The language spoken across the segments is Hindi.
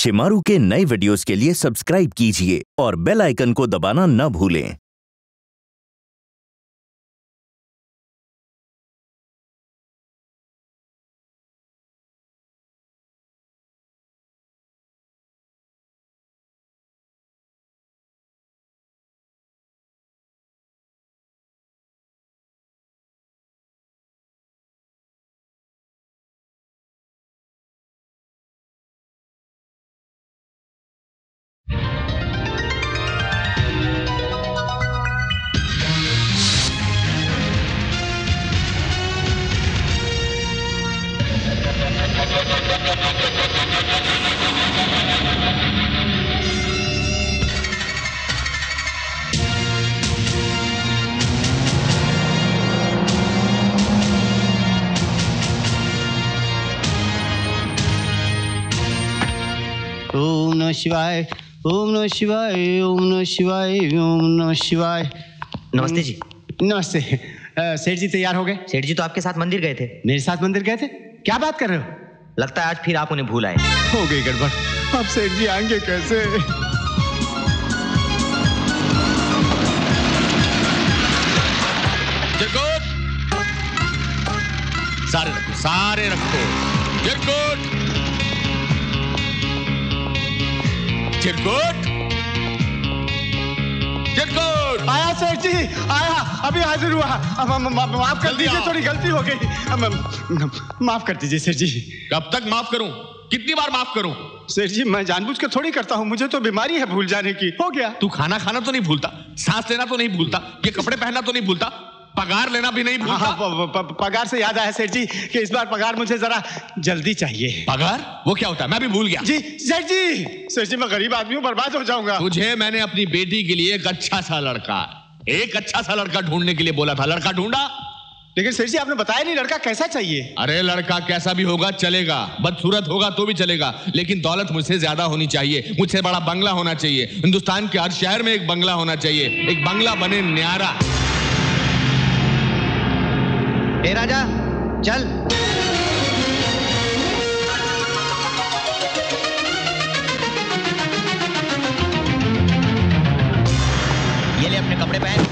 शिमारू के नए वीडियोस के लिए सब्सक्राइब कीजिए और बेल आइकन को दबाना न भूलें। ओम नमः शिवाय, ओम नमः शिवाय, ओम नमः शिवाय, ओम नमः शिवाय। नमस्ते जी। नमस्ते। सेठ जी तैयार हो गए? सेठ जी तो आपके साथ मंदिर गए थे। मेरे साथ मंदिर गए थे? क्या बात कर रहे हो? लगता है आज फिर आप उन्हें भूल आए। हो गई गड़बड़। अब सेठ जी आएंगे कैसे? सारे रखो। चिरकुट आया सेठ जी, आया, अभी हाजिर हुआ। माफ कर दीजिए, थोड़ी गलती हो गई। माफ कर दीजिए सेठ जी। कब तक माफ करूं? कितनी बार माफ करूं? सेठ जी मैं जानबूझ कर थोड़ी करता हूँ, मुझे तो बीमारी है भूल जाने की। हो गया। तू खाना खाना तो नहीं भूलता, सांस लेना तो नहीं भूलता, ये कपड़े पहनना तो नहीं भूलता, पगार लेना भी नहीं भूलता। पगार से याद आया सेठ जी कि इस बार पगार मुझे जरा जल्दी चाहिए। पगार? वो क्या होता है? मैं भी भूल गया। जी सेठ जी, सेठ जी मैं गरीब आदमी हूँ, बर्बाद हो जाऊंगा। तुझे मैंने अपनी बेटी के लिए एक अच्छा सा लड़का ढूंढने के लिए बोला था। लड़का ढूंढा, लेकिन सेठ जी आपने बताया नहीं लड़का कैसा चाहिए। अरे लड़का कैसा भी होगा चलेगा, बदसूरत होगा तो भी चलेगा, लेकिन दौलत मुझसे ज्यादा होनी चाहिए। मुझसे बड़ा बंगला होना चाहिए। हिंदुस्तान के हर शहर में एक बंगला होना चाहिए। एक बंगला बने न्यारा। ए राजा चल। ये ले अपने कपड़े पहन।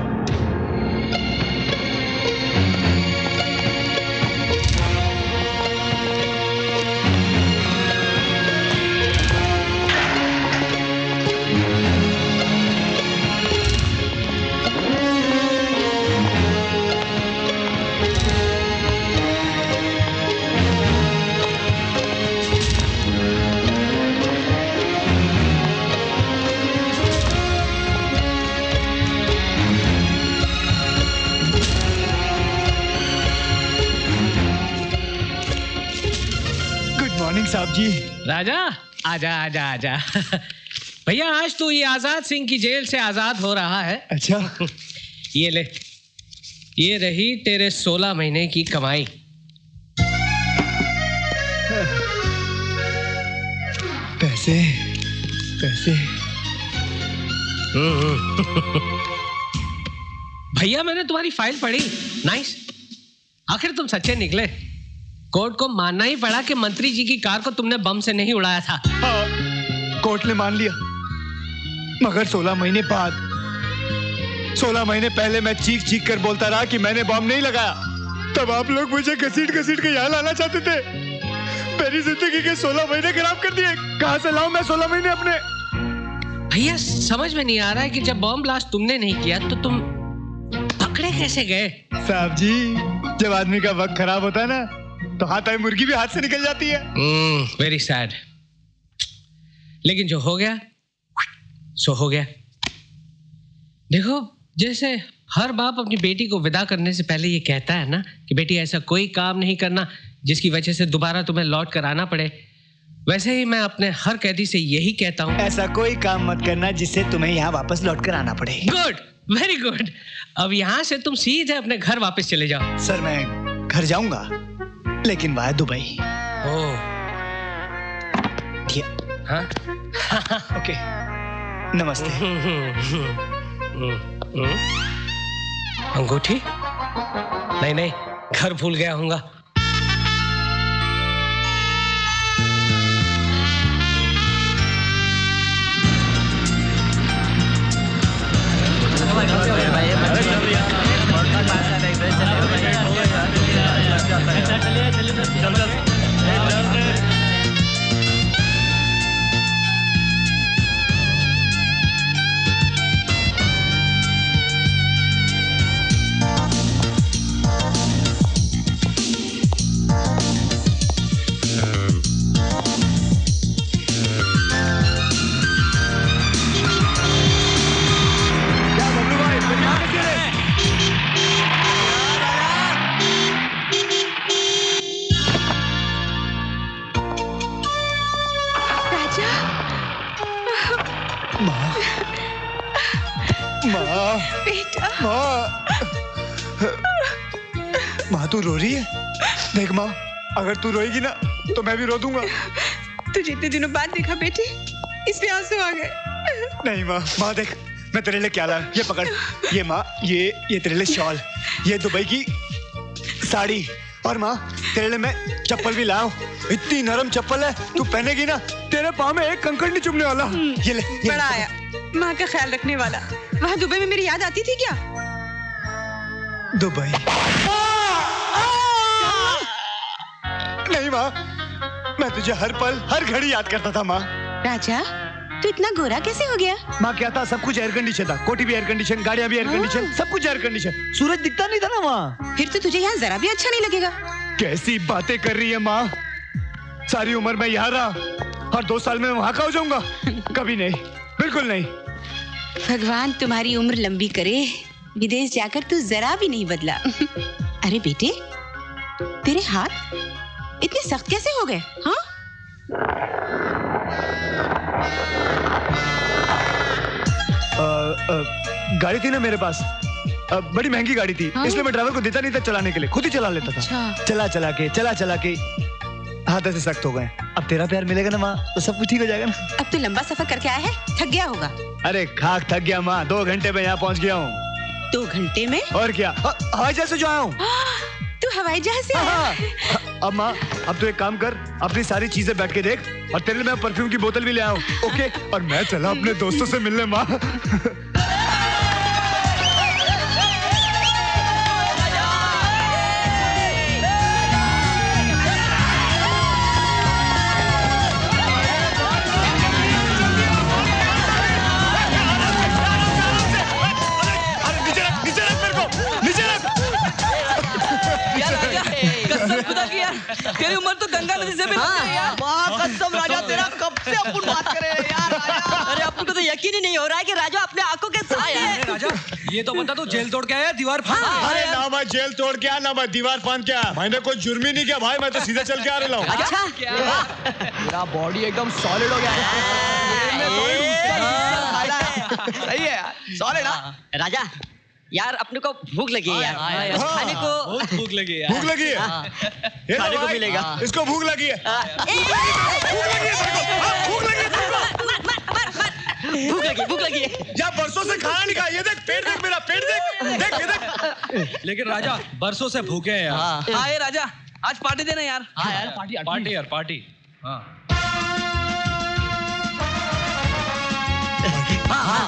साहब जी। राजा आजा आजा आजा। भैया आज तू ये आजाद सिंह की जेल से आजाद हो रहा है। अच्छा। ये ले, ये रही तेरे 16 महीने की कमाई। पैसे पैसे। भैया मैंने तुम्हारी फाइल पढ़ी। नाइस। आखिर तुम सच्चे निकले। कोर्ट को मानना ही पड़ा कि मंत्री जी की कार को तुमने बम से नहीं उड़ाया था। हाँ, कोर्ट ने मान लिया, मगर 16 महीने बाद, 16 महीने पहले मैं चीख चीख कर बोलता रहा कि मैंने बम नहीं लगाया। तब आप लोग मुझे घसीट घसीट के यहाँ लाना चाहते थे। मेरी जिंदगी के 16 महीने खराब कर दिए। कहाँ से लाऊं मैं 16 महीने अपने? भैया समझ में नहीं आ रहा है कि जब बम ब्लास्ट तुमने नहीं किया तो तुम पकड़े कैसे गए? साहब जी, जब आदमी का वक्त खराब होता है ना तो हाथ आई मुर्गी भी हाथ से निकल जाती है। Very sad. लेकिन जो हो गया सो हो गया। देखो जैसे हर बाप अपनी बेटी को विदा करने से पहले ये कहता है ना कि बेटी ऐसा कोई काम नहीं करना जिसकी वजह से दोबारा तुम्हें लौट कर आना पड़े, वैसे ही मैं अपने हर कैदी से यही कहता हूँ, ऐसा कोई काम मत करना जिससे तुम्हें यहाँ वापस लौट कर आना पड़े। Good, very good. अब यहाँ से तुम सीधे अपने घर वापस चले जाओ। सर मैं घर जाऊंगा, लेकिन वह दुबई। ओह हाँ। ओके नमस्ते। अंगूठी? नहीं नहीं, घर भूल गया हूँगा। माँ, माँ, बेटा, माँ तू रो रही है? देख माँ, अगर तू रोएगी ना तो मैं भी रो दूंगा। तुझे इतने दिनों बाद देखा बेटे, इसलिए आंसू आ गए। नहीं माँ, माँ देख मैं तेरे लिए क्या लाया, ये पकड़। ये माँ, ये तेरे लिए शॉल, ये दुबई की साड़ी, और माँ तेरे लिए मैं चप्पल भी लाया हूँ। इतनी नरम चप्पल है, तू पहनेगी ना तेरे पाँव में एक कंकड़ नहीं चुभने वाला। ये ले, ये बड़ा आया, माँ का ख्याल रखने वाला। वहाँ दुबई में मेरी याद आती थी क्या? दुबई नहीं माँ, मैं तुझे हर पल हर घड़ी याद करता था माँ। राजा, तू इतना गोरा कैसे हो गया? माँ क्या था, सब कुछ एयर कंडीशन था, कोठी भी एयर कंडीशन, गाड़ियाँ भी एयर कंडीशन, सब कुछ एयर कंडीशन। सूरज दिखता नहीं था ना माँ। फिर तो तुझे यहाँ जरा भी अच्छा नहीं लगेगा। कैसी बातें कर रही है माँ, सारी उम्र मैं यहाँ रहा और 2 साल में वहाँ का हो जाऊंगा? कभी नहीं, बिल्कुल नहीं। भगवान तुम्हारी उम्र लंबी करे, विदेश जाकर तू जरा भी नहीं बदला। अरे बेटे, तेरे हाथ इतने सख्त कैसे हो गए? हाँ? गाड़ी थी ना मेरे पास, बड़ी महंगी गाड़ी थी। हाँ? इसलिए मैं ड्राइवर को देता नहीं था चलाने के लिए, खुद ही चला लेता था। अच्छा। चला के हाथ ऐसे सख्त हो गए। अब तेरा प्यार मिलेगा ना माँ तो सब कुछ ठीक हो जाएगा ना। अब तू लंबा सफर करके आया है, थक गया होगा। अरे खाक थक गया माँ, 2 घंटे में यहाँ पहुँच गया हूँ। 2 घंटे में? और क्या, हवाई जहाज से जो आया हूँ। तू हवाई जहाज से आया? अब माँ, अब तो एक काम कर, अपनी सारी चीजें बैठ के देख, और तेरे लिए मैं परफ्यूम की बोतल भी ले आया हूँ। ओके, और मैं चला अपने दोस्तों से मिलने माँ। तेरी उम्र तो गंगा नदी से भी लगती है यार। कसम राजा, तेरा कब से अपन बात करे यार राजा। अरे अपन को तो यकीन ही नहीं हो रहा है कि राजा अपने आंखों के सामने है। राजा, ये तो बता तू जेल तोड़ के आया दीवार फाड़ के? अरे ना मैं जेल तोड़ के आया, ना मैं दीवार फांद के आया। मैंने कोई जुर्म ही नहीं किया भाई, मैं तो सीधे चल के आ रहा हूँ। अच्छा, तेरा बॉडी एकदम सॉलिड हो गया है। सही है यार, सॉलिड। राजा यार अपने को भूख लगी है यार, खाने को बहुत भूख लगी है। भूख लगी है, खाने को मिलेगा। इसको भूख लगी है, भूख लगी है। या बरसों से खाना नहीं खाया, ये देख पेट देख मेरा, पेट देख, देख ये देख। लेकिन राजा बरसों से भूखे हैं यार। हाँ ये राजा, आज पार्टी देना यार। हाँ यार, पार्टी यार, पार्टी। हाँ हाँ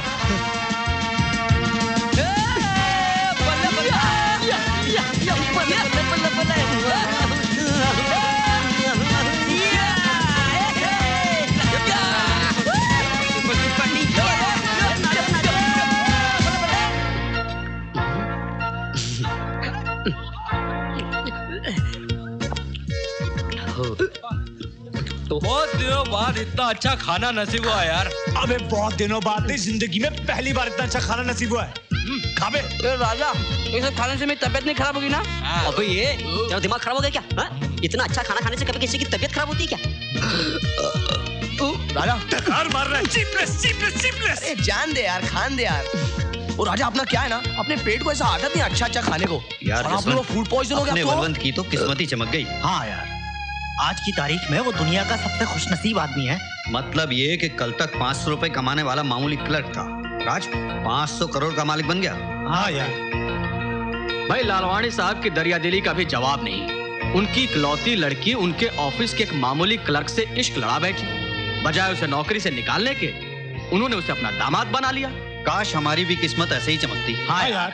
तो बहुत दिनों बाद इतना अच्छा खाना नसीब हुआ यार। अबे बहुत दिनों बाद नहीं, जिंदगी में पहली बार इतना अच्छा खाना नसीब हुआ है। खा बे। राजा, ये सब खाने से मेरी तबीयत नहीं खराब होगी ना? अबे ये तेरा दिमाग खराब हो गया क्या? इतना अच्छा खाना खाने से कभी किसी की तबीयत खराब होती है क्या? राजा टकार मार रहा है। चिपलेस। अरे जान दे यार, खान दे यार। और राजा अपना क्या है ना, अपने पेट को ऐसा आदत नहीं अच्छा खाने को यार। आप लोग फूड पॉइजन हो गया अपने बलवंत की तो किस्मत ही चमक गई। हाँ यार, आज की तारीख में वो दुनिया का सबसे खुशनसीब आदमी है। मतलब ये कि कल तक 500 रुपए कमाने वाला मामूली क्लर्क था, आज 500 करोड़ का मालिक बन गया। हाँ यार भाई, लालवानी साहब की दरियादिली का भी जवाब नहीं। उनकी इकलौती लड़की उनके ऑफिस के एक मामूली क्लर्क से इश्क लड़ा बैठी, बजाय उसे नौकरी से निकालने के उन्होंने उसे अपना दामाद बना लिया। काश हमारी भी किस्मत ऐसे ही चमकती। हाँ यार।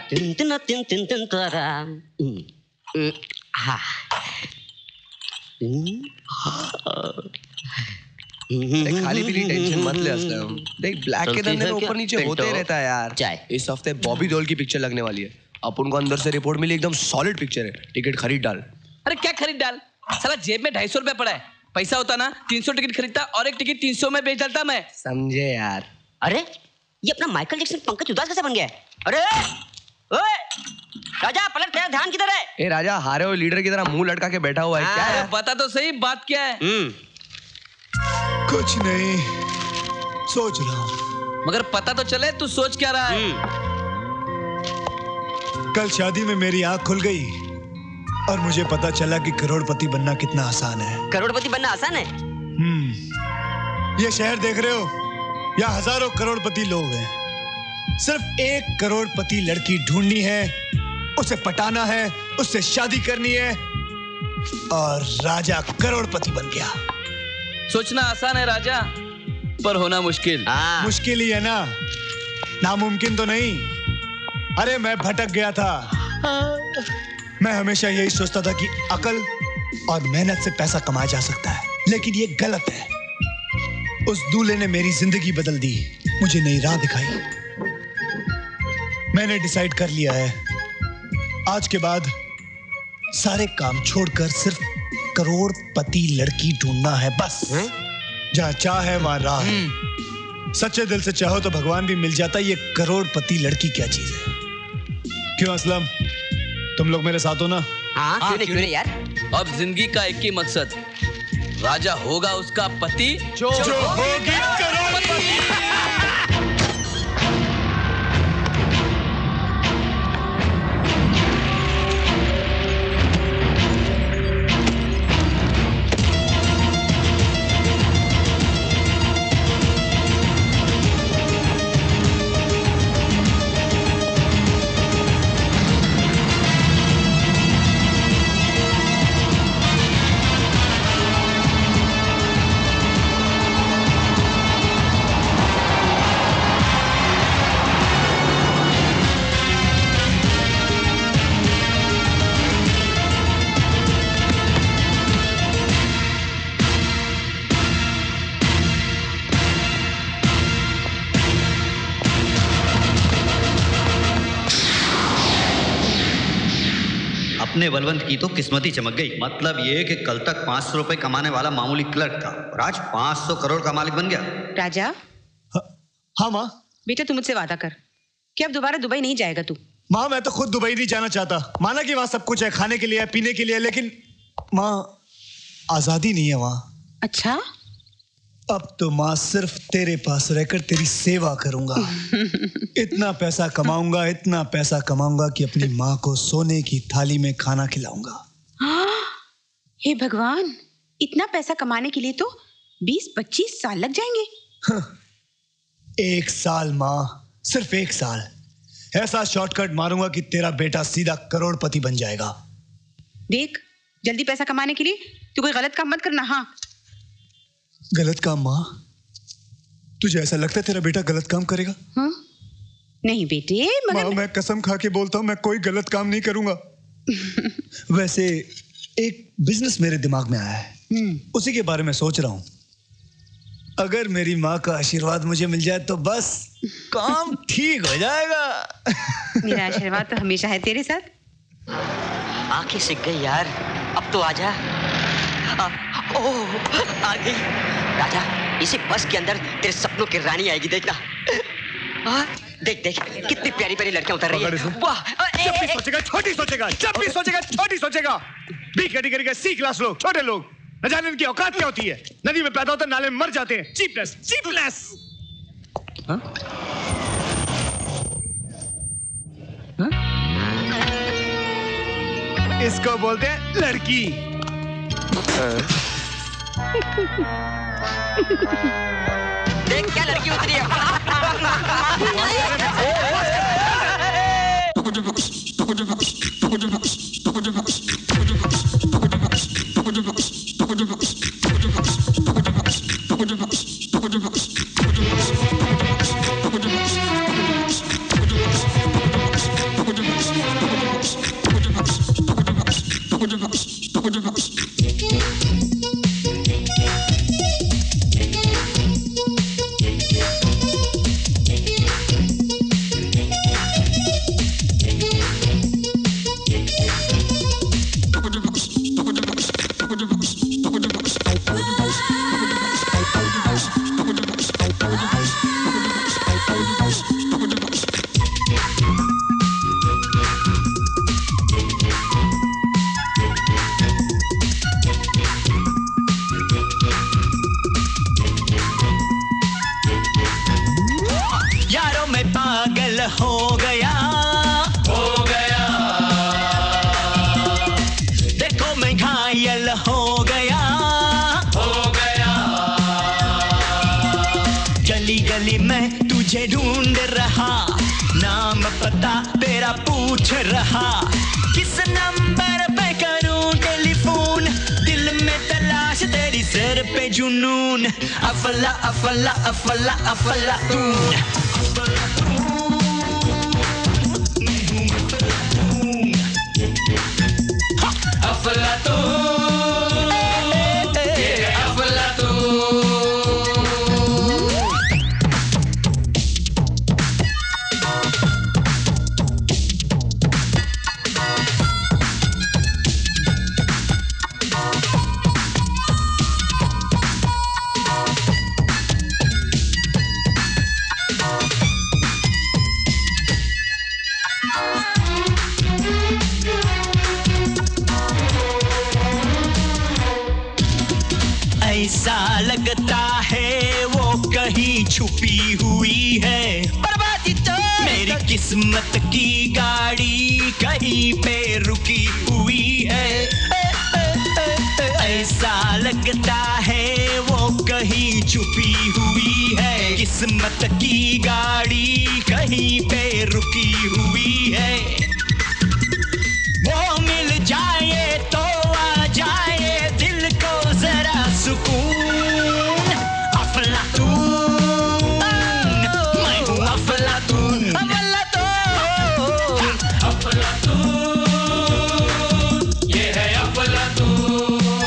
खाली पीली टेंशन मत ले असलम। देख ब्लैक के धंधे में ऊपर नीचे होते रहता है यार। इस हफ्ते बॉबी देओल की पिक्चर लगने वाली है, अपन को अंदर से रिपोर्ट मिली, एकदम सॉलिड पिक्चर है। टिकट खरीद डाल। अरे क्या खरीद डाल, साला जेब में 250 रुपया पड़ा है। पैसा होता ना 300 टिकट खरीदता और एक टिकट 300 में बेच डालता मैं। समझे यार। अरे ये अपना माइकल जैक्सन पंकज उदास कैसे बन गया है? अरे ओए राजा, पलट, तेरा ध्यान किधर है? ए राजा, हारे हुए लीडर की तरह मुंह लटका के बैठा हुआ है क्या है? बता तो सही, बात क्या है? कुछ नहीं, सोच रहा हूँ। मगर पता तो चले तू सोच क्या रहा है। कल शादी में मेरी आंख खुल गई और मुझे पता चला कि करोड़पति बनना कितना आसान है। करोड़पति बनना आसान है? ये शहर देख रहे हो, यहाँ हजारों करोड़पति लोग हैं। सिर्फ एक करोड़पति लड़की ढूंढनी है, उसे पटाना है, उससे शादी करनी है और राजा करोड़पति बन गया। सोचना आसान है राजा, पर होना मुश्किल। मुश्किल ही है ना, नामुमकिन तो नहीं। अरे मैं भटक गया था। मैं हमेशा यही सोचता था कि अकल और मेहनत से पैसा कमाया जा सकता है, लेकिन ये गलत है। उस दूल्हे ने मेरी जिंदगी बदल दी, मुझे नई राह दिखाई। मैंने डिसाइड कर लिया है, आज के बाद सारे काम छोड़कर सिर्फ करोड़पति लड़की ढूंढना है बस। जहाँ चाह है वहां राह है। सच्चे दिल से चाहो तो भगवान भी मिल जाता है। ये करोड़पति लड़की क्या चीज है? क्यों असलम, तुम लोग मेरे साथ हो ना? हाँ, क्यों नहीं यार। अब जिंदगी का एक ही मकसद, राजा होगा उसका पति जो होगी करोड़पति। अपने बलवंत की तो किस्मत ही चमक गई। मतलब ये कि कल तक 500 रुपए कमाने वाला मामूली क्लर्क था और आज 500 करोड़ का मालिक बन गया। राजा। हाँ माँ। बेटा तू मुझसे वादा कर कि अब दोबारा दुबई नहीं जाएगा तू। माँ मैं तो खुद दुबई नहीं जाना चाहता। माना कि वहां सब कुछ है, खाने के लिए है, पीने के लिए है, लेकिन माँ आजादी नहीं है वहां। अच्छा? अब तो माँ सिर्फ तेरे पास रहकर तेरी सेवा करूंगा। इतना पैसा कमाऊंगा कि अपनी माँ को सोने की थाली में खाना खिलाऊंगा। हे भगवान, इतना पैसा कमाने के लिए तो 20-25 साल लग जाएंगे। 1 साल माँ, सिर्फ 1 साल। ऐसा शॉर्टकट मारूंगा कि तेरा बेटा सीधा करोड़पति बन जाएगा। देख, जल्दी पैसा कमाने के लिए तू कोई गलत काम मत करना। हाँ। गलत काम माँ? तुझे ऐसा लगता है तेरा बेटा गलत काम करेगा? हाँ? नहीं बेटे, मगर माँ मैं कसम खा के बोलता हूँ मैं कोई गलत काम नहीं करूंगा। वैसे एक बिजनेस मेरे दिमाग में आया है, उसी के बारे में सोच रहा हूँ। अगर मेरी माँ का आशीर्वाद मुझे मिल जाए तो बस काम ठीक हो जाएगा। मेरा आशीर्वाद तो हमेशा है तेरे साथ। आंखें सिक गई यार, अब तो आजा। ओह, आ गई। राजा, इसी बस के अंदर तेरे सपनों की रानी आएगी, देखना। देख देख कितनी प्यारी प्यारी लड़कियां उतर रही है। वाह! जब भी सोचेगा छोटी सोचेगा, जब भी सोचेगा छोटी सोचेगा। बी कैटेगरी के C क्लास लोग, छोटे लोग, न जाने उनकी औकात क्या होती है। नदी में पैदा होते हैं, नाले में मर जाते हैं। चीपनेस। इसको बोलते हैं लड़की। देख क्या लड़की उतरी है। हो गया, हो गया। देखो मैं घायल हो गया, हो गया। गली गली में तुझे ढूंढ रहा, नाम पता तेरा पूछ रहा, किस नंबर पे करूं टेलीफोन, दिल में तलाश तेरी सर पे जुनून, अफला अफला अफला अफलातून, अफलातून, ऐसा लगता है वो कहीं छुपी हुई है, बर्बादी तो मेरी किस्मत की गाड़ी कहीं पे रुकी हुई है। ऐसा लगता है वो कहीं छुपी हुई है, किस्मत की गाड़ी कहीं पे रुकी हुई है। वो मिल जाए तो आ जाए दिल को जरा सुकून, अफलातून, मैं हूँ अफलातून, अफलातून, अफलातून, ये है अफलातून।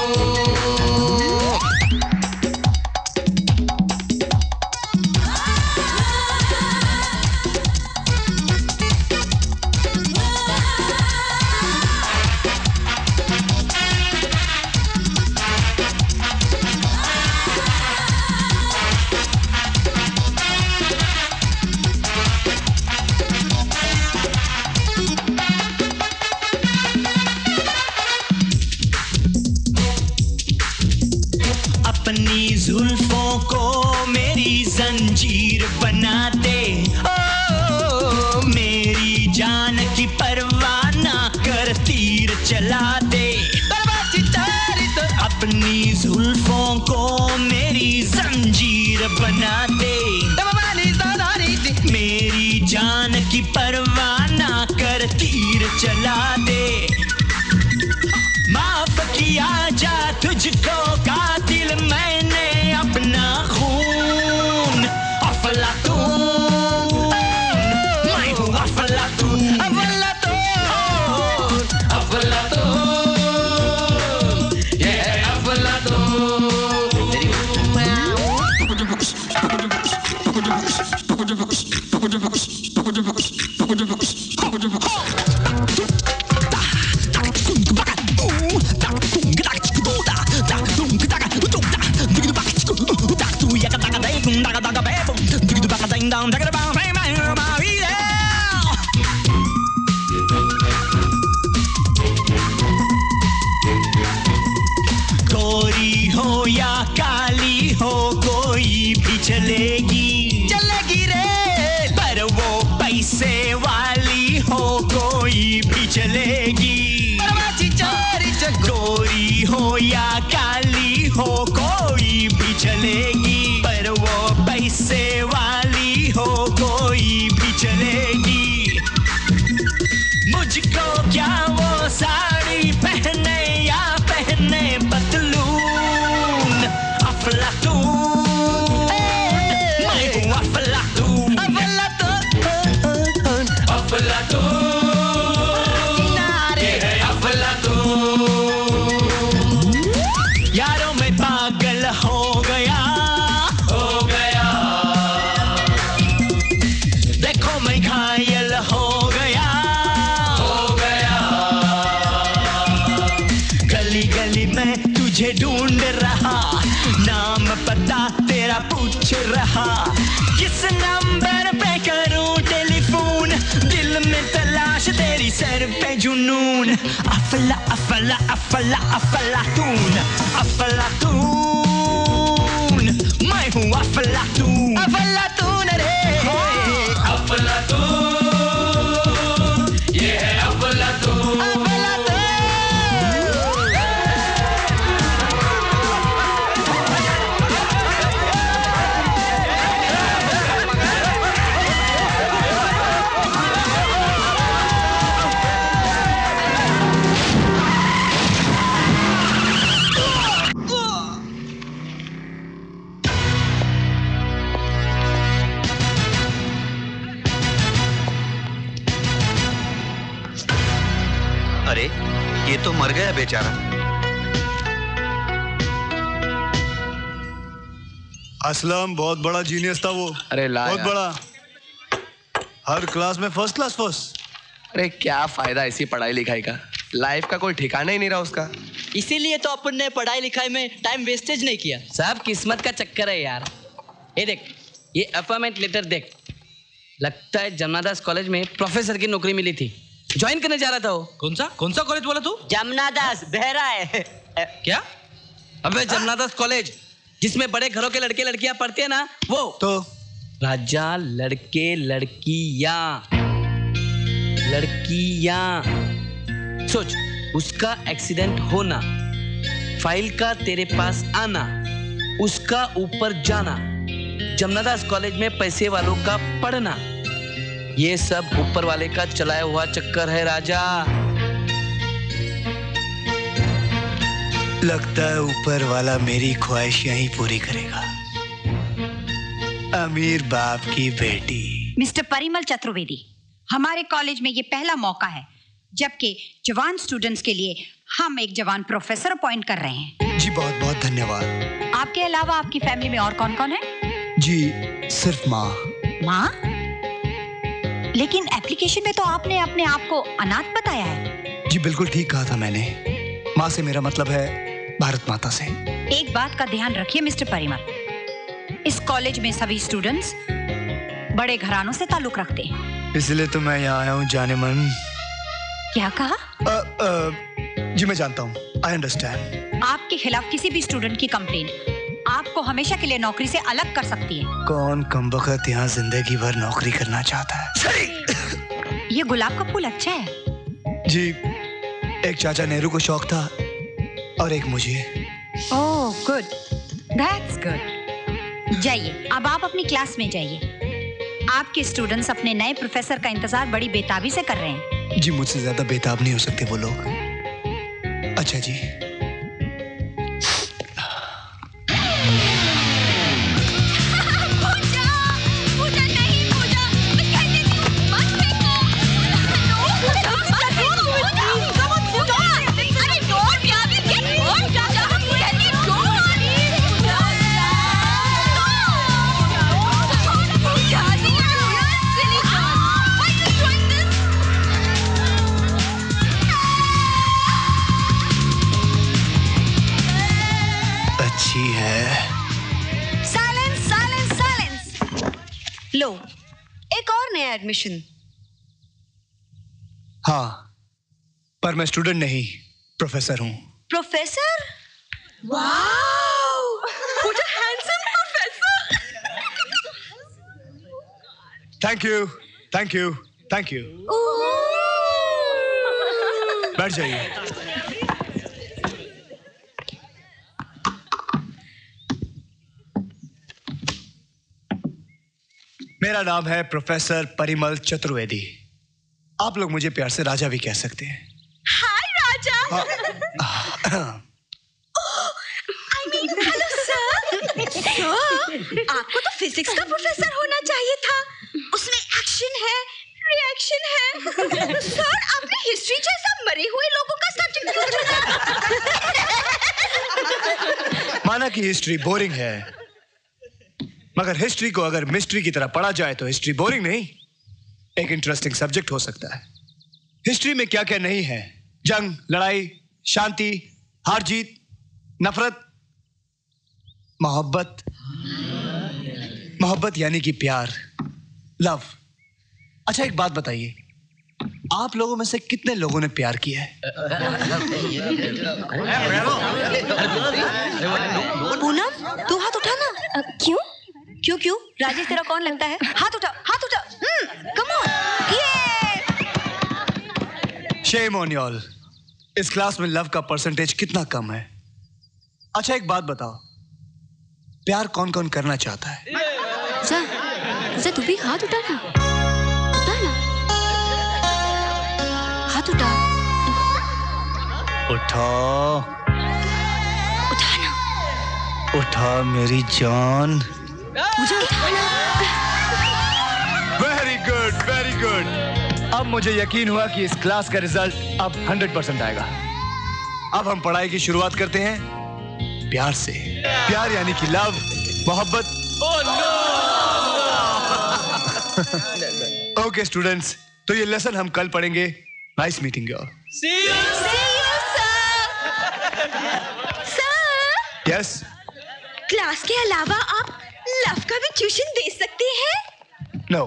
अपनी जुल्फों को मेरी जंजीर बना दे, ओ मेरी जान की परवाह ना कर तीर चला दे, अपनी जुल्फों को मेरी जंजीर बना दे, मेरी जान की परवाह ना कर तीर चला दे। माफ किया जा तुझको कातिल मैंने अपना खून, अफलातून, मैं हूँ अफलातून, अफलातून, अफलातून, ये है अफलातून। गोरी हो या काली हो कोई भी चलेगी, चलेगी रे, पर वो पैसे वाली हो कोई भी चलेगी। गोरी हो या काली हो कोई भी चलेगी, पर वो पैसे वाली हो कोई भी चलेगी। मुझको क्या वो साड़ी पहने या पहने पतलून, अफलातून, मैं हूँ अफलातून, अफलातून, अफलातून, ये है अफलातून। यारों मैं पागल हो गया, हो गया। देखो मैं घायल हो गया, हो गया। गली गली में तुझे ढूंढ रहा, नाम पता तेरा पूछ रहा, किस नंबर पे करूं टेलीफोन, दिल में तलाश तेरी सर पे जुनून, अफला अफला अफला अफलातून, अफलातून, मैं हूँ अफलातून, अफलातून रे, अफलातून। ये तो मर गया बेचारा। असलम बहुत बड़ा जीनियस था वो। अरे ला बहुत यार। बड़ा, हर क्लास में फर्स्ट क्लास फर्स्ट। अरे क्या फायदा इसी पढ़ाई लिखाई का, लाइफ का कोई ठिकाना ही नहीं रहा उसका। इसीलिए तो अपन ने पढ़ाई लिखाई में टाइम वेस्टेज नहीं किया। सब किस्मत का चक्कर है यार। ये देख, ये अपॉइंटमेंट लेटर देख, लगता है जमनादास कॉलेज में प्रोफेसर की नौकरी मिली थी, ज्वाइन करने जा रहा था वो। कौन सा कॉलेज बोला तू? जमनादास बहरा है। क्या? अबे जमनादास कॉलेज जिसमें बड़े घरों के लड़के लड़कियां पढ़ते हैं ना, वो तो राजा लड़के लड़कियां सोच, उसका एक्सीडेंट होना, फाइल का तेरे पास आना, उसका ऊपर जाना, जमनादास कॉलेज में पैसे वालों का पढ़ना, ये सब ऊपर वाले का चलाया हुआ चक्कर है राजा। लगता है ऊपर वाला मेरी ख्वाहिशें ही पूरी करेगा। अमीर बाप की बेटी। मिस्टर परिमल चतुर्वेदी, हमारे कॉलेज में ये पहला मौका है जबकि जवान स्टूडेंट्स के लिए हम एक जवान प्रोफेसर अपॉइंट कर रहे हैं। जी बहुत बहुत धन्यवाद। आपके अलावा आपकी फैमिली में और कौन कौन है? जी सिर्फ माँ। माँ? लेकिन एप्लीकेशन में तो आपने अपने आप को अनाथ बताया है। जी बिल्कुल ठीक कहा था मैंने। माँ से मेरा मतलब है भारत माता से। एक बात का ध्यान रखिए मिस्टर परिमल, इस कॉलेज में सभी स्टूडेंट्स बड़े घरानों से ताल्लुक रखते हैं। इसलिए तो मैं यहाँ आया हूँ जाने मन। क्या कहा? जी मैं जानता हूँ, आई अंडरस्टैंड। आपके खिलाफ किसी भी स्टूडेंट की कंप्लेन आपको हमेशा के लिए नौकरी से अलग कर सकती है। कौन कमबख्त यहाँ जिंदगी भर नौकरी करना चाहता है? ये गुलाब का फूल अच्छा है। जी एक चाचा नेहरू को शौक था और एक मुझे। Oh good, that's good. जाइए, अब आप अपनी क्लास में जाइए। आपके स्टूडेंट्स अपने नए प्रोफेसर का इंतजार बड़ी बेताबी से कर रहे हैं। जी मुझसे ज्यादा बेताब नहीं हो सकते वो लोग। अच्छा जी। लो, एक और नया एडमिशन। हाँ, पर मैं स्टूडेंट नहीं, प्रोफेसर हूँ। Professor? Wow! What a handsome professor! Thank you, thank you, thank you. बैठ जाइए। मेरा नाम है प्रोफेसर परिमल चतुर्वेदी। आप लोग मुझे प्यार से राजा भी कह सकते हैं। हाय राजा। I mean, hello sir. Sir, आपको तो फिजिक्स का प्रोफेसर होना चाहिए था। उसमें एक्शन है, रिएक्शन है। सर, आपने हिस्ट्री जैसा मरे हुए लोगों का सब्जेक्ट क्यों चुना? माना कि हिस्ट्री बोरिंग है, मगर हिस्ट्री को अगर मिस्ट्री की तरह पढ़ा जाए तो हिस्ट्री बोरिंग नहीं, एक इंटरेस्टिंग सब्जेक्ट हो सकता है। हिस्ट्री में क्या क्या नहीं है? जंग, लड़ाई, शांति, हार जीत, नफरत, मोहब्बत। मोहब्बत यानी कि प्यार, लव। अच्छा एक बात बताइए, आप लोगों में से कितने लोगों ने प्यार किया है? पूनम, तू हाथ उठाना। क्यों? क्यों क्यों? राजेश तेरा कौन लगता है? हाथ उठा, हाथ उठा। Come on. Shame on y'all, इस क्लास में लव का परसेंटेज कितना कम है। अच्छा एक बात बताओ, प्यार कौन कौन करना चाहता है? जा तू भी हाथ उठाना, उठाना, हाथ उठा, उठा, उठाना, उठा मेरी जान। मुझे उठाना। Very good, very good. अब मुझे यकीन हुआ कि इस क्लास का रिजल्ट अब 100% आएगा। अब हम पढ़ाई की शुरुआत करते हैं प्यार से। प्यार यानी कि लव, मोहब्बत। ओके स्टूडेंट्स, तो ये लेसन हम कल पढ़ेंगे। Nice meeting you. Yes. Class के अलावा आप लव का भी ट्यूशन दे सकते हैं? नो।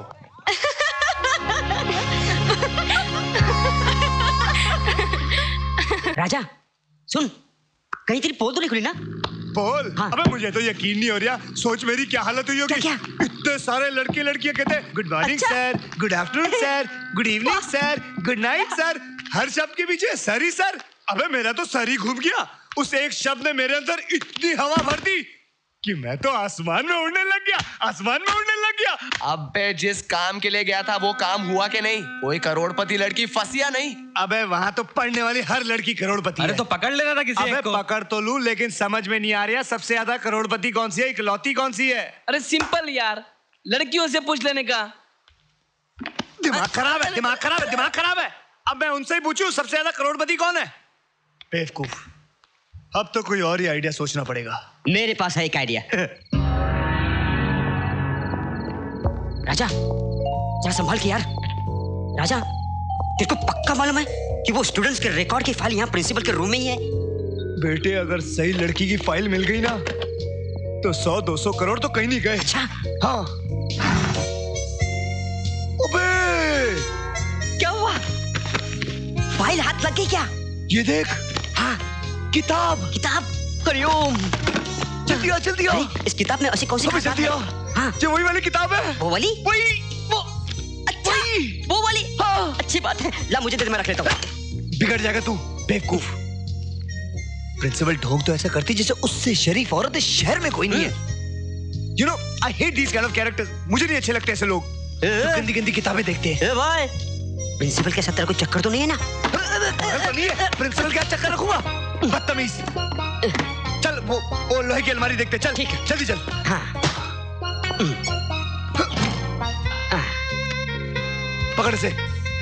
राजा सुन, कहीं तेरी पोल तो नहीं खुली ना? पोल? हाँ। अबे मुझे तो यकीन नहीं हो रहा। सोच मेरी क्या हालत हुई होगी। क्या? इतने सारे लड़के लड़कियां कहते हैं good morning sir, good afternoon sir, good evening sir, good night sir. हर शब्द के पीछे सर ही सर। अबे मेरा तो सर ही घूम गया। उस एक शब्द ने मेरे अंदर इतनी हवा भर दी कि मैं तो आसमान में उड़ने लग गया। आसमान में उड़ने लग गया। अबे जिस काम के लिए गया था वो काम हुआ कि नहीं? कोई करोड़पति लड़की फंसी या नहीं? अबे वहाँ तो पढ़ने वाली हर लड़की करोड़पति अरे तो पकड़ लेना था किसी एक को। पकड़ तो लूं, लेकिन समझ में नहीं आ रहा सबसे ज्यादा करोड़पति कौन सी है, इकलौती कौन सी है? अरे सिंपल यार, लड़कियों से पूछ लेने का। दिमाग खराब है, दिमाग खराब है, दिमाग खराब है। अब मैं उनसे ही पूछूं सबसे ज्यादा करोड़पति कौन है? बेवकूफ। अब तो कोई और ही आइडिया सोचना पड़ेगा। मेरे पास है एक आइडिया। राजा जरा संभाल के यार। राजा तेरे को पक्का मालूम है कि वो स्टूडेंट्स के रिकॉर्ड की फाइल यहाँ प्रिंसिपल के रूम में ही है? बेटे अगर सही लड़की की फाइल मिल गई ना तो 100-200 करोड़ तो कहीं नहीं गए। अच्छा? हाँ। अबे क्या हुआ? फाइल हाथ लग गई क्या? ये देख। हाँ किताब। किताब। हरिओम। जल्दी आ, जल्दी आ। इस किताब में ऐसी कौन सी बात जल्दी आ। हाँ जो वही वाली किताब है। वो वाली? वही। वो अच्छा वो वाली। हाँ अच्छी बात है, ला मुझे दे, मैं रख लेता हूँ। बिगड़ जाएगा तू बेवकूफ। प्रिंसिपल ढोंग तो ऐसा करती जैसे उससे शरीफ औरत इस शहर में कोई नहीं है। You know, I hate these kind of characters. मुझे नहीं अच्छे लगते ऐसे लोग जो गंदी गंदी किताबें देखते हैं। भाई प्रिंसिपल के साथ तेरा कोई चक्कर तो नहीं है ना? तो नहीं है। प्रिंसिपल क्या चक्कर रखूंगा? बदतमीज। चल वो लोहे की अलमारी देखते। चल ठीक है, जल्दी चल। हाँ। पकड़ से।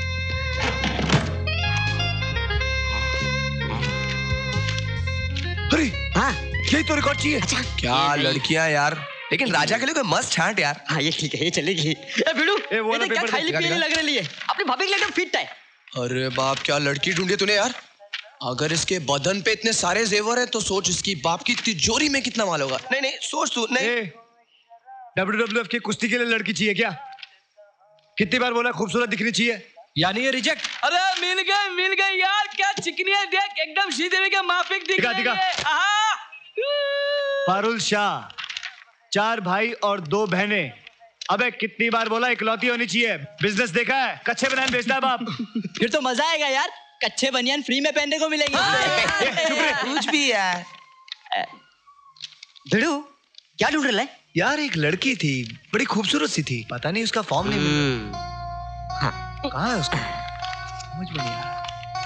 अरे हाँ यही तो रिकॉर्ड चाहिए। अच्छा क्या लड़कियां यार, लेकिन राजा के लिए कोई मस्त छांट यार। हाँ ये ठीक है, ये चलेगी। भिड़ू ये क्या खाली पीने लगने लिए अपनी भाभी के लिए एकदम फिट है। अरे बाप क्या लड़की ढूंढी तूने यार। अगर इसके बदन पे इतने सारे जेवर हैं तो सोच इसकी बाप की तिजोरी में कितना माल होगा। नहीं नहीं सोच तू। नहीं WWF की कुश्ती के लिए लड़की चाहिए क्या? कितनी बार बोला खूबसूरत दिखनी चाहिए? यानी ये रिजेक्ट। अरे मिल गए यार। क्या चिकनी है, देख एकदम श्रीदेवी के माफिक दिख रही है। पारुल शाह, 4 भाई और 2 बहनें। अबे कितनी बार बोला इकलौती होनी चाहिए। बिजनेस देखा है, कच्चे बनियान बेचता है बाप। फिर तो मजा आएगा यार, कच्चे बनियान फ्री में पहनने को मिलेंगे। कुछ भी यार। भिड़ू क्या ढूंढ रहा है? यार एक लड़की थी, बड़ी खूबसूरत सी थी, पता नहीं उसका फॉर्म नहीं मिला। हाँ कहाँ है उसका? समझ में नहीं आ रहा।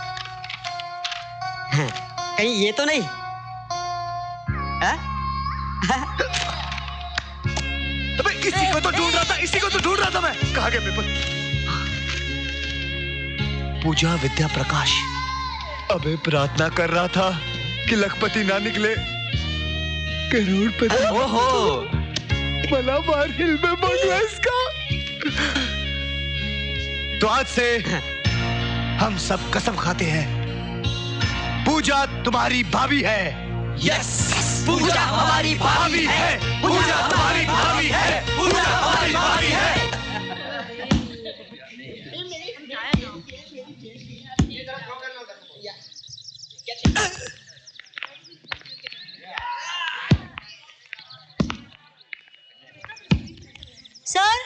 कहीं ये तो नहीं? अबे इसी को तो ढूंढ रहा था, इसी को तो ढूंढ रहा था मैं। कहाँ गया पेपर? पूजा विद्या प्रकाश। अबे प्रार्थना कर रहा था कि लखपति ना निकले, करोड़पति। ओहो भला बार हिल में बन इसका। तो आज से हम सब कसम खाते हैं, पूजा तुम्हारी भाभी है। यस पूजा हमारी भाभी है। पूजा हमारी भाभी है। पूजा हमारी भाभी है। Sir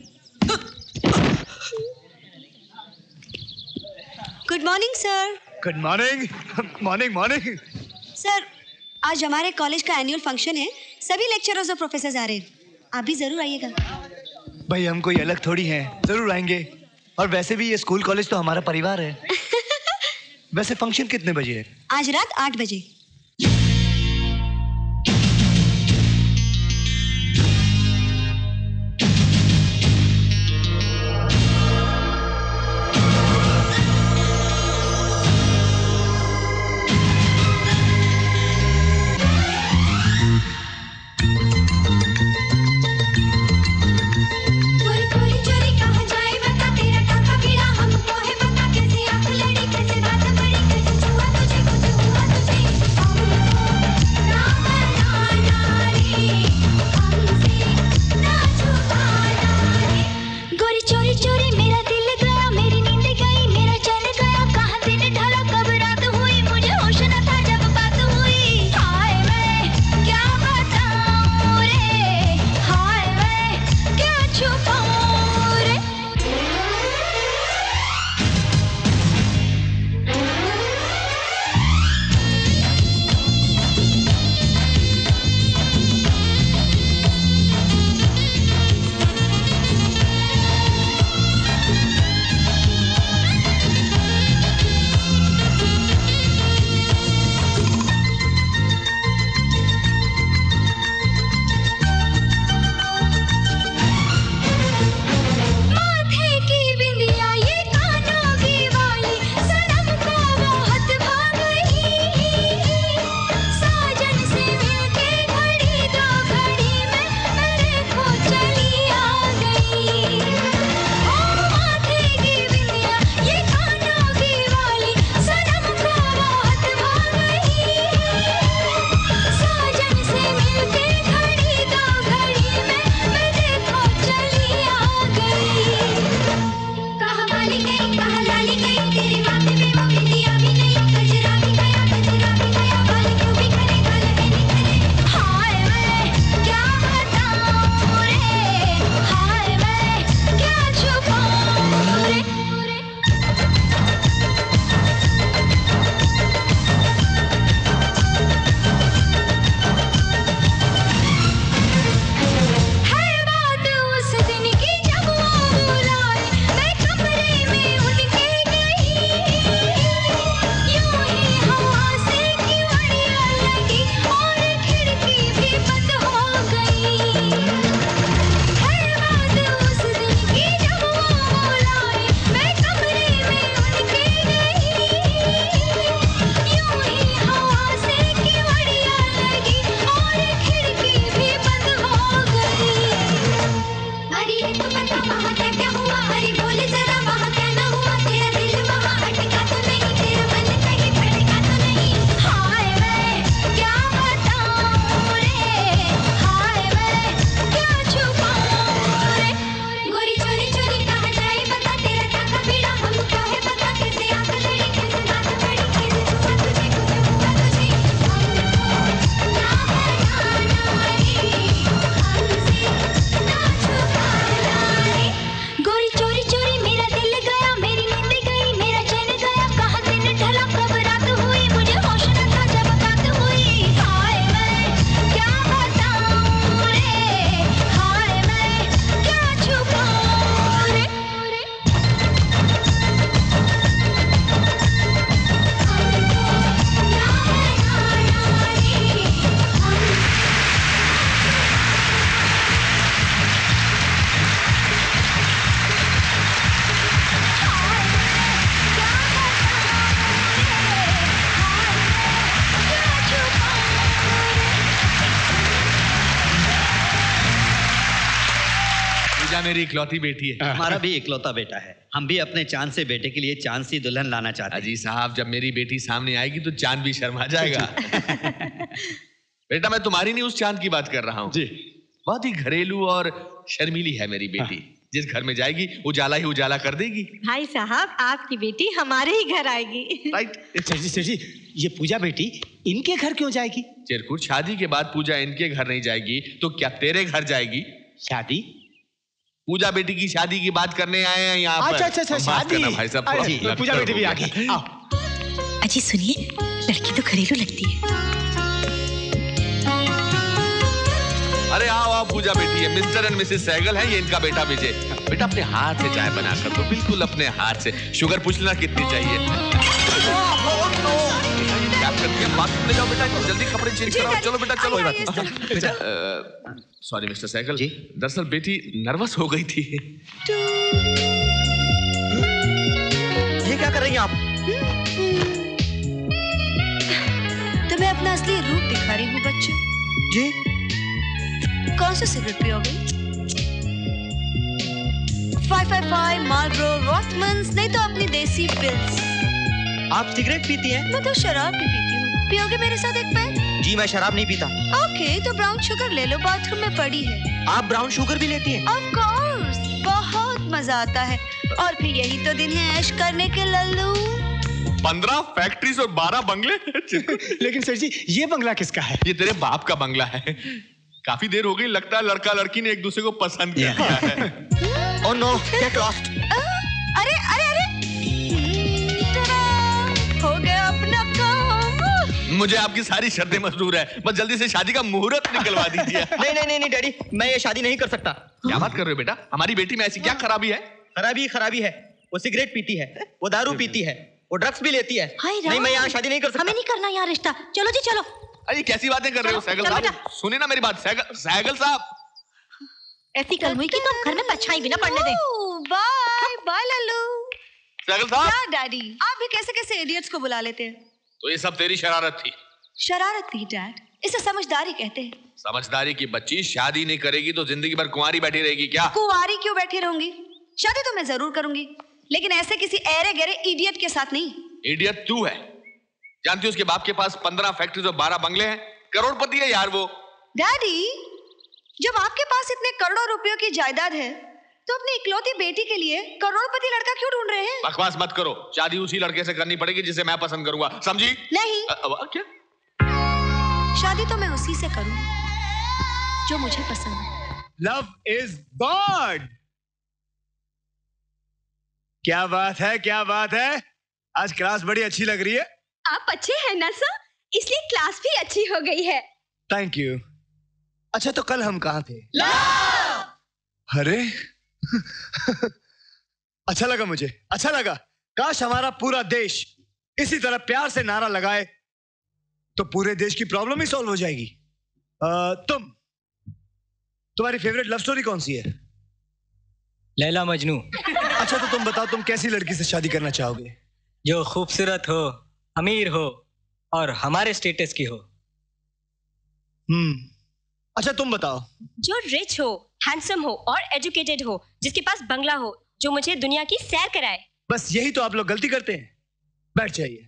good morning sir. Good morning. Morning morning. Sir आज हमारे कॉलेज का एनुअल फंक्शन है, सभी लेक्चरर्स और प्रोफेसर्स आ रहे हैं, आप भी जरूर आइएगा। भाई हम कोई अलग थोड़ी हैं, जरूर आएंगे। और वैसे भी ये स्कूल कॉलेज तो हमारा परिवार है। वैसे फंक्शन कितने बजे है? आज रात 8 बजे। छुपाऊं रे। मेरी इकलौती बेटी है। हमारा भी इकलौता बेटा है। हम भी अपने चांद से बेटे के लिए चांद सी दुल्हन लाना चाहते हैं। अजी साहब, जब मेरी बेटी सामने आएगी तो चांद भी शर्मा जाएगा। बेटा, मैं तुम्हारी नहीं उस चांद की बात कर रहा हूँ जी। बहुत ही घरेलू और शर्मीली है मेरी बेटी। जिस घर में जाएगी उजाला ही उजाला कर देगी। भाई साहब, आपकी बेटी हमारे ही घर आएगी। राइट। सर जी, ये पूजा बेटी इनके घर क्यों जाएगी? चिरकुट, शादी के बाद पूजा इनके घर नहीं जाएगी तो क्या तेरे घर जाएगी? शादी? पूजा बेटी की शादी की बात करने आए हैं यहाँ पर। अच्छा, शादी। भाई साहब, पूजा बेटी भी आ गई। अजी सुनिए, लड़की तो घरेलू लगती है। अरे आओ पूजा बेटी है, मिस्टर एंड मिसेस सहगल है, ये इनका बेटा विजय। बेटा अपने हाथ से चाय बनाकर तो बिल्कुल अपने हाथ से। शुगर पूछ लेना कितनी चाहिए। ले जाओ बेटा, जल्दी कपड़े चेंज कराओ। चलो बेटा, चलो। सॉरी मिस्टर सहगल, दरअसल बेटी नर्वस हो गई थी। ये क्या कर रही हैं आप? तुम्हें अपना असली रूप दिखा रही हूँ बच्चों। जी? कौन सा सिगरेट पियोगे? 555, मार्लबोरो, रॉथमन्स, नहीं तो अपनी देसी पिल्स। आप सिगरेट पीती हैं? मैं तो शराब भी पीती हूँ। पियोगे मेरे साथ एक पैक? जी, मैं शराब नहीं पीता। ओके, तो ब्राउन शुगर ले लो, बाथरूम में पड़ी है। आप ब्राउन शुगर भी लेती हैं? ऑफ कोर्स, बहुत मजा आता है। और फिर यही तो दिन है ऐश करने के लल्लू। 15 फैक्ट्रीज और 12 बंगले। लेकिन सर जी, ये बंगला किसका है? ये तेरे बाप का बंगला है। काफी देर हो गई, लगता है लड़का लड़की ने एक दूसरे को पसंद किया है। Oh no, get lost. अरे अरे अरे, हो गया अपना काम। मुझे आपकी सारी शर्तें मंजूर है, बस जल्दी से शादी का मुहूर्त निकलवा दीजिए। नहीं डैडी, मैं ये शादी नहीं कर सकता। क्या बात कर रहे हो बेटा? हमारी बेटी में ऐसी क्या खराबी है? खराबी है। वो सिगरेट पीती है, वो दारू पीती है, वो ड्रग्स भी लेती है। नहीं, मैं यहाँ शादी नहीं कर सकता। हमें नहीं करना यहाँ रिश्ता। चलो जी चलो। अरे कैसी बातें कर रहे हो सहगल साहब? सुनिए ना मेरी बात। सहगल साहब, ऐसी कल हुई कि तुम घर में परछाई भी ना पड़ने दें। Bye bye Lallu. सहगल साहब। क्या डैडी, आप भी कैसे कैसे इडियट्स को बुला लेते हैं? तो ये सब तेरी शरारत थी। शरारत थी डैड, इसे समझदारी कहते हैं। समझदारी की बच्ची शादी नहीं करेगी तो जिंदगी भर कुंवारी बैठी रहेगी क्या? कुंवारी क्यों बैठी रहूंगी? शादी तो मैं जरूर करूंगी, लेकिन ऐसे किसी ऐरे गहरे इडियट के साथ नहीं। इडियट तू है। जानती हो उसके बाप के पास 15 फैक्ट्रीज और 12 बंगले हैं। करोड़पति है यार वो। डैडी, जब आपके पास इतने करोड़ों रुपयों की जायदाद है तो अपनी इकलौती बेटी के लिए करोड़पति लड़का क्यों ढूंढ रहे हैं? बकवास मत करो। शादी उसी लड़के से करनी पड़ेगी जिसे मैं पसंद करूंगा, समझी? नहीं। क्या? शादी तो मैं उसी से करूंगी जो मुझे पसंद है। Love is god. क्या बात है, क्या बात है। आज क्लास बड़ी अच्छी लग रही है। आप अच्छे हैं ना सर, इसलिए क्लास भी अच्छी हो गई है। Thank you. अच्छा तो कल हम कहाँ थे? अरे अच्छा लगा, मुझे अच्छा लगा। काश हमारा पूरा देश इसी तरह प्यार से नारा लगाए तो पूरे देश की प्रॉब्लम ही सॉल्व हो जाएगी। तुम्हारी फेवरेट लव स्टोरी कौन सी है? लैला मजनू। अच्छा तो तुम बताओ, तुम कैसी लड़की से शादी करना चाहोगे? जो खूबसूरत हो, अमीर हो और हमारे स्टेटस की हो। अच्छा तुम बताओ। जो रिच हो, हैंडसम हो और एजुकेटेड हो, जिसके पास बंगला हो, जो मुझे दुनिया की सैर कराए। बस यही तो आप लोग गलती करते हैं। बैठ जाइए।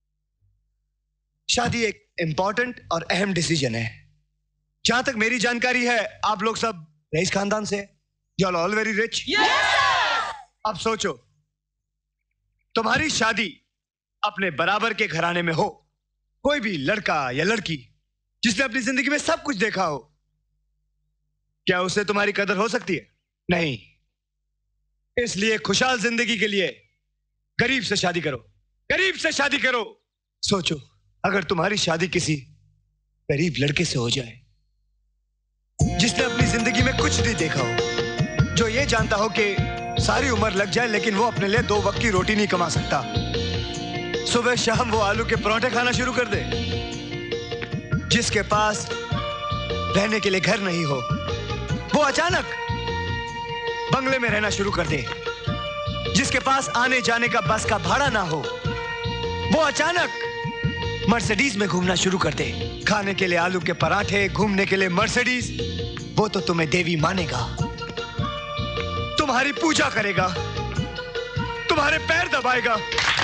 शादी एक इंपॉर्टेंट और अहम डिसीजन है। जहां तक मेरी जानकारी है आप लोग सब रईस खानदान से, you are all very rich. अब सोचो, तुम्हारी शादी अपने बराबर के घराने में हो, कोई भी लड़का या लड़की जिसने अपनी जिंदगी में सब कुछ देखा हो, क्या उसे तुम्हारी कदर हो सकती है? नहीं। इसलिए खुशहाल जिंदगी के लिए गरीब से शादी करो, गरीब से शादी करो। सोचो, अगर तुम्हारी शादी किसी गरीब लड़के से हो जाए जिसने अपनी जिंदगी में कुछ नहीं देखा हो, जो ये जानता हो कि सारी उम्र लग जाए लेकिन वो अपने लिए 2 वक्त की रोटी नहीं कमा सकता, सुबह शाम वो आलू के पराठे खाना शुरू कर दे, जिसके पास रहने के लिए घर नहीं हो, वो अचानक बंगले में रहना शुरू कर दे, जिसके पास आने जाने का बस का भाड़ा ना हो, वो अचानक मर्सिडीज में घूमना शुरू कर दे, खाने के लिए आलू के पराठे, घूमने के लिए मर्सिडीज, वो तो तुम्हें देवी मानेगा, तुम्हारी पूजा करेगा, तुम्हारे पैर दबाएगा।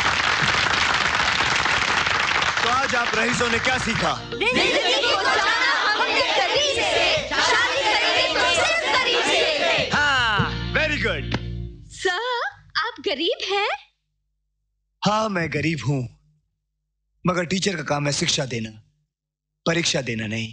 तो आज आप रईसों ने क्या सीखा? हाँ, वेरी गुड। सर, आप गरीब हैं? हाँ, मैं गरीब हूं, मगर टीचर का काम है शिक्षा देना, परीक्षा देना नहीं।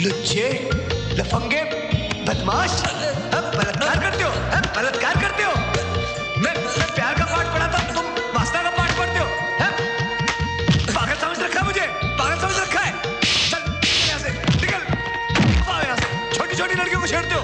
लुच्चे, लफंगे, बदमाश, बलात्कार करते हो, बलात्कार करते हो। मैं प्यार का पाठ पढ़ा था, तुम वासना का पाठ पढ़ते हो। पागल समझ रखा है मुझे, पागल समझ रखा है। चल यहाँ से निकल, आओ यहाँ से। छोटी छोटी लड़कियों को छेड़ते हो।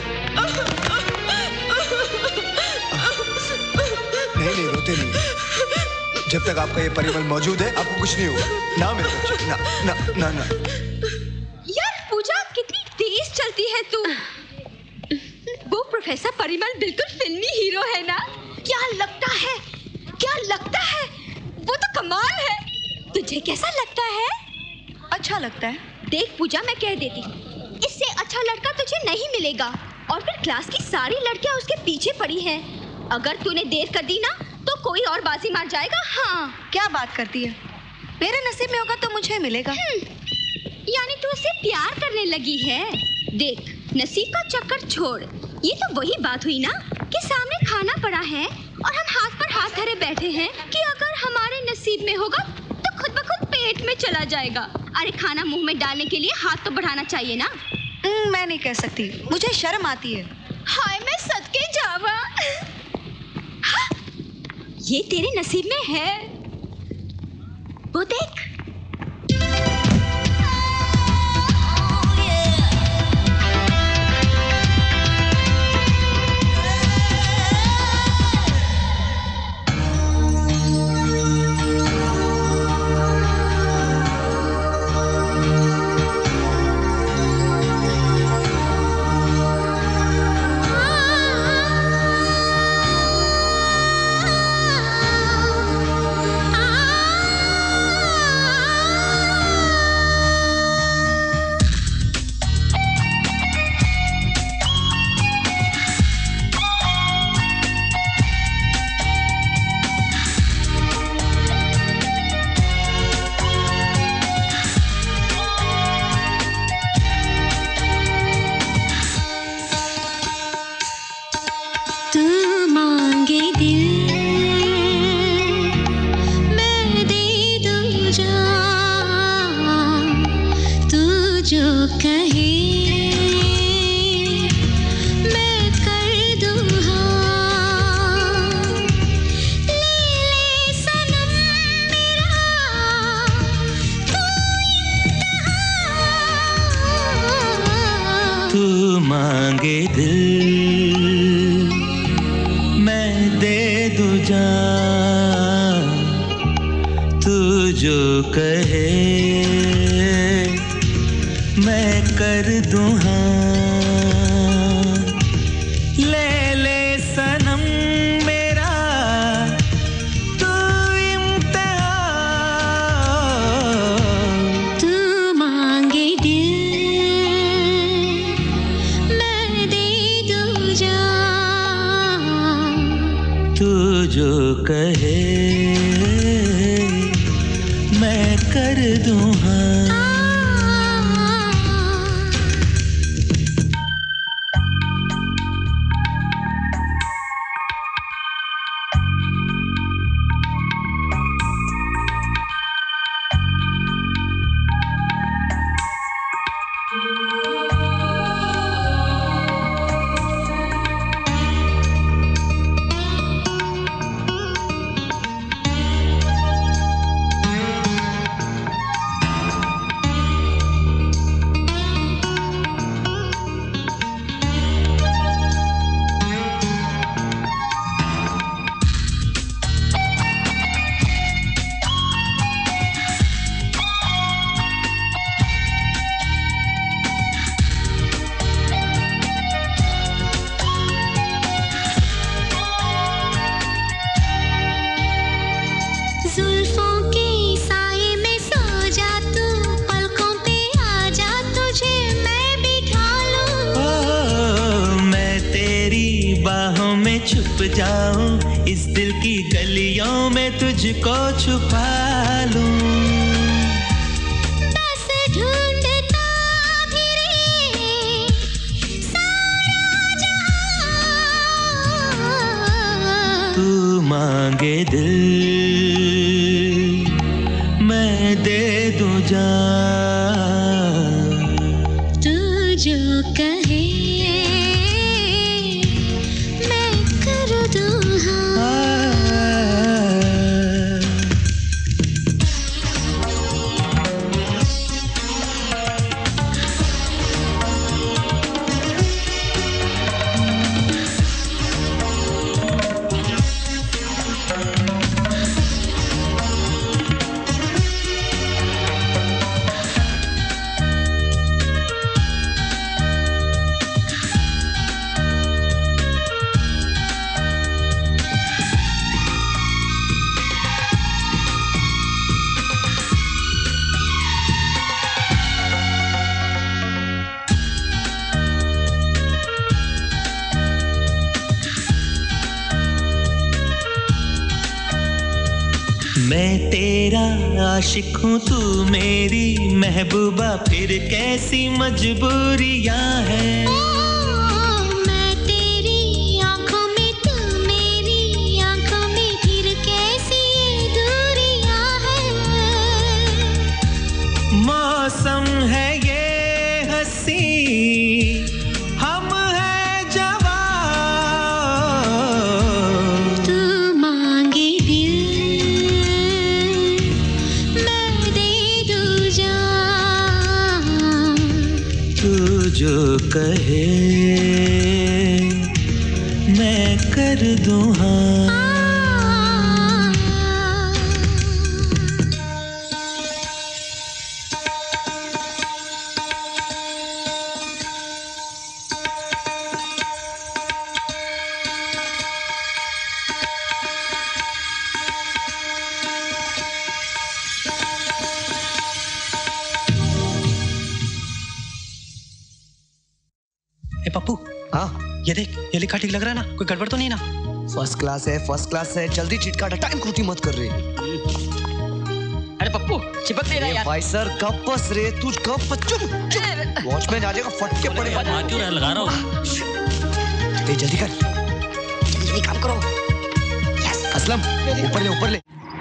नहीं, रोते नहीं। जब तक आपका ये परिमल मौजूद है, आपको कुछ नहीं होगा। ना मेरे बच्चे, ना ना ना ना। यार पूजा, कितनी तेज चलती है तू। वो प्रोफेसर परिमल बिल्कुल फिल्मी हीरो है ना? क्या लगता है? क्या लगता है? वो तो कमाल है। तुझे कैसा लगता है? अच्छा लगता है। देख पूजा, मैं कह देती, इससे अच्छा लड़का तुझे नहीं मिलेगा। और फिर क्लास की सारी लड़कियां उसके पीछे पड़ी हैं। अगर तूने देर कर दी ना तो कोई और बाजी मार जाएगा। हाँ, क्या बात करती है? मेरे नसीब में होगा तो मुझे मिलेगा। यानी तू उससे प्यार करने लगी है? देख, नसीब का चक्कर छोड़। ये तो वही बात हुई ना कि सामने खाना पड़ा है और हम हाथ पर हाथ धरे बैठे हैं कि अगर हमारे नसीब में होगा तो खुद ब खुद पेट में चला जाएगा। अरे खाना मुंह में डालने के लिए हाथ तो बढ़ाना चाहिए ना। मैं नहीं कह सकती, मुझे शर्म आती है। हाय मैं सदके जावा। हाँ, ये तेरे नसीब में है। वो देख। तुझको छुपा लूं, बस ढूंढता फिरे सारा जहां। तू मांगे दिल मैं दे दूं जान, जो कहे मैं कर दूं हाँ। मैं तेरा आशिक हूँ तू मेरी महबूबा फिर कैसी मजबूरियाँ हैं। मैं तेरी आंखों में तू मेरी आंखों में फिर कैसी दूरियां हैं। मौसम है ये हंसी हम है जवां तू मांगे दिल मैं दे दूं जान तू जो कहे मैं कर दूं हाँ। ए पप्पू, हाँ ये देख, ये लिखा ठीक लग रहा है ना? कोई गड़बड़ तो नहीं ना? फर्स्ट क्लास है, फर्स्ट क्लास है। जल्दी चिट काटा, टाइम खोती मत कर रही। अरे पप्पू चिपक नहीं रहा यार। भाई सर कब फंस रहे? तू कब चुप वॉचमैन आ जाएगा, फट के पड़ेगा। लगा रहा हूँ। जल्दी कर, जल्दी काम करो। यस असलम, ऊपर ले ऊपर ले।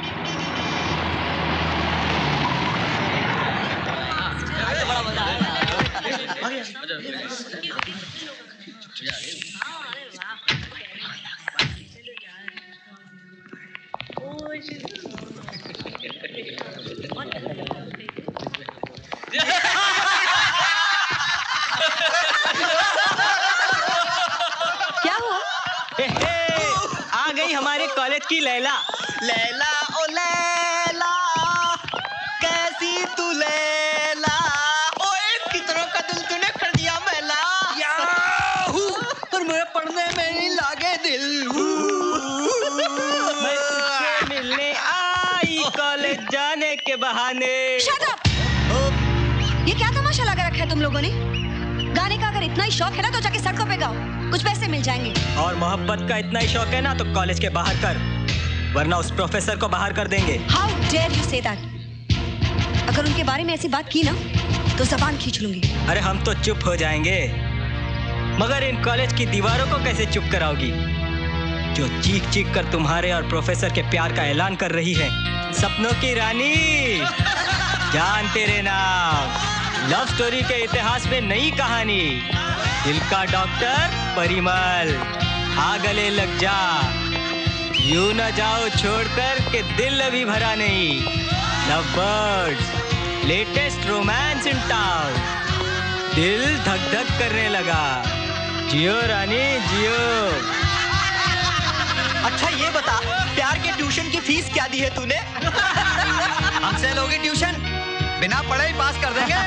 क्या हुआ? आ गई हमारे कॉलेज की लैला। लैला ओ लैला कैसी तू लैला, ओए कितनों का दिल तूने कर दिया मैला। याहू और मेरे पढ़ने में नहीं लागे दिल। मैं तुझसे मिलने आई कॉलेज जाने के बहाने। Shut up! ये क्या तमाशा लगा रखा है तुम लोगों ने? गाने का अगर इतना ही शौक है ना तो जाके सड़कों पे गाओ, कुछ पैसे मिल जाएंगे। और मोहब्बत का इतना ही शौक है ना तो कॉलेज के बाहर कर, वरना उस प्रोफेसर को बाहर कर देंगे। How dare you say that? अगर उनके बारे में ऐसी बात की ना तो जबान खींच लूंगी। अरे हम तो चुप हो जाएंगे, मगर इन कॉलेज की दीवारों को कैसे चुप कराओगी, जो चीख चीख कर तुम्हारे और प्रोफेसर के प्यार का ऐलान कर रही है। सपनों की रानी, जान तेरे नाम, लव स्टोरी के इतिहास में नई कहानी, दिल का डॉक्टर परिमल, आ गले लग जा, यूं न जाओ छोड़कर के दिल अभी भरा नहीं, love birds, latest romance in town, दिल धक धक करने लगा, जियो रानी जियो। अच्छा ये बता, प्यार के ट्यूशन की फीस क्या दी है तूने? हमसे लोगे ट्यूशन, बिना पढ़े ही पास कर देंगे।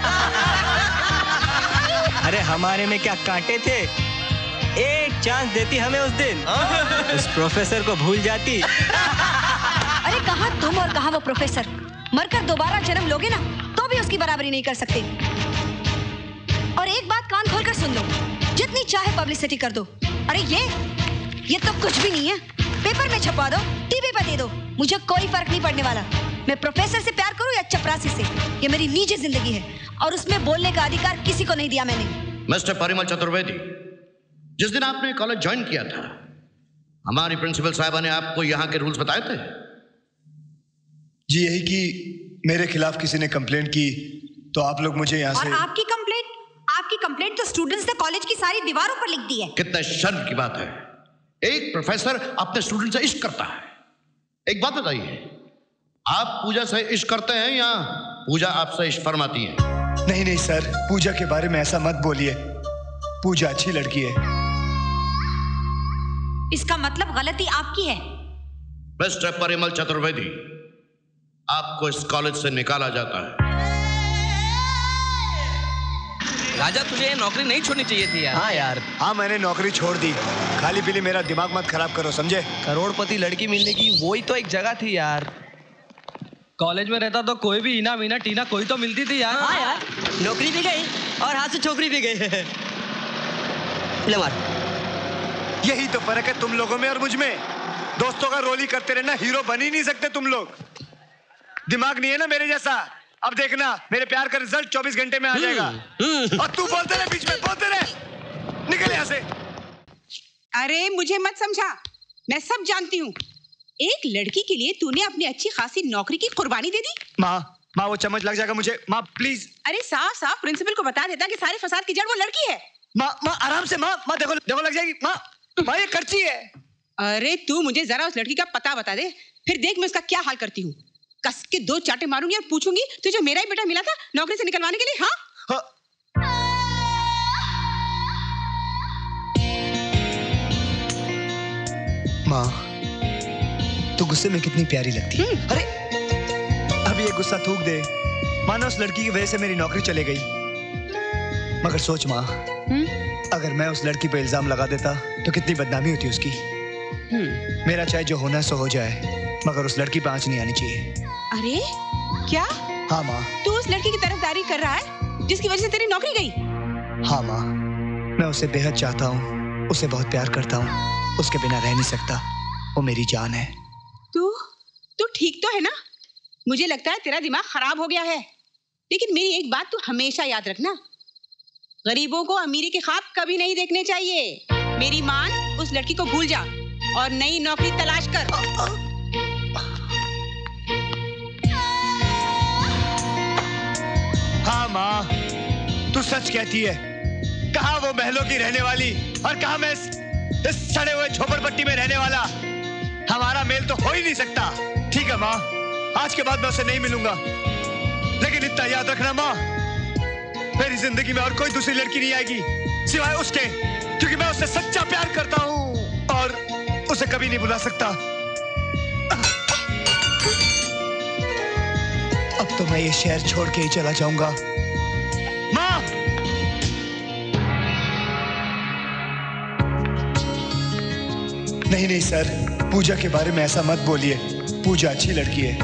अरे हमारे में क्या कांटे थे, एक चांस देती हमें उस दिन, उस प्रोफेसर को भूल जाती। अरे कहाँ तुम और कहाँ वो प्रोफेसर, मरकर दोबारा जन्म लोगे ना तो भी उसकी बराबरी नहीं कर सकते। और एक बात कान खोलकर सुन लो, जितनी चाहे पब्लिसिटी कर दो। अरे ये तो कुछ भी नहीं है, पेपर में छपवा दो, टीवी पर दे दो, मुझे कोई फर्क नहीं पड़ने वाला। मैं प्रोफेसर से प्यार करूं या चपरासी से, ये मेरी निजी जिंदगी है और उसमें बोलने का अधिकार किसी को नहीं दिया मैंने। मिस्टर परिमल चतुर्वेदी, जिस दिन आपने कॉलेज ज्वाइन किया था, हमारी प्रिंसिपल साहिबा ने आपको यहाँ के रूल्स बताए थे? जी यही कि मेरे खिलाफ किसी ने कंप्लेंट की तो आप लोग मुझे यहाँ से। और आपकी कंप्लेंट तो स्टूडेंट्स ने कॉलेज की सारी दीवारों पर लिख दी है। कितने शर्म की बात है, एक प्रोफेसर अपने स्टूडेंट से इश्क करता है। एक बात बताइए, आप पूजा से इश्क करते हैं या पूजा आपसे इश्क फरमाती है? नहीं नहीं सर, पूजा के बारे में ऐसा मत बोलिए। पूजा अच्छी लड़की है। इसका मतलब गलती आपकी है। मिस्टर परिमल चतुर्वेदी, आपको इस कॉलेज से निकाला जाता है। राजा, तुझे ये नौकरी नहीं छोड़नी चाहिए थी यार। हाँ यार, हाँ मैंने नौकरी छोड़ दी। खाली पीली मेरा दिमाग मत खराब करो, समझे? करोड़पति लड़की मिलने की वही तो एक जगह थी यार। कॉलेज में रहता तो कोई भी इना मीना टीना कोई तो मिलती थी यार। हाँ यार, नौकरी भी गई और हाथ से छोकरी भी गई। ले मार। यही तो फर्क है तुम लोगों में और मुझ में। दोस्तों का रोल ही करते रहना, हीरो बन ही नहीं सकते तुम लोग। दिमाग नहीं है ना मेरे जैसा। अब देखना, मेरे प्यार का रिजल्ट 24 घंटे में आ जाएगा। और तू बोलते रहे, बीच में बोलते रहे। निकल यहाँ से। अरे मुझे मत समझा, मैं सब जानती हूँ। एक लड़की के लिए तूने अपनी अच्छी खासी नौकरी की कुर्बानी दे दी। माँ वो चम्मच लग जाएगा मुझे, माँ प्लीज। अरे साफ साफ प्रिंसिपल को बता देता कि सारे फसाद की जड़ वो लड़की है। माँ आराम से, माँ देखो लग जाएगी। माँ ये करची है। अरे तू मुझे जरा उस लड़की का पता बता दे, फिर देख मैं उसका क्या हाल करती हूँ। कस के 2 चाटे मारूंगी और पूछूंगी तुझे मेरा ही बेटा मिला था नौकरी से निकलवाने के लिए? हाँ, माँ तू गुस्से में कितनी प्यारी लगती है। अरे अब ये गुस्सा थूक दे, मानो उस लड़की की वजह से मेरी नौकरी चले गई। मगर सोच माँ, अगर मैं उस लड़की पे इल्जाम लगा देता तो कितनी बदनामी होती उसकी। मेरा चाहे जो होना सो हो जाए, मगर उस लड़की पे आंच नहीं आनी चाहिए। अरे क्या? हाँ माँ। तू उस लड़की की तरफदारी कर रहा है जिसकी वजह से तेरी नौकरी गई? हाँ माँ, मैं उसे बेहद चाहता हूँ, उसे बहुत प्यार करता हूँ, उसके बिना रह नहीं सकता। वो मेरी जान है। तू ठीक तो है ना? मुझे लगता है तेरा दिमाग खराब हो गया है। लेकिन मेरी एक बात तू हमेशा याद रखना, गरीबों को अमीरी के ख्वाब कभी नहीं देखने चाहिए। मेरी मान, उस लड़की को भूल जा और नई नौकरी तलाश कर। हाँ माँ, तू सच कहती है। कहाँ वो महलों की रहने वाली और कहाँ मैं इस सड़े हुए झोपड़पट्टी में रहने वाला। हमारा मेल तो हो ही नहीं सकता। ठीक है माँ, आज के बाद मैं उसे नहीं मिलूंगा। लेकिन इतना याद रखना माँ, मेरी जिंदगी में और कोई दूसरी लड़की नहीं आएगी सिवाय उसके, क्योंकि मैं उससे सच्चा प्यार करता हूँ और उसे कभी नहीं भुला सकता। अब तो मैं ये शहर छोड़ के ही चला जाऊंगा। माँ! नहीं सर, पूजा के बारे में ऐसा मत बोलिए। पूजा अच्छी लड़की है।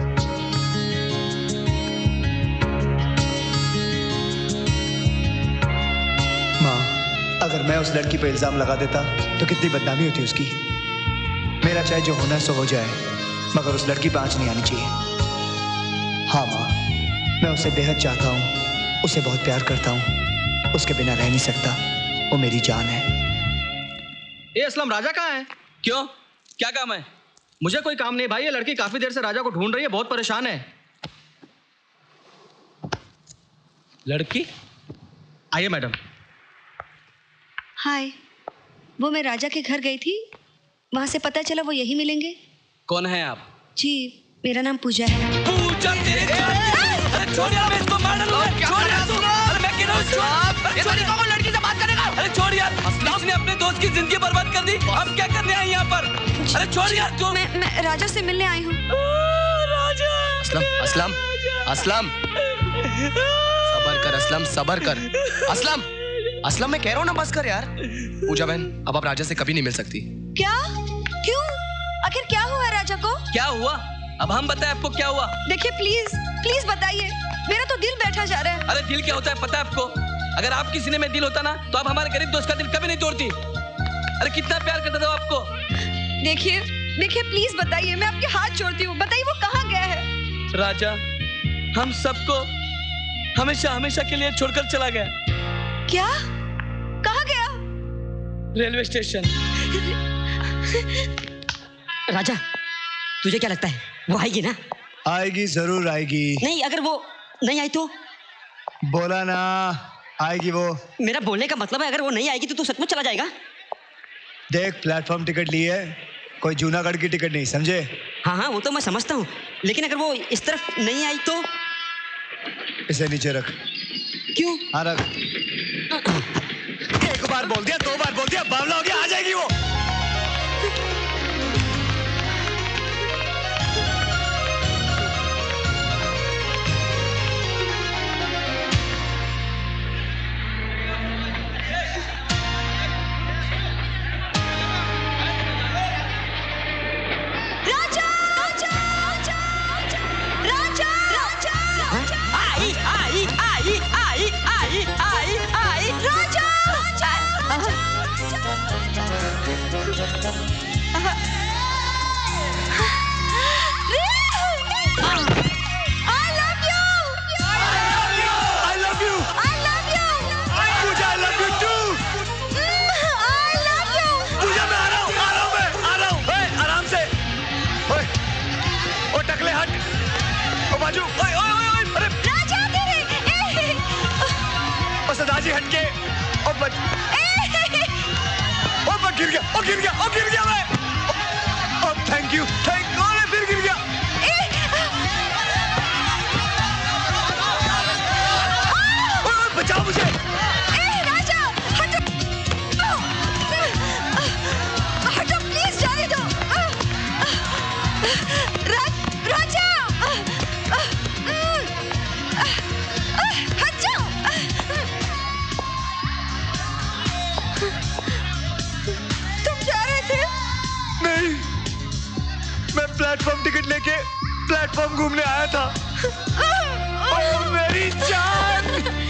माँ, अगर मैं उस लड़की पर इल्जाम लगा देता तो कितनी बदनामी होती उसकी। मेरा चाहे जो होना सो हो जाए, मगर उस लड़की पर आंच नहीं आनी चाहिए। हाँ माँ, मैं उसे बेहद चाहता हूँ, उसे बहुत प्यार करता हूँ, उसके बिना रह नहीं सकता। वो मेरी जान है। ये असलम, राजा कहाँ है? क्यों, क्या काम है? मुझे कोई काम नहीं भाई, ये लड़की काफी देर से राजा को ढूंढ रही है, बहुत परेशान है। लड़की? आइए मैडम। हाय, वो मैं राजा के घर गई थी, वहां से पता चला वो यही मिलेंगे। कौन है आप? जी, मेरा नाम पूजा है। पूजा तेरे अरे छोड़ यार, मैं इसको मार डालूंगा। छोड़ यार, अरे मैं कह रहा हूँ छोड़ यार, लड़की से बात करेगा। अरे छोड़ यार, उसने अपने दोस्त की जिंदगी बर्बाद कर दी। हम क्या करने आए यहाँ पर? अरे छोड़ यार तू। मैं राजा से मिलने आई हूँ। राजा। असलम, असलम, सबर कर असलम, सबर कर। असलम मैं कह रहा हूँ ना, बस कर यार। पूजा बहन, अब आप राजा से कभी नहीं मिल सकती। क्या? क्यों? आखिर क्या हुआ राजा को? क्या हुआ? अब हम बताएं आपको क्या हुआ? देखिए प्लीज बताइए, मेरा तो दिल बैठा जा रहा है। अरे दिल क्या होता है पता है आपको? अगर आपकी सीने में दिल होता ना, तो आप हमारे गरीब दोस्त का दिल कभी नहीं तोड़ती। अरे कितना प्यार करता था आपको। देखिए प्लीज बताइए, मैं आपके हाथ जोड़ती हूँ, बताइए वो कहाँ गया है? राजा हम सबको हमेशा हमेशा के लिए छोड़कर चला गया। क्या? कहाँ गया? Railway station. राजा, तुझे क्या लगता है वो आएगी ना? आएगी, जरूर आएगी। नहीं, अगर वो नहीं आई तो? बोला ना, आएगी वो। मेरा बोलने का मतलब है अगर वो नहीं आएगी तो तू सचमुच चला जाएगा? देख, प्लेटफॉर्म टिकट ली है, कोई जूनागढ़ की टिकट नहीं, समझे? हाँ हाँ वो तो मैं समझता हूँ, लेकिन अगर वो इस तरफ नहीं आई तो? इसे नीचे रख। क्यों? हाँ रख। एक बार बोल दिया, 2 बार बोल दिया, बावला हो गया, आ जाएगी वो। हटके और गिर गया मैं। थैंक यू फिर गिर गया। बचाओ मुझे। राजा हटो, हटो प्लीज, जाने दो। राजा हट जाओ। तुम जा रहे थे? नहीं, मैं प्लेटफॉर्म टिकट लेके प्लेटफॉर्म घूमने आया था। ओ मेरी जान।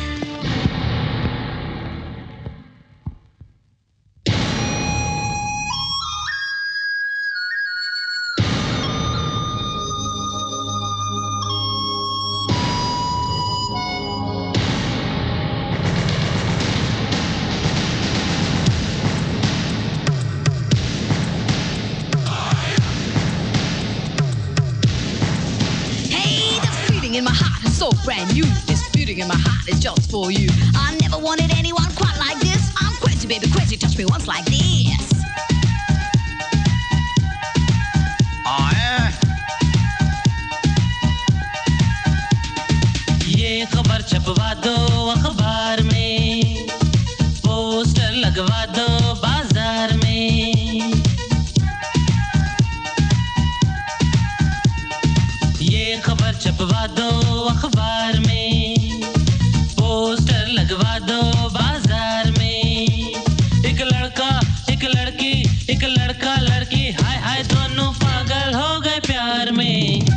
In my heart is so brand new. This feeling in my heart is just for you. I never wanted anyone quite like this. I'm crazy, baby, crazy. Touch me once like this. ये खबर छपवा दो अखबार में, पोस्टर लगवा दो बाजार में। ये खबर छपवा दो अखबार में, पोस्टर लगवा दो बाजार में। एक लड़का एक लड़की, एक लड़का लड़की, हाय हाय दोनों पागल हो गए प्यार में।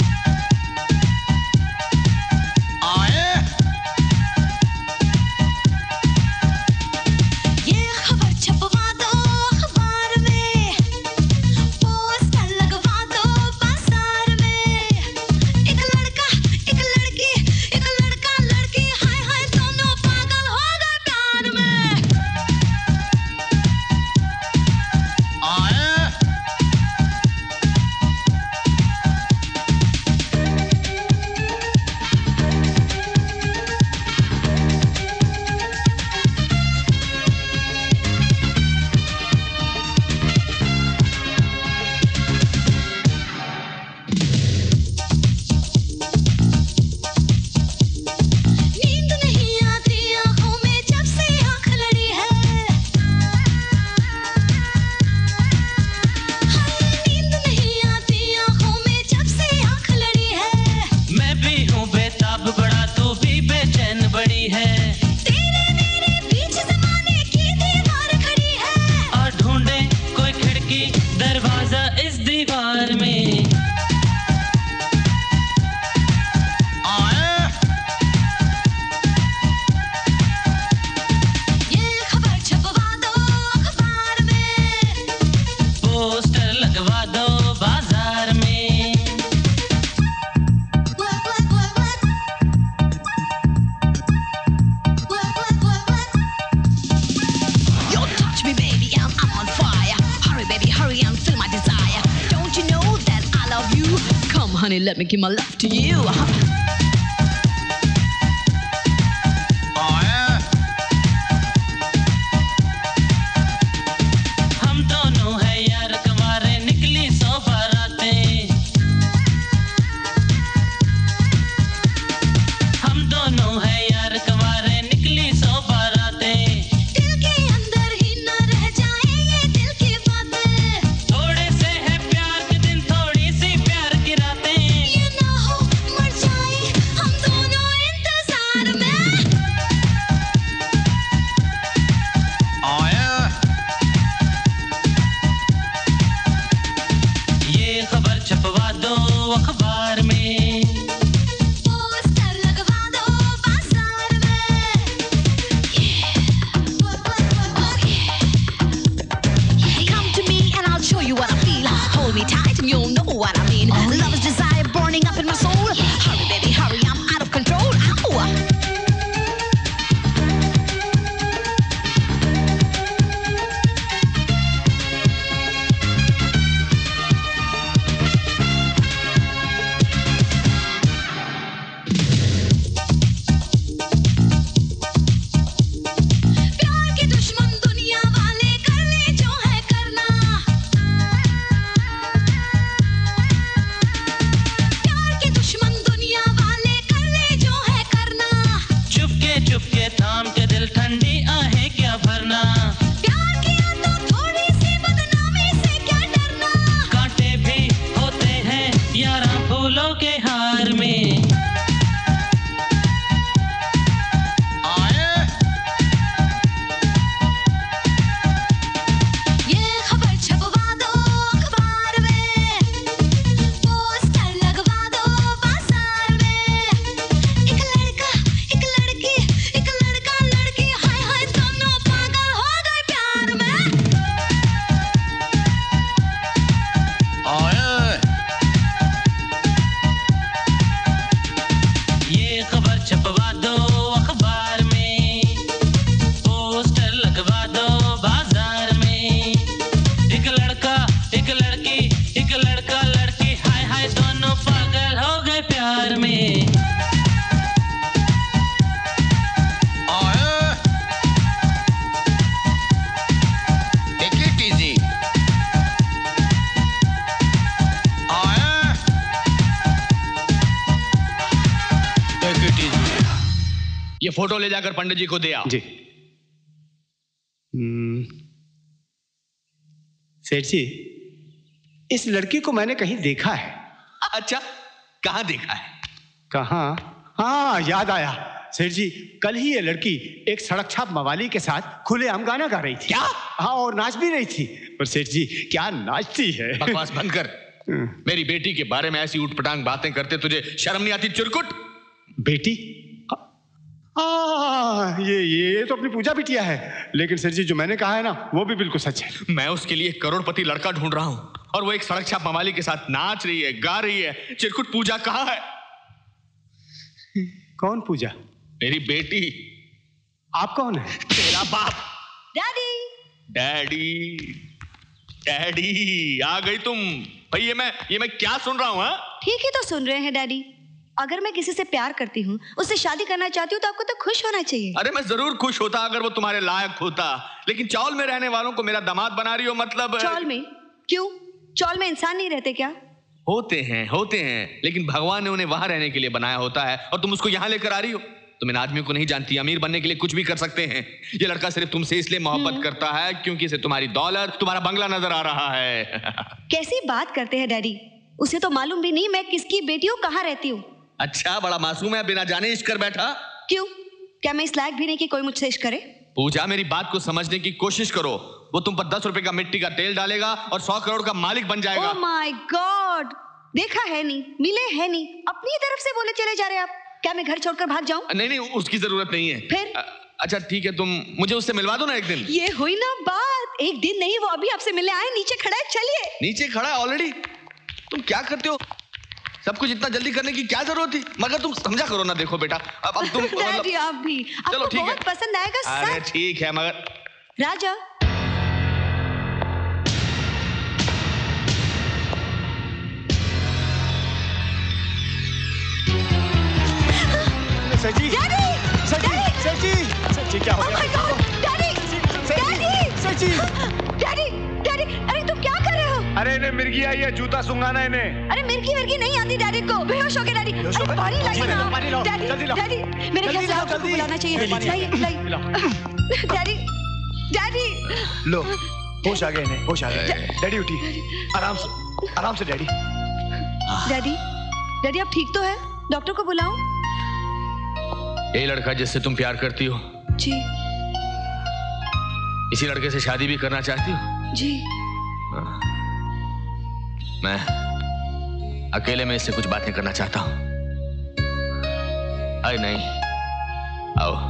Honey, let me give my love to you. है यार कवारे निकली 100 बारातें, दिल के अंदर ही न रह जाए ये दिल की बातें, थोड़े से है प्यार के दिन थोड़ी सी प्यार की रातें, ये ना हो मर जाए हम दोनों इंतजार में। आया ये खबर छपवा दो अखबार में, पोस्टर लगवा दो बाजार में। Come to me and I'll show you what I feel. Hold me tight and you'll know what I mean. Love is desire burning up in my soul. Hurry, baby, hurry, I'm out of control. Ow. प्यार के दुश्मन दुनिया वाले कर ले जो है करना, प्यार के दुश्मन दुनिया वाले कर ले जो है करना, चुपके चुपके थाम के दिल ठंडी आहें क्या भरना, प्यार किया तो थोड़ी सी बदनामी से क्या डरना, कांटे भी होते हैं यारा फूलों के हार में। ये खबर छपवा दो अखबार में, पोस्टर लगवा दो बाजार में। एक लड़का एक लड़की, एक लड़का लड़की, हाय हाय दोनों पागल हो गए प्यार में। ये खबर छपवा दो अखबार में, पोस्टर लगवा दो बाजार में। एक लड़का एक लड़की, एक लड़का लड़की, हाय हाय दोनों पागल हो गए प्यार में। Take it easy. Take it easy. ये फोटो ले जाकर पंडित जी को दे आओ। जी। सेठ जी, इस लड़की को मैंने कहीं देखा है। अच्छा, कहाँ देखा है? कहाँ? हाँ, याद आया सेठ जी, कल ही ये लड़की एक सड़क छाप मवाली के साथ खुलेआम गाना गा रही थी। क्या? हाँ, और नाच भी रही थी। और सेठ जी क्या नाचती है। बकवास बंद कर। मेरी बेटी के बारे में ऐसी उठपटांग बातें करते तुझे शर्म नहीं आती चिरकुट? बेटी? ये तो अपनी पूजा बिटिया है, लेकिन सर जी जो मैंने कहा है ना वो भी बिल्कुल सच है। मैं उसके लिए एक करोड़पति लड़का ढूंढ रहा हूं और वो एक सड़क छाप मवाली के साथ नाच रही है, गा रही है। चिरकुट पूजा कहाँ है? कौन पूजा? मेरी बेटी। आप कौन है? तेरा बाप। डैडी। डैडी डैडी आ गई तुम। भाई ये मैं क्या सुन रहा हूँ? हाँ ठीक ही तो सुन रहे हैं डैडी। अगर मैं किसी से प्यार करती हूँ, उससे शादी करना चाहती हूँ, तो आपको तो खुश होना चाहिए। अरे मैं जरूर खुश होता अगर वो तुम्हारे लायक होता, लेकिन चौल में रहने वालों को मेरा दामाद बना रही हो। मतलब चौल में? क्यों? चौल में इंसान नहीं रहते क्या? होते हैं, लेकिन भगवान ने उन्हें वहां रहने के लिए बनाया होता है और तुम उसको यहाँ लेकर आ रही हो। तुम इन आदमियों को नहीं जानती, अमीर बनने के लिए कुछ भी कर सकते हैं। ये लड़का सिर्फ तुमसे इसलिए मोहब्बत करता है क्योंकि इसे तुम्हारी दौलत, तुम्हारा बंगला नजर आ रहा है। कैसी बात करते हैं डैडी? उसे तो मालूम भी नहीं मैं किसकी बेटी हूँ, कहाँ रहती हूँ। अच्छा, बड़ा मासूम है, बिना जाने इश्क कर बैठा। क्यों? क्या मैं इस लायक भी नहीं कि कोई मुझसे इश्क करे? पूजा, मेरी बात को समझने की कोशिश करो। वो तुम पर 10 रुपए का मिट्टी का तेल डालेगा और 100 करोड़ का मालिक बन जाएगा। ओह माय गॉड, देखा है नहीं, मिले है नहीं, अपनी तरफ से बोले चले जा रहे आप। क्या मैं घर छोड़कर भाग जाऊं? नहीं, उसकी जरूरत नहीं है। फिर? अच्छा ठीक है, तुम मुझे उससे मिलवा दो ना एक दिन। ये हुई ना बात। एक दिन नहीं, वो अभी आपसे मिलने आए, नीचे खड़ा है, चलिए। नीचे खड़ा है ऑलरेडी? तुम क्या करते हो? सब कुछ इतना जल्दी करने की क्या जरूरत थी? मगर तुम समझा करो ना। देखो बेटा, अब तुम डैडी आप भी, चलो आपको ठीक है, बहुत पसंद आएगा। अरे ठीक है, मगर राजा सची, सची क्या हो गया? डैडी, अरे तुम क्या कर रहे हो? अरे इन्हें मिर्गी आई है, जूता सुंगाना इन्हें। अरे मिर्गी विर्गी नहीं आती डैडी को, बेहोश हो गए डैडी। अरे पानी लाइए ना डैडी, डैडी मेरे ख्याल से डॉक्टर को बुलाना चाहिए। लाइए डैडी, डैडी लो होश आ गए इन्हें, होश आ गए। डैडी उठी, आराम से डैडी। डैडी, डैडी आप ठीक तो है? डॉक्टर को बुलाऊं? यही लड़का जिससे तुम प्यार करती हो? जी। इसी लड़के से शादी भी करना चाहती हो? जी। मैं अकेले में इससे कुछ बातें करना चाहता हूं। अरे नहीं, आओ।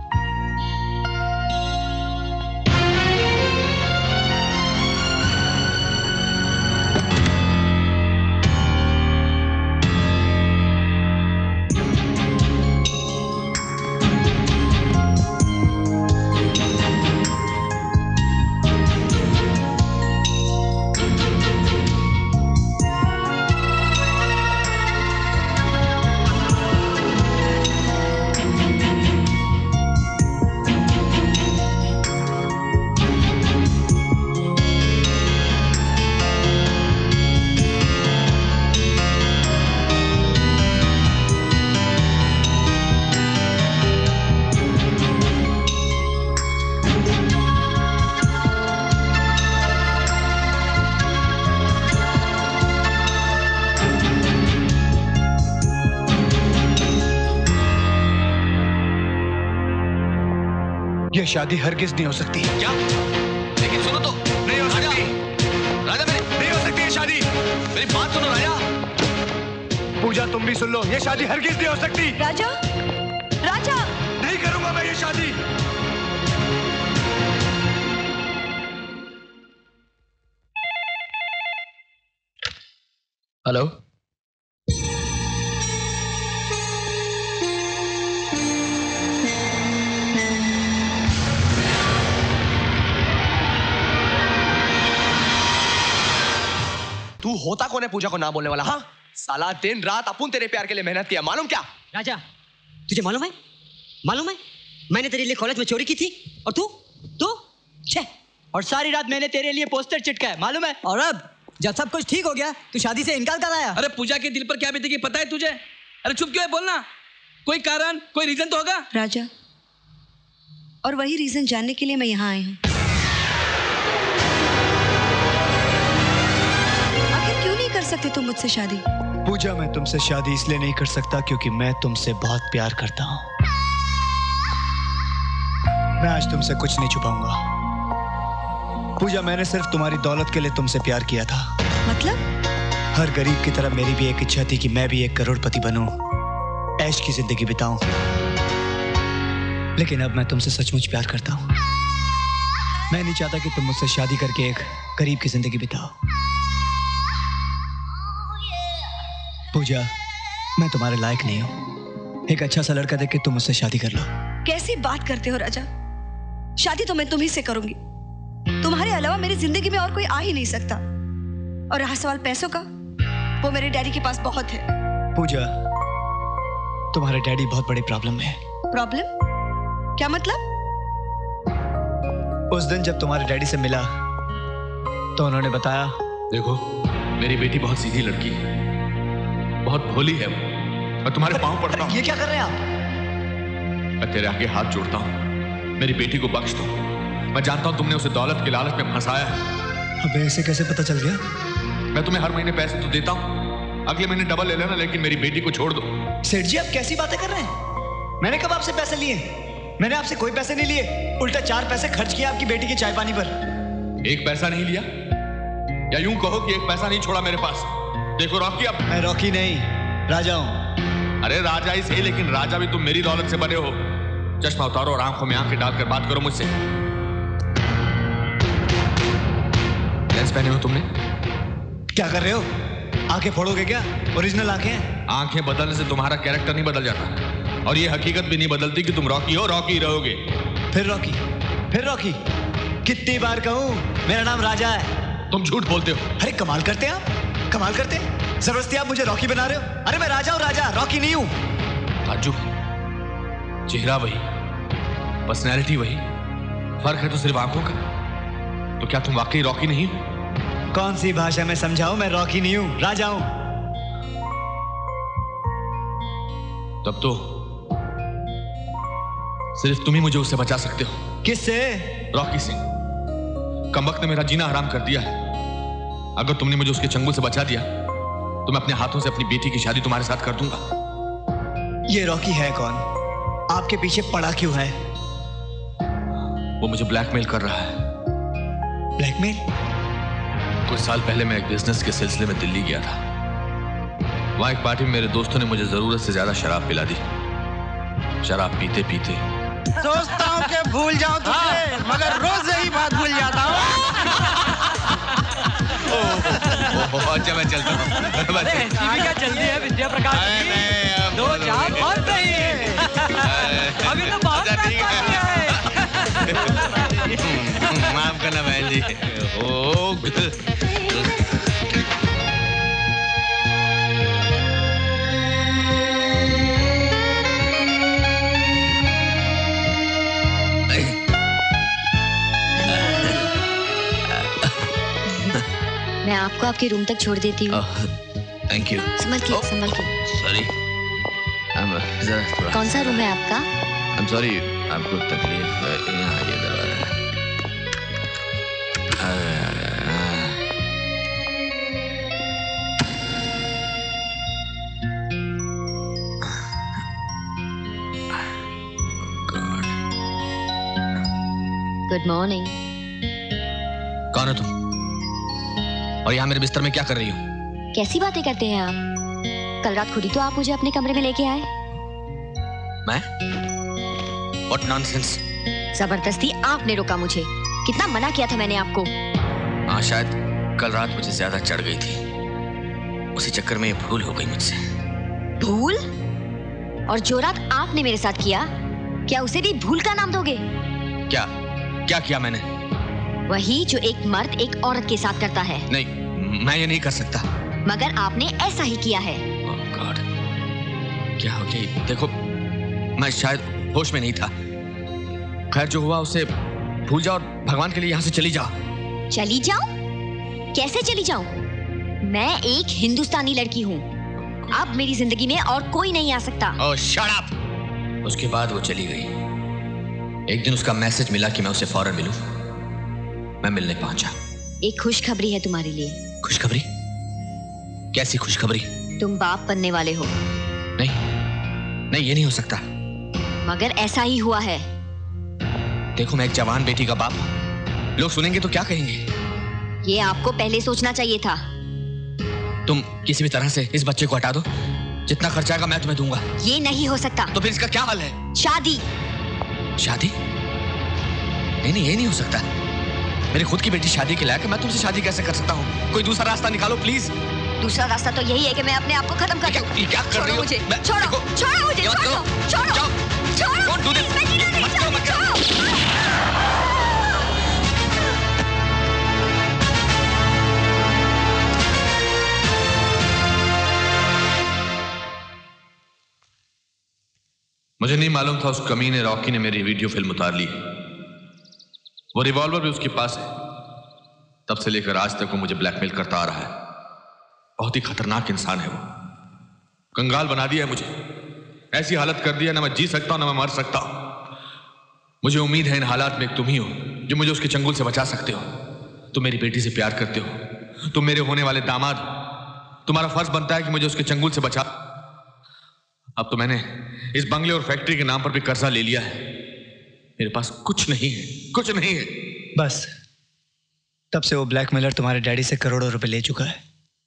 ये शादी हरगिज नहीं हो सकती। क्या? लेकिन सुनो तो, नहीं हो सकती। राजा नहीं हो सकती ये शादी। मेरी बात सुनो राजा। पूजा तुम भी सुन लो, ये शादी हरगिज नहीं हो सकती। राजा, राजा नहीं करूंगा मैं ये शादी। हेलो, तू होता कौन है पूजा को ना बोलने वाला? हाँ, साला दिन रात अपन तेरे प्यार के लिए मेहनत किया, मालूम क्या? राजा, तुझे मालूम है मैंने तेरे लिए कॉलेज में चोरी की थी और तू छे, और सारी रात मैंने तेरे लिए पोस्टर चिटकाया, मालूम है? और अब जब सब कुछ ठीक हो गया तो शादी से इनकार कर आया। अरे पूजा के दिल पर क्या बीतेगी पता है तुझे? अरे चुप क्यों है, बोलना। कोई कारण, कोई रीजन तो होगा। राजा, और वही रीजन जानने के लिए मैं यहाँ आई हूँ। आखिर क्यों नहीं कर सकते तुम मुझसे शादी? पूजा, मैं तुमसे शादी इसलिए नहीं कर सकता क्योंकि मैं तुमसे बहुत प्यार करता हूँ। मैं आज तुमसे कुछ नहीं छुपाऊंगा। पूजा, मैंने सिर्फ तुम्हारी दौलत के लिए तुमसे प्यार किया था। मतलब? हर गरीब की तरह मेरी भी एक इच्छा थी कि मैं भी एक करोड़पति बनूं, ऐश की जिंदगी बिताऊं। लेकिन अब मैं तुमसे सचमुच प्यार करता हूं। मैं नहीं चाहता कि तुम मुझसे शादी करके एक गरीब की जिंदगी बिताओ। पूजा, मैं तुम्हारे लायक नहीं हूं। एक अच्छा सा लड़का देख के तुम मुझसे शादी कर लो। कैसी बात करते हो राजा? शादी तो मैं तुम्ही से करूंगी। तुम्हारे अलावा मेरी जिंदगी में और कोई आ ही नहीं सकता। और रहा सवाल पैसों का, वो मेरे डैडी के पास बहुत है। पूजा, तुम्हारे डैडी बहुत बड़ी प्रॉब्लम में है। प्रॉब्लम? क्या मतलब? उस दिन जब तुम्हारे डैडी से मिला तो उन्होंने बताया, देखो मेरी बेटी बहुत सीधी लड़की है, बहुत भोली है वो। मैं तुम्हारे पांव पड़ता हूँ। ये क्या कर रहे हैं आप? मैं तेरे आगे हाथ जोड़ता हूँ, मेरी बेटी को बख्श दो। मैं जानता हूँ तुमने उसे दौलत के लालच में फंसाया है। अबे ऐसे कैसे पता चल गया? मैं तुम्हें हर महीने पैसे तो देता हूँ, अगले महीने डबल ले लेना, लेकिन मेरी बेटी को छोड़ दो। सेठ जी, आप कैसी बातें कर रहे हैं? मैंने कब आपसे पैसे लिए? मैंने आपसे कोई पैसे नहीं लिए, उल्टा 4 पैसे खर्च किए आपकी बेटी के चाय पानी पर। एक पैसा नहीं लिया, या यूं कहो कि एक पैसा नहीं छोड़ा मेरे पास। देखो रॉकी, अब मैं रॉकी नहीं, राजा हूं। अरे राजा ही सही, लेकिन राजा भी तुम मेरी दौलत से बने हो। चश्मा उतारो और आंखों में आंखें डालकर बात करो मुझसे। लेंस पहने हो तुमने? क्या कर रहे हो? आंखें फोड़ोगे क्या? ओरिजिनल आंखें हैं। आंखें बदलने से तुम्हारा कैरेक्टर नहीं बदल जाता, और ये हकीकत भी नहीं बदलती कि तुम रॉकी हो, रॉकी रहोगे। फिर रॉकी, फिर रॉकी। कितनी बार कहूं मेरा नाम राजा है? तुम झूठ बोलते हो। अरे कमाल करते हैं आप, कमाल करते हैं। जबरदस्ती आप मुझे रॉकी बना रहे हो। अरे मैं राजा हूं, राजा, रॉकी नहीं हूं। ताज्जुब, चेहरा वही, पर्सनैलिटी वही, फर्क है तो सिर्फ आंखों का। तो क्या तुम वाकई रॉकी नहीं हो? कौन सी भाषा में समझाऊं? मैं रॉकी नहीं हूं, राजा हूं। तब तो सिर्फ तुम ही मुझे उससे बचा सकते हो। किससे? रॉकी से। कमबख्त ने मेरा जीना हराम कर दिया है। अगर तुमने मुझे उसके चंगुल से बचा दिया तो मैं अपने हाथों से अपनी बेटी की शादी तुम्हारे साथ कर दूंगा। ये रॉकी है कौन? आपके पीछे पड़ा क्यों है? वो मुझे ब्लैकमेल कर रहा है। ब्लैकमेल? कुछ साल पहले मैं एक बिजनेस के सिलसिले में दिल्ली गया था। वहां एक पार्टी में मेरे दोस्तों ने मुझे जरूरत से ज्यादा शराब पिला दी। शराब पीते पीते सोचता हूँ कि भूल जाऊं तुझे, मगर रोज यही बात भूल जाता हूँ। अच्छा मैं चलता हूँ। क्या जल्दी है विद्या प्रकाश जी? दो चार बहुत सही है। अभी तो बहुत बाकी है। माफ करना बहन जी। मैं आपको आपके रूम तक छोड़ देती हूँ। Thank you. संभल के, संभल के। सॉरी। जरा थोड़ा। कौन सा रूम है आपका? I'm sorry, आपको तकलीफ यहाँ ये दरवाजा है। Good morning. कौन हो तुम? और यहाँ मेरे बिस्तर में क्या कर रही हो? कैसी बातें करते हैं आप? कल रात खुद ही तो आप मुझे अपने कमरे में लेके आए। मैं? What nonsense? जबरदस्ती आपने रोका मुझे। कितना मना किया था मैंने आपको। हाँ, शायद कल रात मुझे ज्यादा चढ़ गई थी। उसी चक्कर में ये भूल हो गई मुझसे। भूल? और जो रात आपने मेरे साथ किया, क्या उसे भी भूल का नाम दोगे? क्या? क्या किया मैंने? वही जो एक मर्द एक औरत के साथ करता है। नहीं, मैं ये नहीं कर सकता। मगर आपने ऐसा ही किया है। Oh God, क्या हो गया? देखो, मैं शायद होश में नहीं था। खैर जो हुआ उसे भूल जाओ और भगवान के लिए यहाँ से चली जाओ। चली जाऊं? कैसे चली जाऊं? मैं एक हिंदुस्तानी लड़की हूँ। अब मेरी जिंदगी में और कोई नहीं आ सकता। Oh, shut up! उसके बाद वो चली गई। एक दिन उसका मैसेज मिला कि मैं उसे फौरन मिलूं। मैं मिलने पहुंचा। एक खुशखबरी है तुम्हारे लिए। खुशखबरी? कैसी खुशखबरी? तुम बाप बनने वाले हो। नहीं, नहीं ये नहीं हो सकता। मगर ऐसा ही हुआ है। देखो मैं एक जवान बेटी का बाप हूं। लोग सुनेंगे तो क्या कहेंगे? ये आपको पहले सोचना चाहिए था। तुम किसी भी तरह से इस बच्चे को हटा दो। जितना खर्चा आएगा मैं तुम्हें दूंगा। ये नहीं हो सकता। तो फिर इसका क्या हाल है? शादी। शादी? नहीं नहीं ये नहीं हो सकता। मेरी खुद की बेटी शादी के लायक है। मैं तुमसे शादी कैसे कर सकता हूँ? कोई दूसरा रास्ता निकालो प्लीज। दूसरा रास्ता तो यही है कि मैं अपने आप को खत्म कर दूं। क्या कर रही हो? मुझे छोड़ो, छोड़ो मुझे, छोड़ो, छोड़ो, छोड़ो, प्लीज, मैं जीना नहीं चाहती, छोड़ो। मुझे नहीं मालूम था उस कमीने रॉकी ने मेरी वीडियो फिल्म उतार ली। वो रिवॉल्वर भी उसके पास है। तब से लेकर आज तक वो मुझे ब्लैकमेल करता आ रहा है। बहुत ही खतरनाक इंसान है वो। कंगाल बना दिया है मुझे। ऐसी हालत कर दिया ना मैं जी सकता हूं ना मैं मर सकता हूं। मुझे उम्मीद है इन हालात में एक तुम ही हो जो मुझे उसके चंगुल से बचा सकते हो। तुम मेरी बेटी से प्यार करते हो। तुम मेरे होने वाले दामाद हो। तुम्हारा फर्ज बनता है कि मुझे उसके चंगुल से बचा। अब तो मैंने इस बंगले और फैक्ट्री के नाम पर भी कर्जा ले लिया है। मेरे पास कुछ नहीं है, कुछ नहीं है। बस तब से वो ब्लैकमेलर तुम्हारे डैडी से करोड़ों रुपए ले चुका है।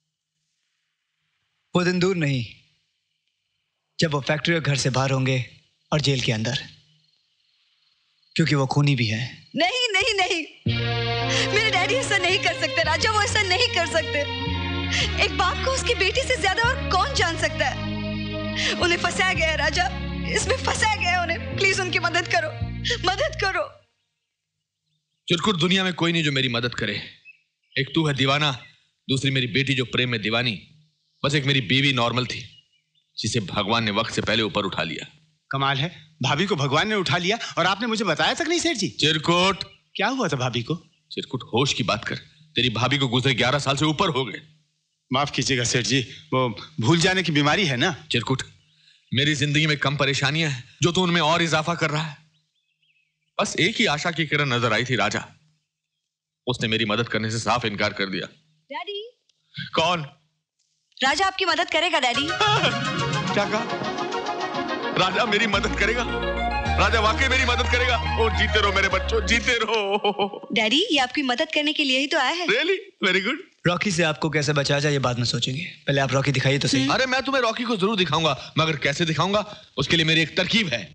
वो दिन दूर नहीं जब वो फैक्ट्री और घर से बाहर होंगे और जेल के अंदर, क्योंकि वो खूनी भी है। नहीं नहीं नहीं, मेरे डैडी ऐसा नहीं कर सकते राजा, वो ऐसा नहीं कर सकते। एक बाप को उसकी बेटी से ज्यादा और कौन जान सकता है? उन्हें फंसाया गया है राजा, इसमें फंसाया गया है उन्हें। प्लीज उनकी मदद करो, मदद करो। चिरकुट दुनिया में कोई नहीं जो मेरी मदद करे। एक तू है दीवाना, दूसरी मेरी बेटी जो प्रेम में दीवानी, बस एक मेरी बीवी नॉर्मल थी जिसे भगवान ने वक्त से पहले ऊपर उठा लिया। कमाल है, भाभी को भगवान ने उठा लिया और आपने मुझे बताया तक नहीं सेठ जी। चिरकुट क्या हुआ था भाभी को? चिरकुट होश की बात कर। तेरी भाभी को गुजरे 11 साल से ऊपर हो गए। माफ कीजिएगा सेठ जी, वो भूल जाने की बीमारी है ना। चिरकुट, मेरी जिंदगी में कम परेशानियां हैं जो तू उनमें और इजाफा कर रहा है। बस एक ही आशा की किरण नजर आई थी, राजा। उसने मेरी मदद करने से साफ इनकार कर दिया। डैडी। कौन? राजा आपकी मदद करेगा डैडी। क्या कहा? राजा मेरी मदद करेगा? राजा वाकई मेरी मदद करेगा? ओ जीते रहो मेरे बच्चों, जीते रहो। डैडी ये आपकी मदद करने के लिए ही तो आया है। Really? Very good. रॉकी से आपको कैसे बचाया जाए ये बाद में सोचेंगे, पहले आप रॉकी दिखाइए तो सही। अरे मैं तुम्हें रॉकी को जरूर दिखाऊंगा, मगर कैसे दिखाऊंगा उसके लिए मेरी एक तरकीब है।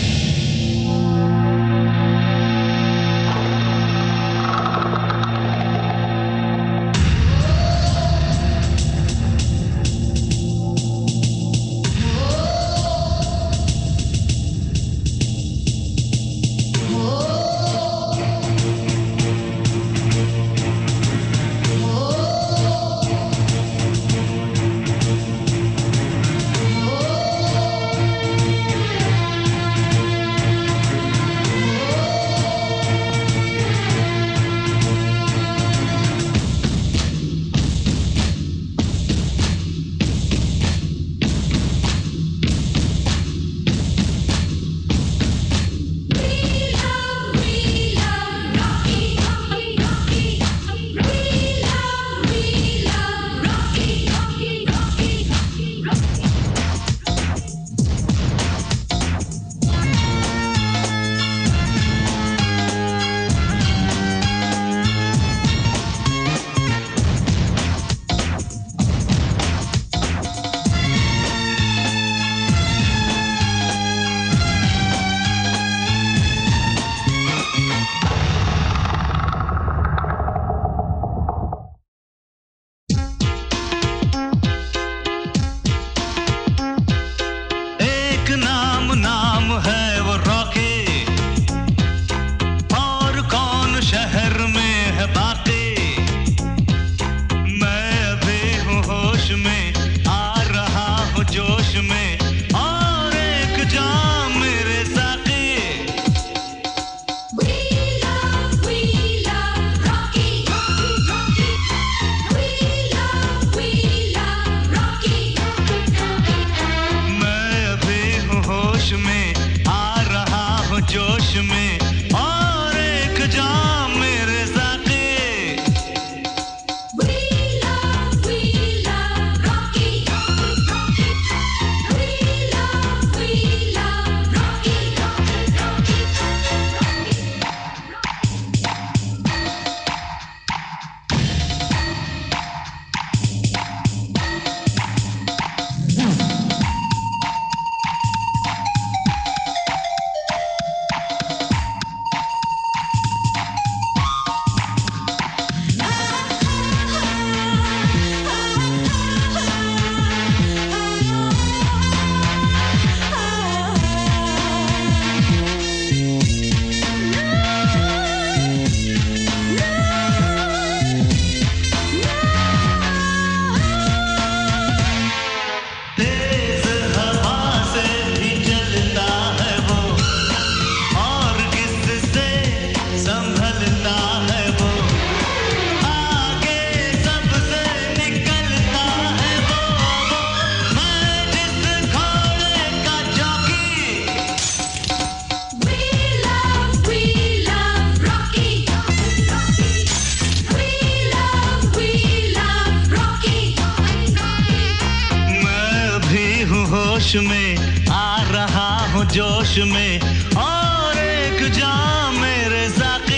होश में आ रहा हूँ जोश में और एक जाम मेरे साकी।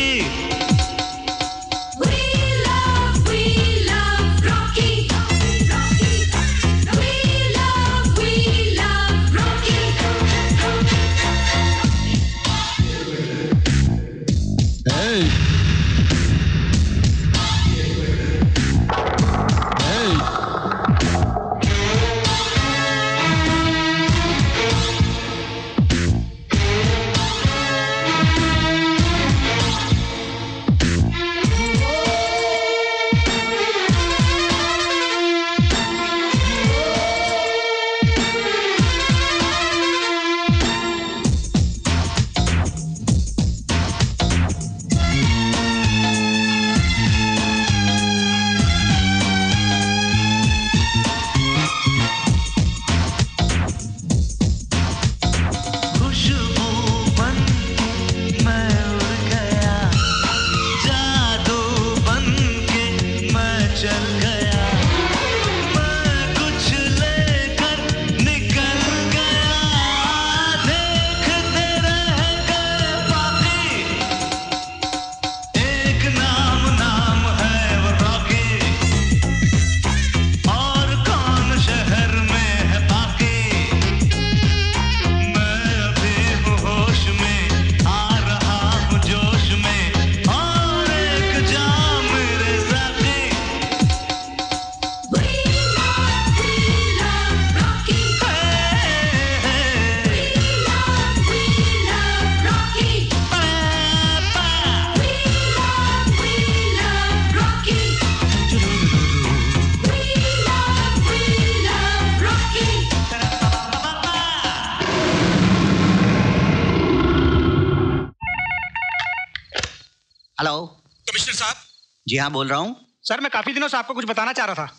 हेलो कमिश्नर साहब। जी हाँ, बोल रहा हूँ। सर मैं काफी दिनों से आपको कुछ बताना चाह रहा था।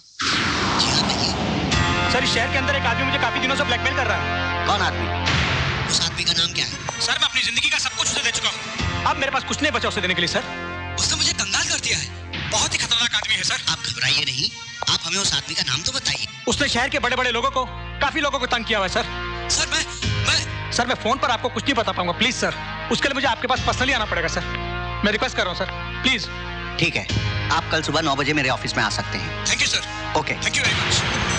सर इस शहर के अंदर एक आदमी मुझे काफी दिनों से ब्लैकमेल कर रहा है। कौन आदमी? उस आदमी का नाम क्या है? सर मैं अपनी जिंदगी का सब कुछ उसे दे चुका हूँ। अब मेरे पास कुछ नहीं बचा उसे देने के लिए सर। उसने मुझे कंगाल कर दिया है। बहुत ही खतरनाक आदमी है सर। आप घबराइए नहीं, आप हमें उस आदमी का नाम तो बताइए। उसने शहर के बड़े बड़े लोगों को, काफी लोगों को तंग किया हुआ है सर। सर मैं फोन पर आपको कुछ नहीं बता पाऊंगा, प्लीज सर। उसके लिए मुझे आपके पास पर्सनली आना पड़ेगा सर। मैं रिक्वेस्ट कर रहा हूँ सर, प्लीज। ठीक है, आप कल सुबह 9 बजे मेरे ऑफिस में आ सकते हैं। Thank you sir. Okay, thank you very much.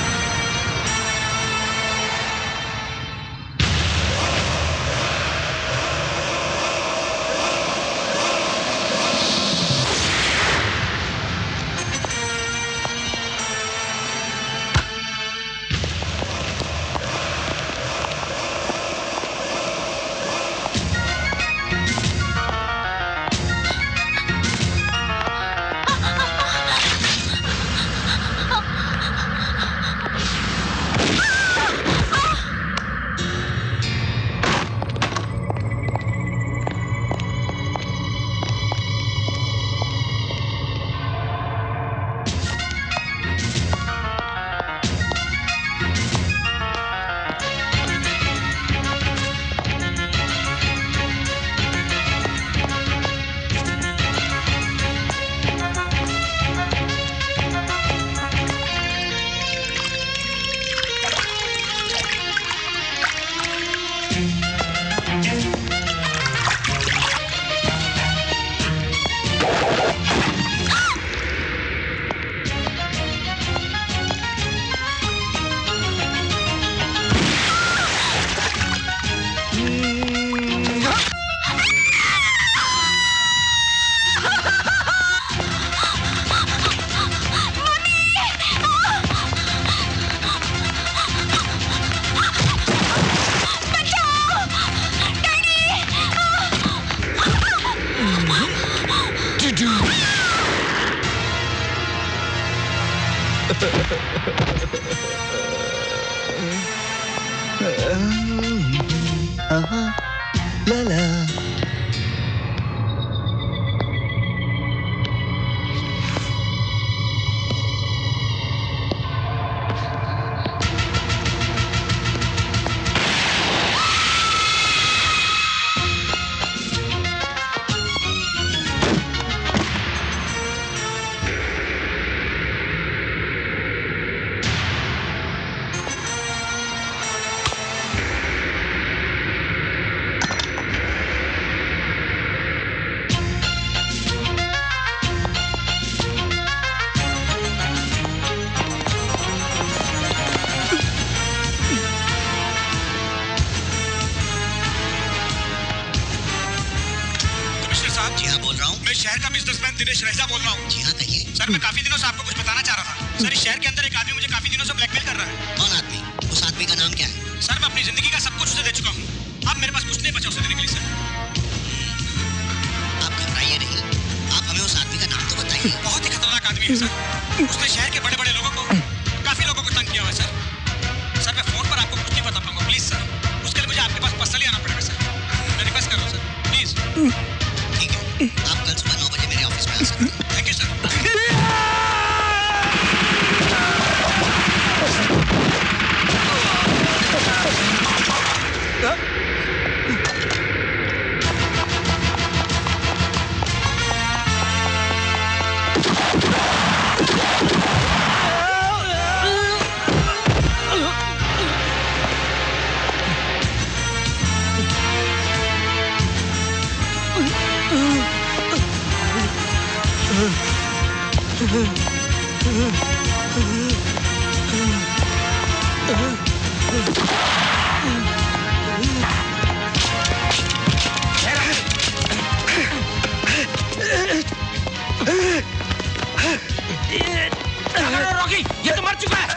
Sir मैं काफी दिनों से आपको कुछ बताना चाह रहा था। सर इस शहर के अंदर एक आदमी मुझे काफी दिनों से ब्लैकमेल कर रहा है। कौन आदमी? उस आदमी का नाम क्या है? सर मैं अपनी जिंदगी का सब कुछ उसे दे चुका हूँ। अब मेरे पास कुछ नहीं बचा उसे देने के लिए सर। आप घबराइए नहीं, आप हमें उस आदमी का नाम तो बताइए। बहुत ही खतरनाक आदमी है सर। उसने शहर के बड़े बड़े लोगों को, काफी लोगों को तंग किया हुआ है सर। सर मैं फोन पर आपको कुछ नहीं बता पाऊंगा, प्लीज सर। उसके लिए मुझे आपके पास पर्सनली आना पड़ेगा सर। मैं रिक्वेस्ट कर रहा हूँ सर, प्लीज। ठीक है, आप कल सुबह 9 बजे मेरे ऑफिस में आ सकते हैं। Thank you sir. रॉकी, ये तो मर चुका है।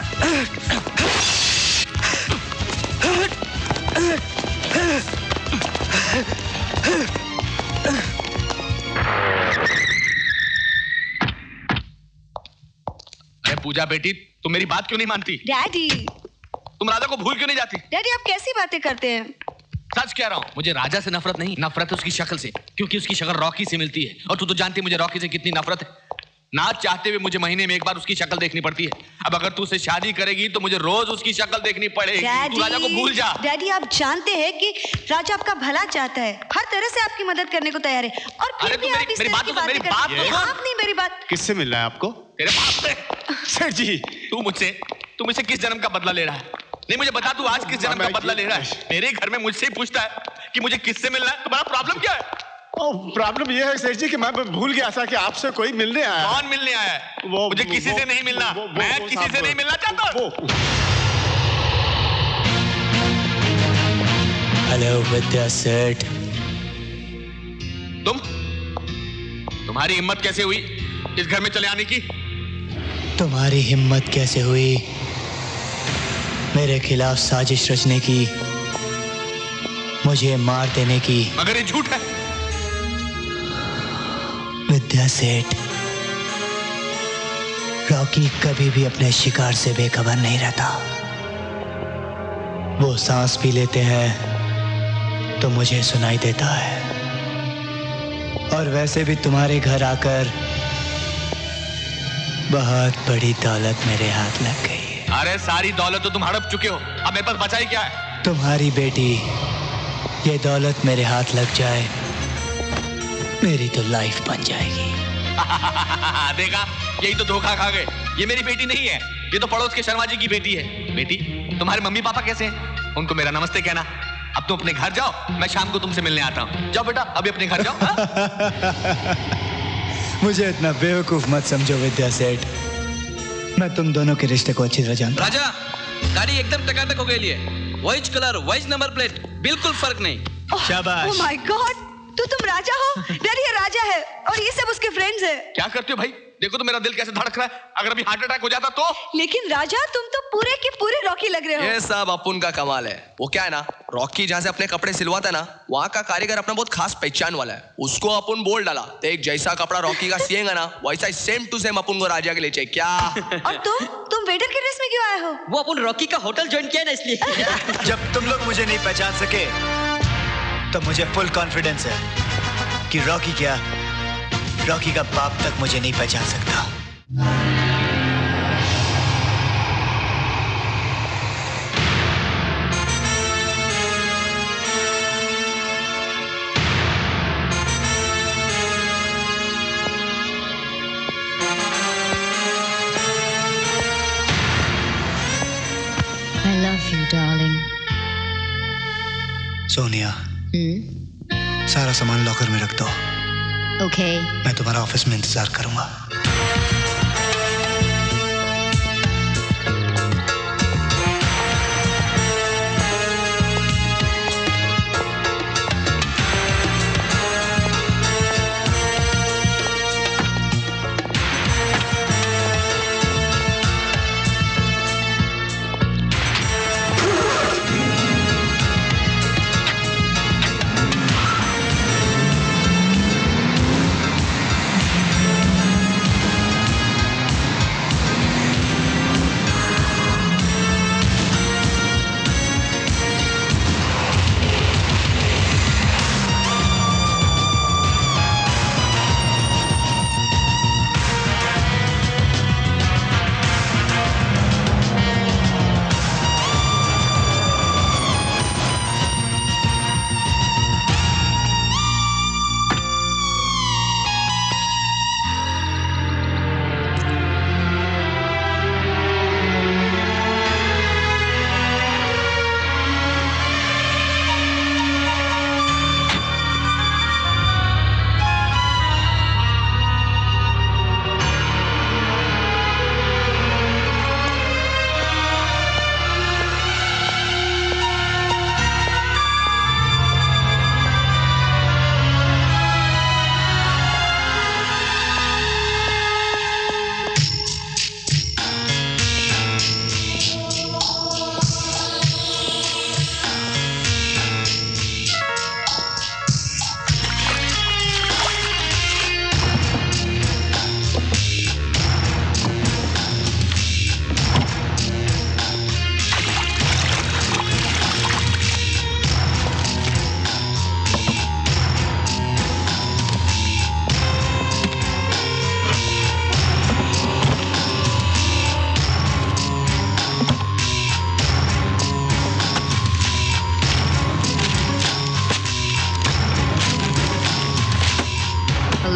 पूजा बेटी, तुम मेरी बात क्यों नहीं मानती? डैडी, तुम राधा को भूल क्यों नहीं जाती? डैडी आप कैसी बातें करते हैं? सच कह रहा हूँ, मुझे राजा से नफरत नहीं, नफरत उसकी शक्ल से, क्योंकि उसकी शक्ल रॉकी से मिलती है। और तू तो जानती है मुझे रॉकी से कितनी नफरत है। ना चाहते हुए मुझे महीने में एक बार उसकी शक्ल देखनी पड़ती है। अब अगर तू उससे शादी करेगी तो मुझे रोज उसकी शक्ल देखनी पड़ेगी। तू राजा को भूल जा। डैडी, आप जानते हैं कि राजा आपका भला चाहता है, हर तरह से आपकी मदद करने को तैयार है, और फिर भी आप इस तरह की बातें करते हैं। आप नहीं, मेरी बात। किससे मिलना है आपको? तेरे बाप से। सेठ जी, तू मुझसे किस जन्म का बदला ले रहा है? नहीं, मुझे बता, तू आज किस जन्म का बदला ले रहा है? मेरे घर में मुझसे ही पूछता है कि मुझे किससे मिलना है। तुम्हारा प्रॉब्लम क्या है? प्रॉब्लम ये है सेठ जी कि मैं भूल गया था कि आपसे कोई मिलने आया। कौन मिलने आया है? मुझे किसी से नहीं मिलना। मैं किसी से नहीं मिलना चाहता। हेलो विद्या सेठ। तुम्हारी हिम्मत कैसे हुई इस घर में चले आने की? तुम्हारी हिम्मत कैसे हुई मेरे खिलाफ साजिश रचने की, मुझे मार देने की? मगर ये झूठ है। विद्या सेठ, रॉकी कभी भी अपने शिकार से बेखबर नहीं रहता। वो सांस भी लेते हैं तो मुझे सुनाई देता है। और वैसे भी तुम्हारे घर आकर बहुत बड़ी दौलत मेरे हाथ लग गई है। अरे सारी दौलत तो तुम हड़प चुके हो, अब मेरे पास बचा ही क्या है? तुम्हारी बेटी, ये दौलत मेरे हाथ लग जाए, मेरी तो लाइफ बन जाएगी। देखा, यही तो धोखा खा गए। ये मेरी बेटी नहीं है, ये तो पड़ोस के शर्मा जी की बेटी है। बेटी, तुम्हारे मम्मी पापा कैसे हैं? उनको मेरा नमस्ते कहना। अब तुम अपने घर जाओ, मैं शाम को तुमसे मिलने आता हूँ। जाओ बेटा, अभी अपने घर जाओ। मुझे इतना बेवकूफ मत समझो विद्या सेठ, मैं तुम दोनों के रिश्ते को अच्छी तरह जानता हूं। राजा, गाड़ी एकदम टकाटक हो गई है। Wise colour, wise number plate, बिल्कुल फर्क नहीं। शाबाश। ओह माय गॉड, तुम राजा हो? डैडी, ये राजा है और ये सब उसके फ्रेंड्स हैं। क्या करते हो भाई? देखो तो मेरा दिल कैसे धड़क रहा है। अगर अभी हार्ट अटैक हो जाता तो? लेकिन राजा, तुम तो पूरे के पूरे रॉकी लग रहे हो। ये सब अपुन का कमाल है। वो क्या है ना, रॉकी जहाँ से अपने कपड़े सिलवाता है ना, वहाँ का कारीगर अपना बहुत खास पहचान वाला है। उसको अपुन बोल डाला तो एक जैसा कपड़ा रॉकी का सिएगा ना, वैसा सेम टू सेम अपुन को राजा के लिए चाहिए। क्या? और तुम वेटर के ड्रेस में क्यों आए हो? वो अपुन रॉकी का होटल ज्वाइन किया ना, इसलिए। जब तुम लोग मुझे नहीं पहचान सके तो मुझे फुल कॉन्फिडेंस है कि रॉकी क्या, रॉकी का बाप तक मुझे नहीं पहचान सकता। I love you, darling. Sonia, सारा सामान लॉकर में रख दो। Okay. मैं तुम्हारा ऑफिस में इंतजार करूंगा।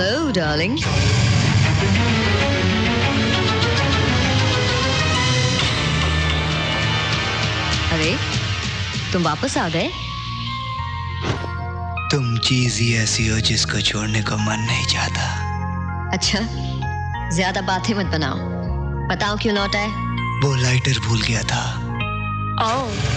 Hello darling. अरे तुम वापस आ गए? तुम चीज ही ऐसी हो जिसको छोड़ने को मन नहीं चाहता। अच्छा, ज्यादा बातें मत बनाओ, बताओ क्यों लौट आए? वो लाइटर भूल गया था। ओह,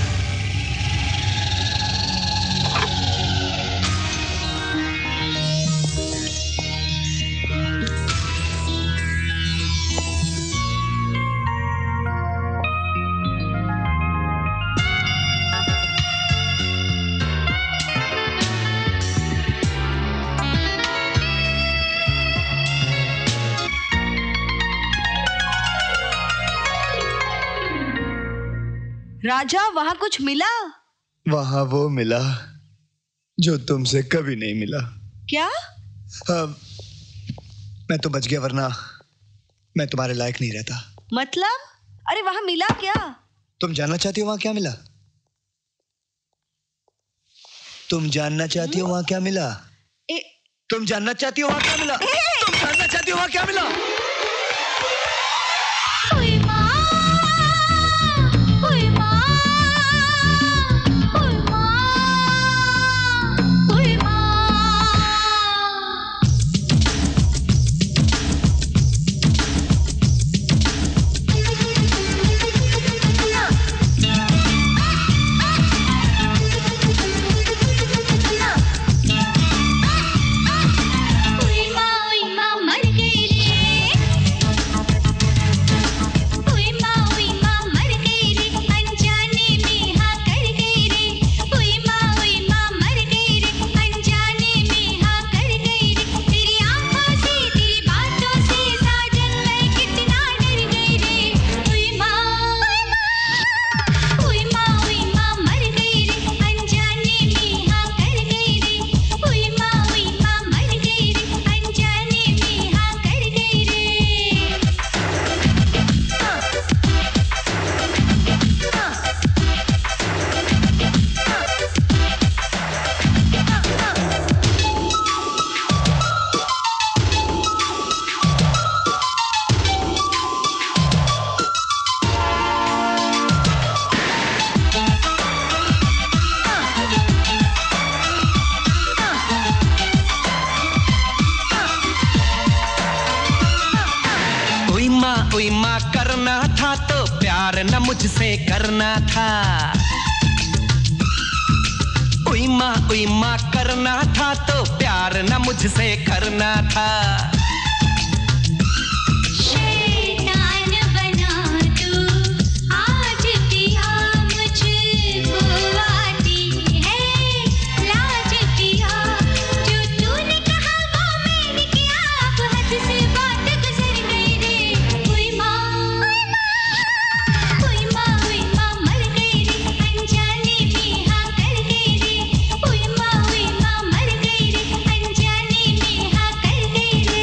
राजा, वहां कुछ मिला? वहां वो मिला जो तुमसे कभी नहीं मिला। क्या? मैं तो बच गया, वरना मैं तुम्हारे लायक नहीं रहता। मतलब? अरे वहां मिला क्या? तुम जानना चाहती हो वहां क्या मिला? तुम जानना चाहती हो वहां क्या मिला? तुम जानना चाहती हो वहां क्या मिला? तुम जानना चाहती हो वहां क्या मिला? करना था तो प्यार न मुझसे करना था। उई माँ करना था तो प्यार न मुझसे करना था। शैतान बना तू आज पिया, मुझको आती है लाज पिया। जो तूने कहा वो मैंने किया, अब हद से बात गुजर गई रे। उई माँ मर गई रे, अनजाने में हाँ कर गई रे। उई माँ मर गई रे, अनजाने में हाँ कर गई रे।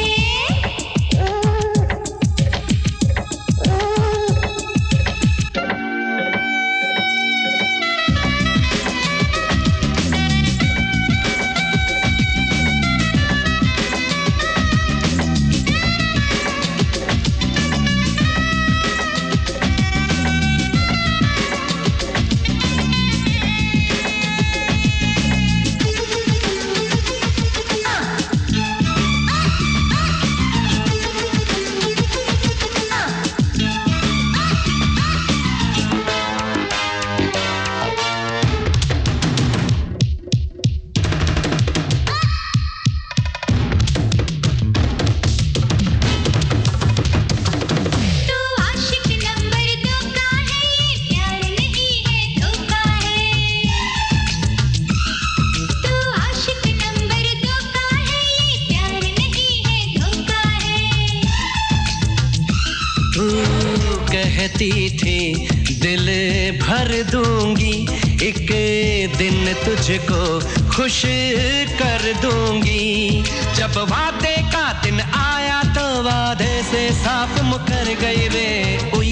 कहती थी दिल भर दूंगी, एक दिन तुझको खुश कर दूंगी। जब वादे का दिन आया तो वादे से साफ मुकर गई रे। उई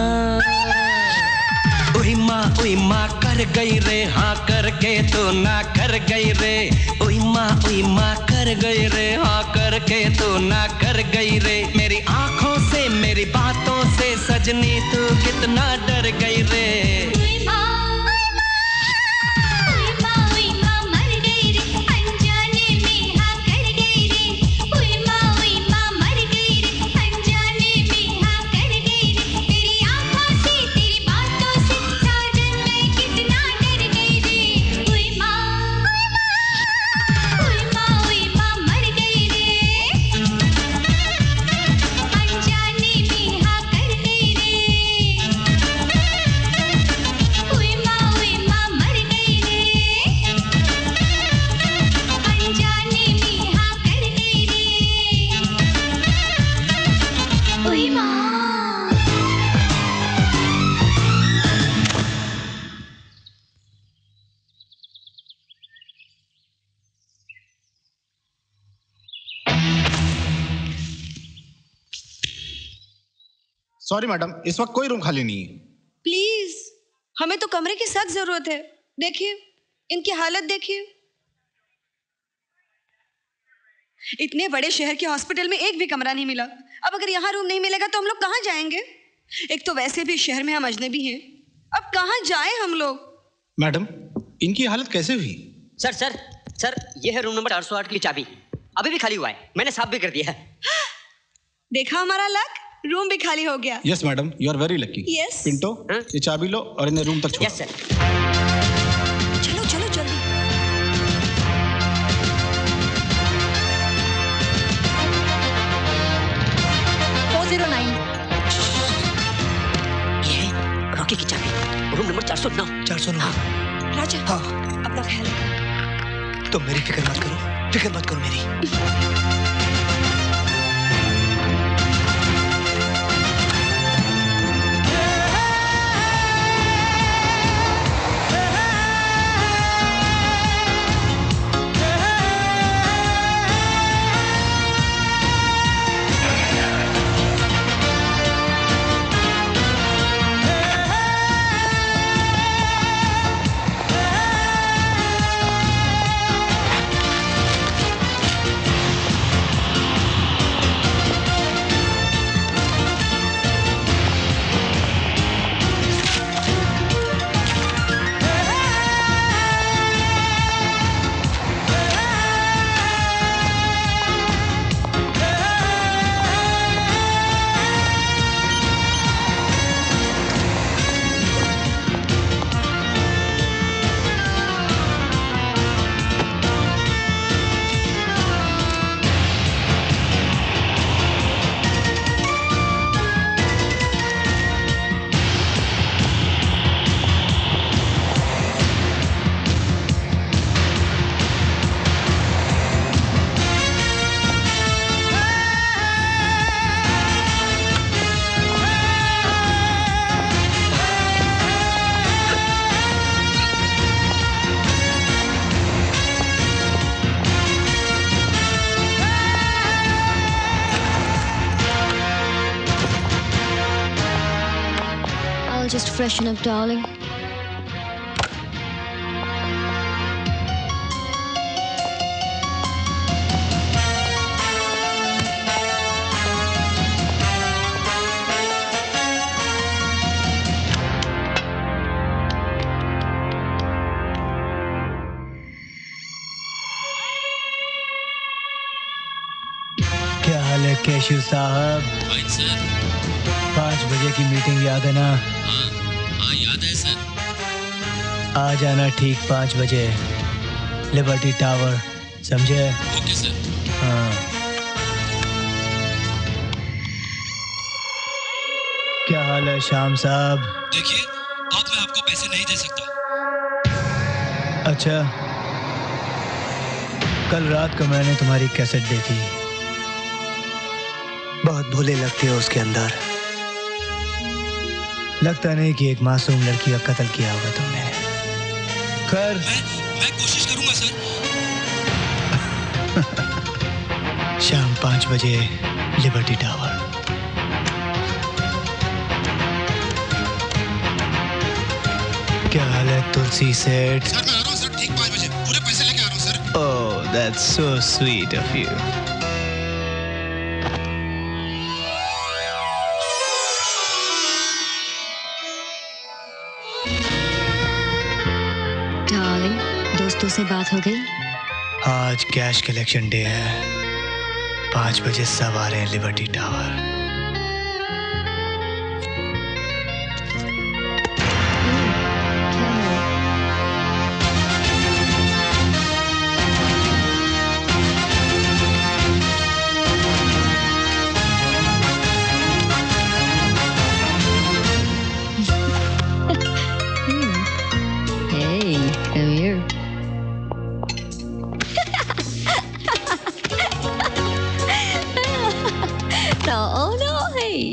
माँ कर गई रे, हाँ करके तो ना कर गई रे। उई माँ कर डर गई रे, हाँ करके तू ना कर गई रे, मेरी आंखों से मेरी बातों से सजनी तू कितना डर गई रे। सॉरी मैडम, इस वक्त कोई रूम खाली नहीं है। प्लीज, हमें तो कमरे की सख्त जरूरत है। देखिए इनकी हालत देखिए। इतने बड़े शहर के हॉस्पिटल में एक भी कमरा नहीं मिला। अब अगर यहाँ रूम नहीं मिलेगा तो हम लोग कहाँ जाएंगे? एक तो वैसे भी शहर में हम अजनबी हैं, अब कहाँ जाएं हम लोग? मैडम, इनकी हालत कैसे हुई? सर सर सर, ये है रूम नंबर 808 की चाबी, अभी भी खाली हुआ है, मैंने साफ भी कर दिया है। देखा हमारा लक, रूम भी खाली हो गया। Yes madam, you are very lucky. Yes. Pinto, ये चाबी लो और इन्हें रूम तक छोड़ो। Yes sir. चलो चलो जल्दी। ये है रॉकी की चाबी, रूम नंबर 409। 409। राजा, हाँ, अपना ख्याल रखो। तुम मेरी फिक्र मत करो, फिक्र मत करो मेरी। Just freshen up, darling. क्या हाल है केशव साहब? 5 बजे की मीटिंग याद है ना? हाँ याद है सर। आ जाना ठीक 5 बजे, लिबर्टी टावर, समझे? Okay sir. हाँ। क्या हाल है श्याम साहब? देखिए, अब मैं आपको पैसे नहीं दे सकता। अच्छा, कल रात को मैंने तुम्हारी कैसेट देखी, बहुत भोले लगते हो उसके अंदर। लगता नहीं कि एक मासूम लड़की का कत्ल किया होगा तुमने। खैर, मैं कोशिश करूंगा सर। शाम 5 बजे लिबर्टी टावर। क्या हाल है तुलसी सेठ? सर मैं आ रहा हूँ सर, ठीक 5 बजे पूरे पैसे लेके आ रहा हूँ sir. Oh that's so sweet of you. Darling, दोस्तों से बात हो गई? आज कैश कलेक्शन डे है। 5 बजे सब आ रहे हैं Liberty Tower. Hey, come here. No, no, hey.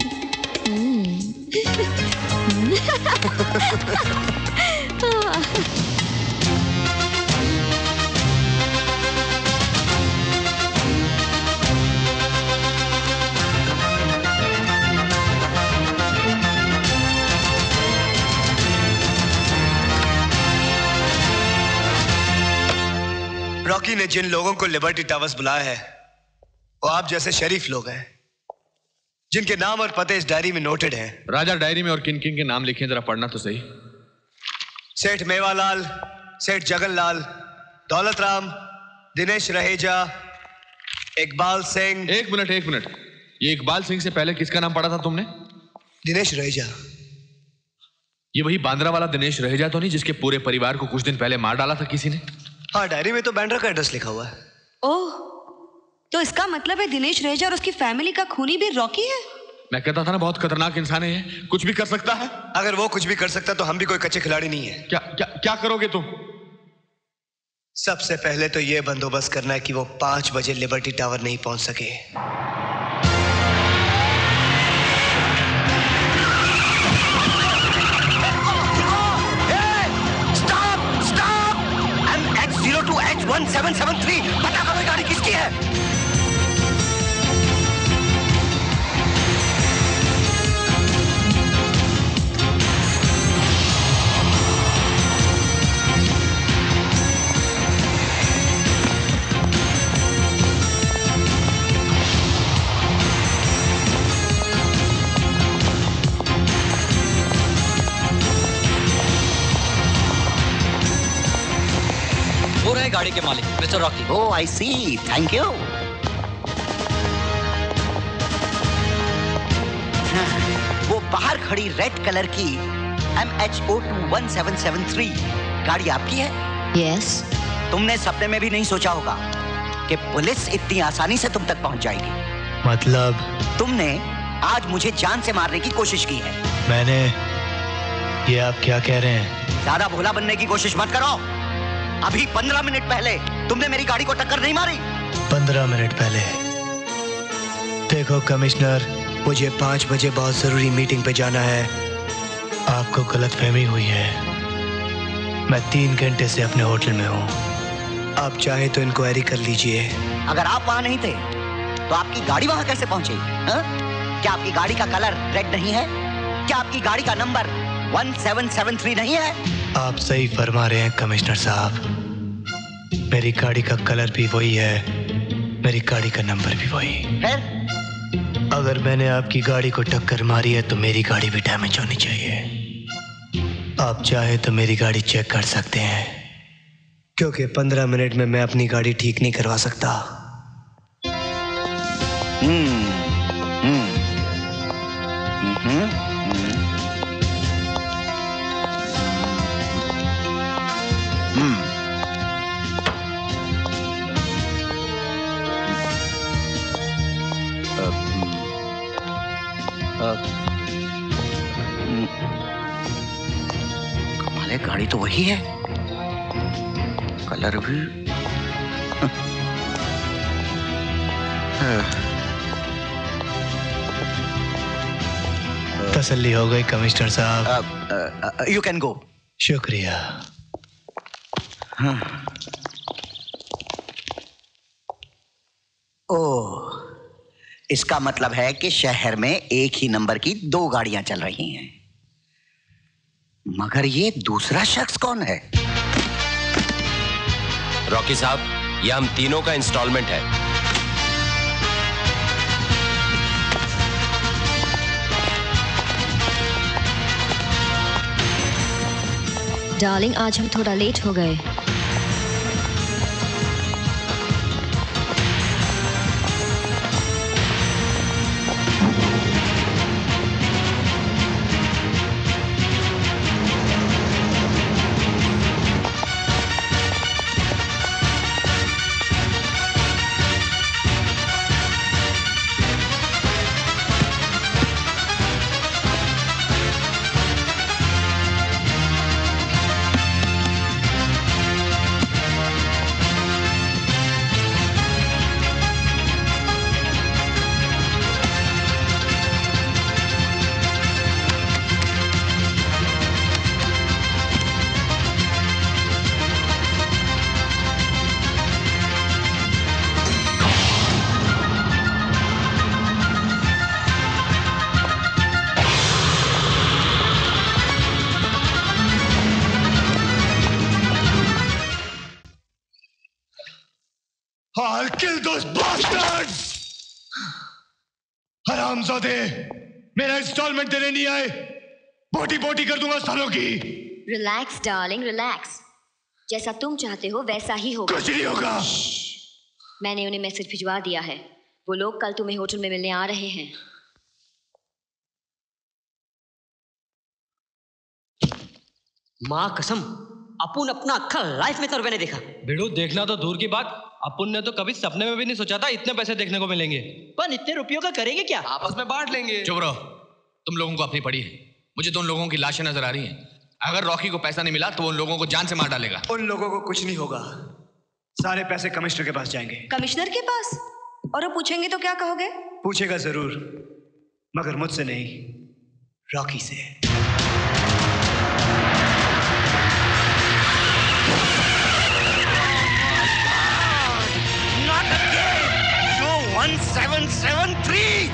Rocky ने जिन लोगों को लिबर्टी टावर्स बुलाया है वो आप जैसे शरीफ लोग हैं जिनके नाम और पते इस डायरी में नोटेड हैं। राजा डायरी में और किन किन के नाम लिखे जरा पढ़ना तो सही। सेठ मेवालाल, सेठ जगनलाल, दौलत राम, दिनेश रहेजा, इकबाल सिंह। एक मिनट, ये इकबाल सिंह से पहले किसका नाम पढ़ा था तुमने? दिनेश रहेजा। ये वही बांद्रा वाला दिनेश रहेजा तो नहीं जिसके पूरे परिवार को कुछ दिन पहले मार डाला था किसी ने? हाँ, डायरी में तो बैंड्रा का एड्रेस लिखा हुआ है। ओह, तो इसका मतलब है दिनेश रहेजा और उसकी फैमिली का खूनी भी रॉकी है। मैं कहता था ना बहुत खतरनाक इंसान है ये, कुछ भी कर सकता है। अगर वो कुछ भी कर सकता तो हम भी कोई कच्चे खिलाड़ी नहीं है। क्या करोगे तुम? सबसे पहले तो ये बंदोबस्त करना है कि वो 5 बजे लिबर्टी टावर नहीं पहुंच सके। H1773 पता करो गाड़ी किसकी है। वो रहे गाड़ी के मालिक mister Rocky. Oh I see, thank you. वो बाहर खड़ी रेड कलर की MH021773 गाड़ी आपकी है? यस। तुमने सपने में भी नहीं सोचा होगा कि पुलिस इतनी आसानी से तुम तक पहुंच जाएगी। मतलब? तुमने आज मुझे जान से मारने की कोशिश की है। मैंने? ये आप क्या कह रहे हैं? ज्यादा भोला बनने की कोशिश मत करो। अभी 15 मिनट पहले तुमने मेरी गाड़ी को टक्कर नहीं मारी। 15 मिनट पहले? देखो कमिश्नर, मुझे 5 बजे बहुत जरूरी मीटिंग पे जाना है। आपको गलतफहमी हुई है। मैं 3 घंटे से अपने होटल में हूँ। आप चाहे तो इंक्वायरी कर लीजिए। अगर आप वहां नहीं थे तो आपकी गाड़ी वहां कैसे पहुंची? क्या आपकी गाड़ी का कलर रेड नहीं है? क्या आपकी गाड़ी का नंबर 1773 नहीं है? आप सही फरमा रहे हैं कमिश्नर साहब। मेरी गाड़ी का कलर भी वही है, मेरी गाड़ी का नंबर भी वही। फिर? अगर मैंने आपकी गाड़ी को टक्कर मारी है तो मेरी गाड़ी भी डैमेज होनी चाहिए। आप चाहे तो मेरी गाड़ी चेक कर सकते हैं, क्योंकि 15 मिनट में मैं अपनी गाड़ी ठीक नहीं करवा सकता। कमाल, गाड़ी तो वही है, कलर भी। तसल्ली हो गई कमिश्नर साहब। You can go. शुक्रिया। ओह, इसका मतलब है कि शहर में एक ही नंबर की 2 गाड़ियां चल रही हैं। मगर ये दूसरा शख्स कौन है? रॉकी साहब, यह हम तीनों का इंस्टॉलमेंट है। डार्लिंग, आज हम थोड़ा लेट हो गए। I'll kill those bastards! हरामजादे, मेरा इंस्टॉलमेंट देने नहीं आए, बोटी बोटी कर दूंगा सालों की। Relax darling, relax. जैसा तुम चाहते हो वैसा ही होगा। कुछ नहीं होगा। मैंने उन्हें मैसेज भिजवा दिया है, वो लोग कल तुम्हें होटल में मिलने आ रहे हैं। माँ कसम, अपुन अपना अक्खा लाइफ में तो रुपए नहीं देखा। बिड़ू, देखना तो दूर की बात, अपुन ने तो कभी सपने में भी नहीं सोचा था इतने पैसे देखने को मिलेंगे। पर इतने रुपयों का करेंगे क्या? आपस में बांट लेंगे। चुप रहो, तुम लोगों को अपनी पड़ी है। मुझे तो उन लोगों की लाशें नजर आ रही हैं। अगर रॉकी को पैसा नहीं मिला तो उन लोगों को जान से मार डालेगा। उन लोगों को कुछ नहीं होगा, सारे पैसे कमिश्नर के पास जाएंगे। कमिश्नर के पास? और वो पूछेंगे तो क्या कहोगे? पूछेगा जरूर, मगर मुझसे नहीं, रॉकी से। Not again! You 1773!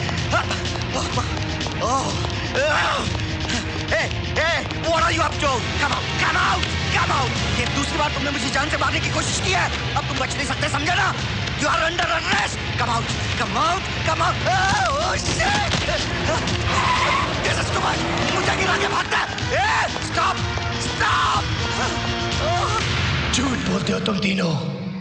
Hey, what are you up to? Come out, come out, come out! ये दूसरी बार तुमने मुझे जान से मारने की कोशिश की है। अब तुम बच नहीं सकते, समझे ना? You are under arrest. Come out, come out, come out! Oh shit! This is too much. मुझे गिरा के भागता है। Hey, stop, stop! झूठ बोलते हो तुम तीनों।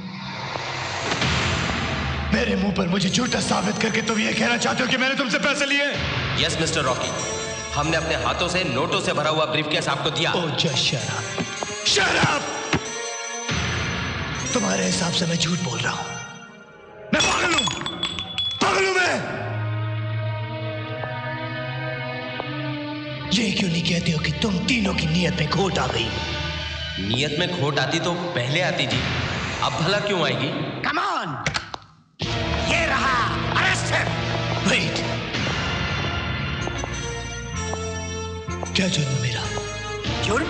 मेरे मुंह पर मुझे झूठा साबित करके तुम ये कहना चाहते हो कि मैंने तुमसे पैसे लिए? यस मिस्टर रॉकी, हमने अपने हाथों से नोटों से भरा हुआ ब्रीफकेस आपको दिया। Oh just shut up, shut up! तुम्हारे हिसाब से मैं झूठ बोल रहा हूं। मैं पागल हूं मैं। ये क्यों नहीं कहते हो कि तुम तीनों की नीयत में खोट आ गई? नीयत में खोट आती तो पहले आती जी, अब भला क्यों आएगी? Come on! ये रहा, arrest him! Wait! क्या जुर्म मेरा? जुर्म?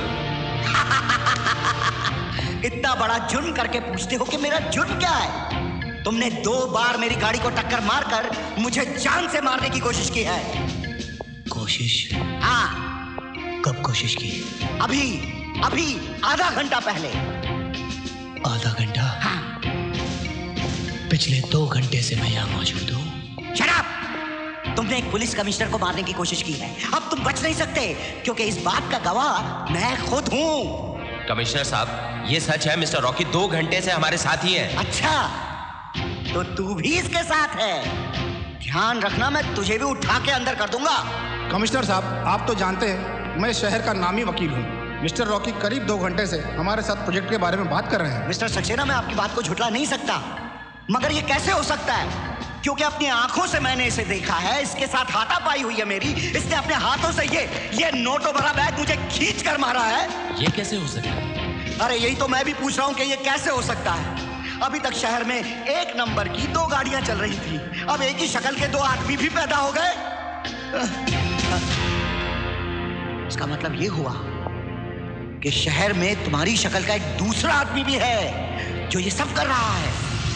इतना बड़ा जुर्म करके पूछते हो कि मेरा जुर्म क्या है? तुमने 2 बार मेरी गाड़ी को टक्कर मारकर मुझे जान से मारने की कोशिश की है। कोशिश? हाँ। कब कोशिश की? अभी आधा घंटा पहले। आधा घंटा? हाँ। पिछले 2 घंटे से मैं यहाँ मौजूद हूँ। Shut up! तुमने एक पुलिस कमिश्नर को मारने की कोशिश की है। अब तुम बच नहीं सकते, क्योंकि इस बात का गवाह मैं खुद हूँ। कमिश्नर साहब, ये सच है, मिस्टर रॉकी 2 घंटे से हमारे साथ ही है। अच्छा, तो तू भी इसके साथ है? ध्यान रखना, मैं तुझे भी उठा के अंदर कर दूंगा। कमिश्नर साहब, आप तो जानते हैं मैं शहर का नामी वकील हूँ। मिस्टर रॉकी करीब 2 घंटे से हमारे साथ प्रोजेक्ट के बारे में बात कर रहे हैं। मिस्टर सक्सेना, मैं आपकी बात को झुठला नहीं सकता, मगर ये कैसे हो सकता है? क्योंकि अपनी आंखों से मैंने इसे देखा है, इसके साथ हाथापाई हुई है मेरी। इसने अपने हाथों से ये नोटों भरा बैग मुझे खींच कर मारा है। ये कैसे हो सकता है? अरे यही तो मैं भी पूछ रहा हूँ कि ये कैसे हो सकता है। अभी तक शहर में 1 नंबर की 2 गाड़ियां चल रही थी, अब एक ही शक्ल के 2 आदमी भी पैदा हो गए। इसका मतलब ये हुआ कि शहर में तुम्हारी शक्ल का एक दूसरा आदमी भी है जो ये सब कर रहा है।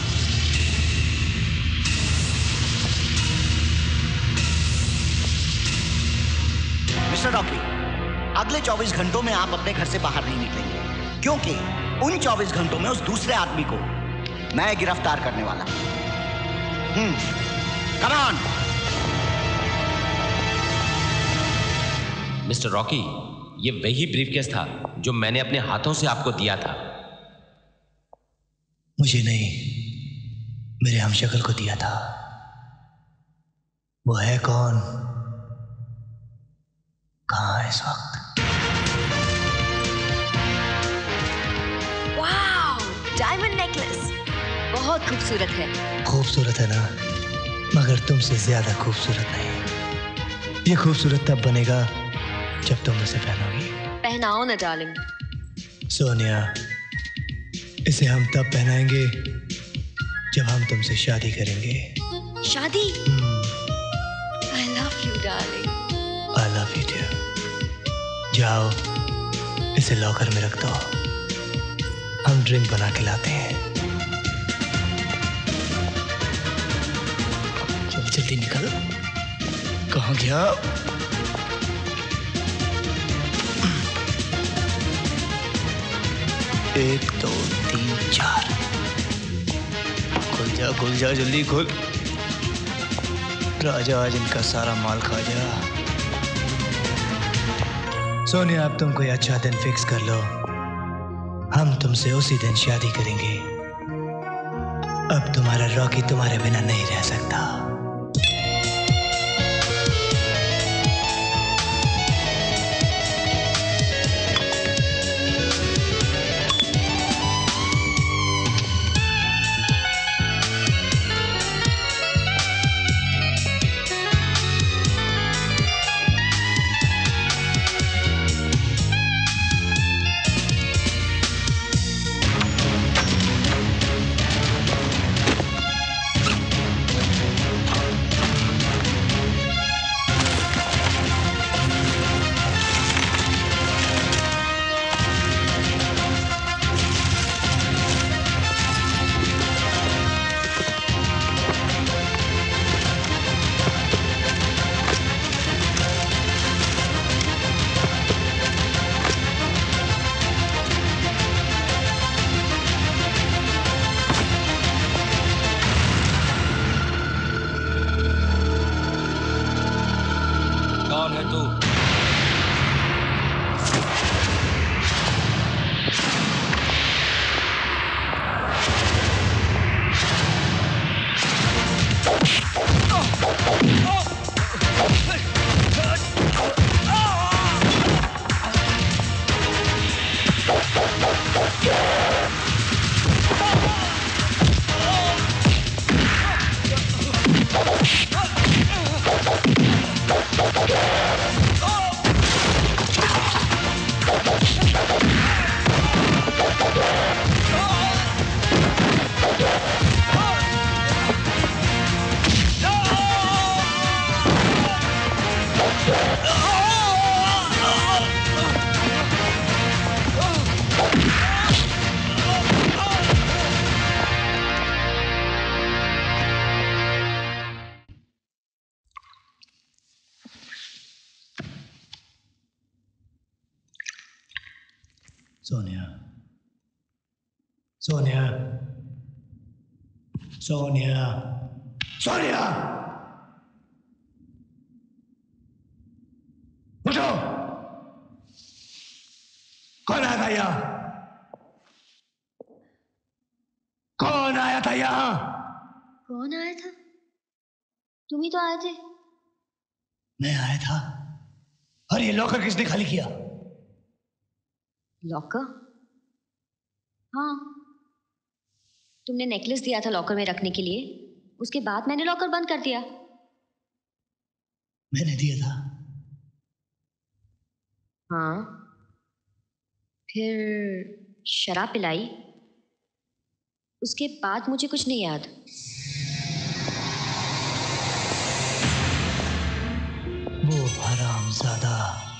मिस्टर रॉकी, अगले 24 घंटों में आप अपने घर से बाहर नहीं निकलेंगे, क्योंकि उन 24 घंटों में उस दूसरे आदमी को मैं गिरफ्तार करने वाला हूं। Come on. मिस्टर रॉकी, ये वही ब्रीफकेस था जो मैंने अपने हाथों से आपको दिया था। मुझे नहीं, मेरे हमशक्ल को दिया था। वो है कौन? कहाँ है इस वक्त? वाओ, डायमंड नेकलेस बहुत खूबसूरत है। खूबसूरत है ना, मगर तुमसे ज्यादा खूबसूरत नहीं। ये खूबसूरत तब बनेगा जब तुम उसे पहनोगी। पहनाओ ना डार्लिंग। सोनिया, इसे हम तब पहनाएंगे जब हम तुमसे शादी करेंगे। शादी? I love you, darling. I love you too. जाओ, इसे लॉकर में रख दो, हम ड्रिंक बना के लाते हैं। चल जल्दी निकल। कहाँ गया? एक, दो, तीन, चार। खुल जा जल्दी खुल। राजा आज इनका सारा माल खा जा। सोनिया, अब तुम कोई अच्छा दिन फिक्स कर लो, हम तुमसे उसी दिन शादी करेंगे। अब तुम्हारा रॉकी तुम्हारे बिना नहीं रह सकता। सोनिया, सोनिया, सोनिया, सोनिया, उठो। कौन आया था यहाँ? कौन आया था यहाँ? कौन आया था? तुम ही तो आए थे। मैं आया था। और ये लॉकर किसने खाली किया? लॉकर? हाँ, तुमने नेकलेस दिया था लॉकर में रखने के लिए, उसके बाद मैंने लॉकर बंद कर दिया। मैंने दिया था। हाँ, फिर शराब पिलाई, उसके बाद मुझे कुछ नहीं याद। वो हरामजादा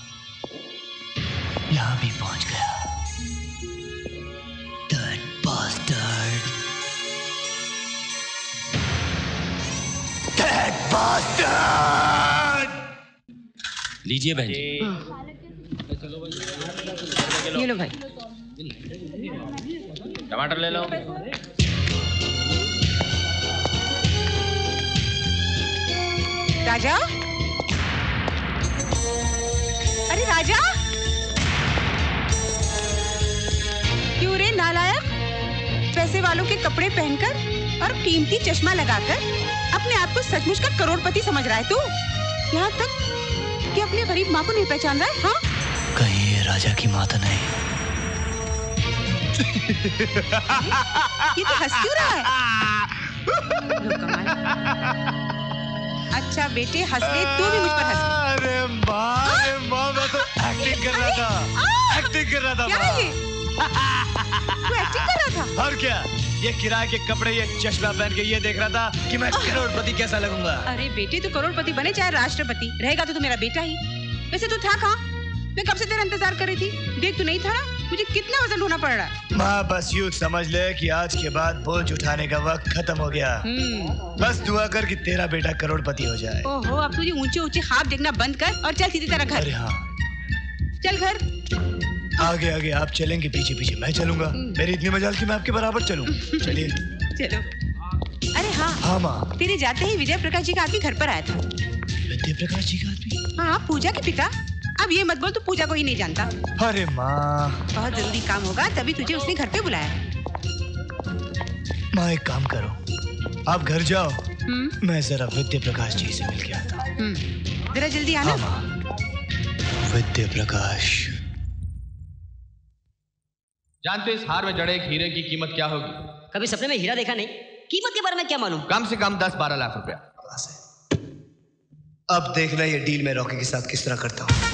यहाँ भी पहुंच गया। That bastard! That bastard! लीजिए बहन जी। ये लो भाई। टमाटर ले लो। राजा, अरे राजा, क्यों रे नालायक? पैसे वालों के कपड़े पहनकर और कीमती चश्मा लगाकर अपने आप को सचमुच का करोड़पति समझ रहा है तू? यहाँ तक कि अपनी गरीब माँ को नहीं पहचान रहा है? हाँ? कहीं ये राजा की माँ तो नहीं? ये तो हंस क्यों रहा है? लो कमाल। अच्छा बेटे हंस ले, तू भी मुझ पर हंस ले। अरे माँ मैं तो एक्टिंग कर रहा था। एक्टिंग कर रहा था। क्या है ये? तू एक्टिंग कर रहा था? और क्या? ये किराए के कपड़े, ये चश्मा पहन के ये देख रहा था कि मैं करोड़पति कैसा लगूंगा। अरे बेटे तू करोड़पति बने चाहे राष्ट्रपति, रहेगा तो तू मेरा बेटा ही। वैसे तू था कहाँ? मैं कब से तेरा इंतजार कर रही थी। देख तू नहीं था ना, मुझे कितना वजन ढोना पड़ रहा है। माँ बस यूँ समझ ले कि आज के बाद बोझ उठाने का वक्त खत्म हो गया। बस दुआ कर कि तेरा बेटा करोड़पति हो जाए। ओहो, अब तुझे ऊंचे ऊंचे ख्वाब देखना बंद कर और चल सीधी तरह घर। अरे हाँ। चल घर। आगे आगे आप चलेंगे, पीछे पीछे मैं चलूंगा। मेरी इतनी मजाल कि मैं आपके बराबर चलूं। चलिए। चलो। अरे हाँ। हाँ माँ। तेरे जाते ही विजय प्रकाश जी का आदमी घर पर आया था। विजय प्रकाश जी का आदमी? हाँ, पूजा के पिता। अब ये मत बोल तू पूजा को ही नहीं जानता। अरे माँ। बहुत जरूरी काम होगा तभी तुझे उसने घर पे बुलाया। माँ एक काम करो, आप घर जाओ, मैं जरा विद्या प्रकाश जी से मिल के आता हूँ। जरा जल्दी आना। हाँ, विद्या प्रकाश। जानते हो इस हार में जड़े एक हीरे की कीमत क्या होगी? कभी सपने में हीरा देखा नहीं, कीमत के बारे में क्या मालूम? कम से कम 10-12 लाख रुपया। अब देखना ये डील मैं रॉकी के साथ किस तरह करता हूँ।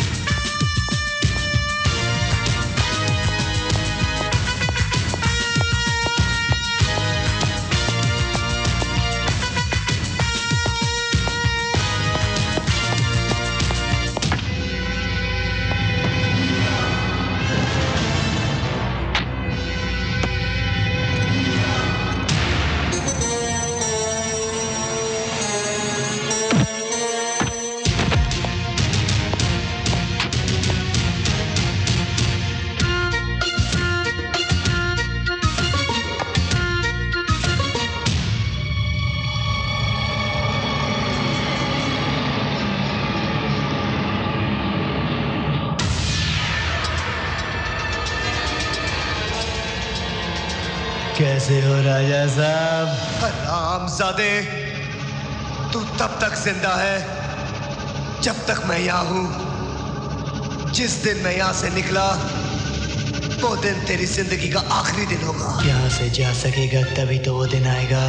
कैसे हो राजा साहब? हरामजादे, तू तब तक जिंदा है जब तक मैं यहाँ हूँ। जिस दिन मैं यहाँ से निकला वो दिन तेरी जिंदगी का आखिरी दिन होगा। यहाँ से जा सकेगा तभी तो वो दिन आएगा।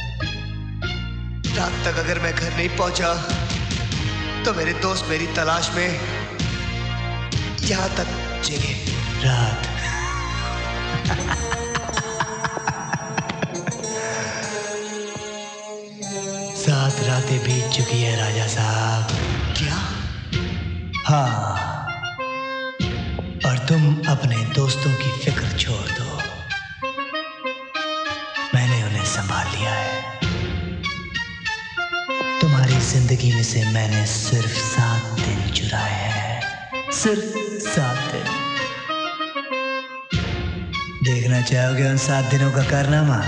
रात तक अगर मैं घर नहीं पहुंचा तो मेरे दोस्त मेरी तलाश में यहाँ तक जगे। रात सात रातें बीत चुकी है राजा साहब। क्या? हाँ, और तुम अपने दोस्तों की फिक्र छोड़ दो, मैंने उन्हें संभाल लिया है। तुम्हारी जिंदगी में से मैंने सिर्फ 7 दिन चुराए हैं, सिर्फ 7 दिन। देखना चाहोगे उन 7 दिनों का कारनामा?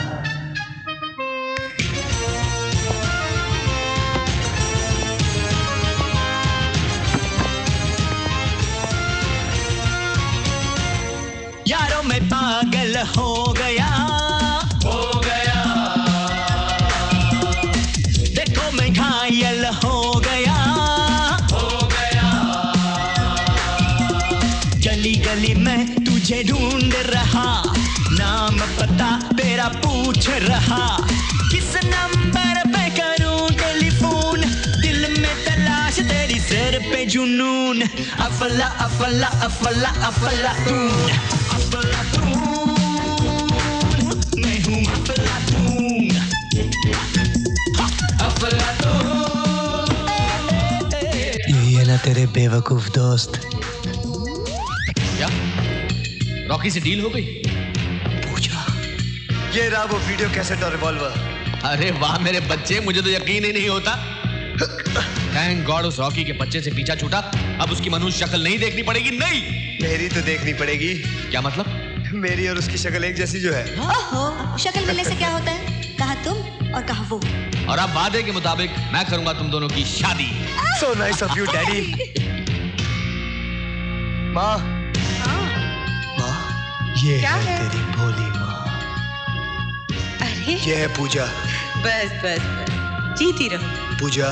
यारों मैं पागल हो गया, हो गया। देखो मैं घायल हो गया, हो गया। गली गली में तुझे ढूंढ रहा, नाम पता तेरा पूछ रहा। किस नंबर पे करूं टेलीफोन, दिल में तलाश तेरी सिर पे जुनून। अफला अफला अफला अफलातून, अफलातून, मैं हूँ अफलातून, अफलातून। यही है ना तेरे बेवकूफ दोस्त? क्या रॉकी से डील हो गई? पूछा। ये रहा वो वीडियो कैसेट और रिवॉल्वर। अरे वाह मेरे बच्चे, मुझे तो यकीन ही नहीं होता। थैंक गॉड उस रॉकी के बच्चे से पीछा छूटा। अब उसकी मनुष्य शक्ल नहीं देखनी पड़ेगी। नहीं, मेरी तो देखनी पड़ेगी। क्या मतलब? मेरी और उसकी शक्ल एक जैसी जो है। ओहो, शक्ल मिलने से क्या होता है? कहा तुम और कहा वो। और अब वादे के मुताबिक मैं करूंगा तुम दोनों की शादी। So nice of you, Daddy. माँ, ये क्या है है? तेरी भोली माँ। अरे ये है पूजा। बस बस बस जीती रहो। पूजा,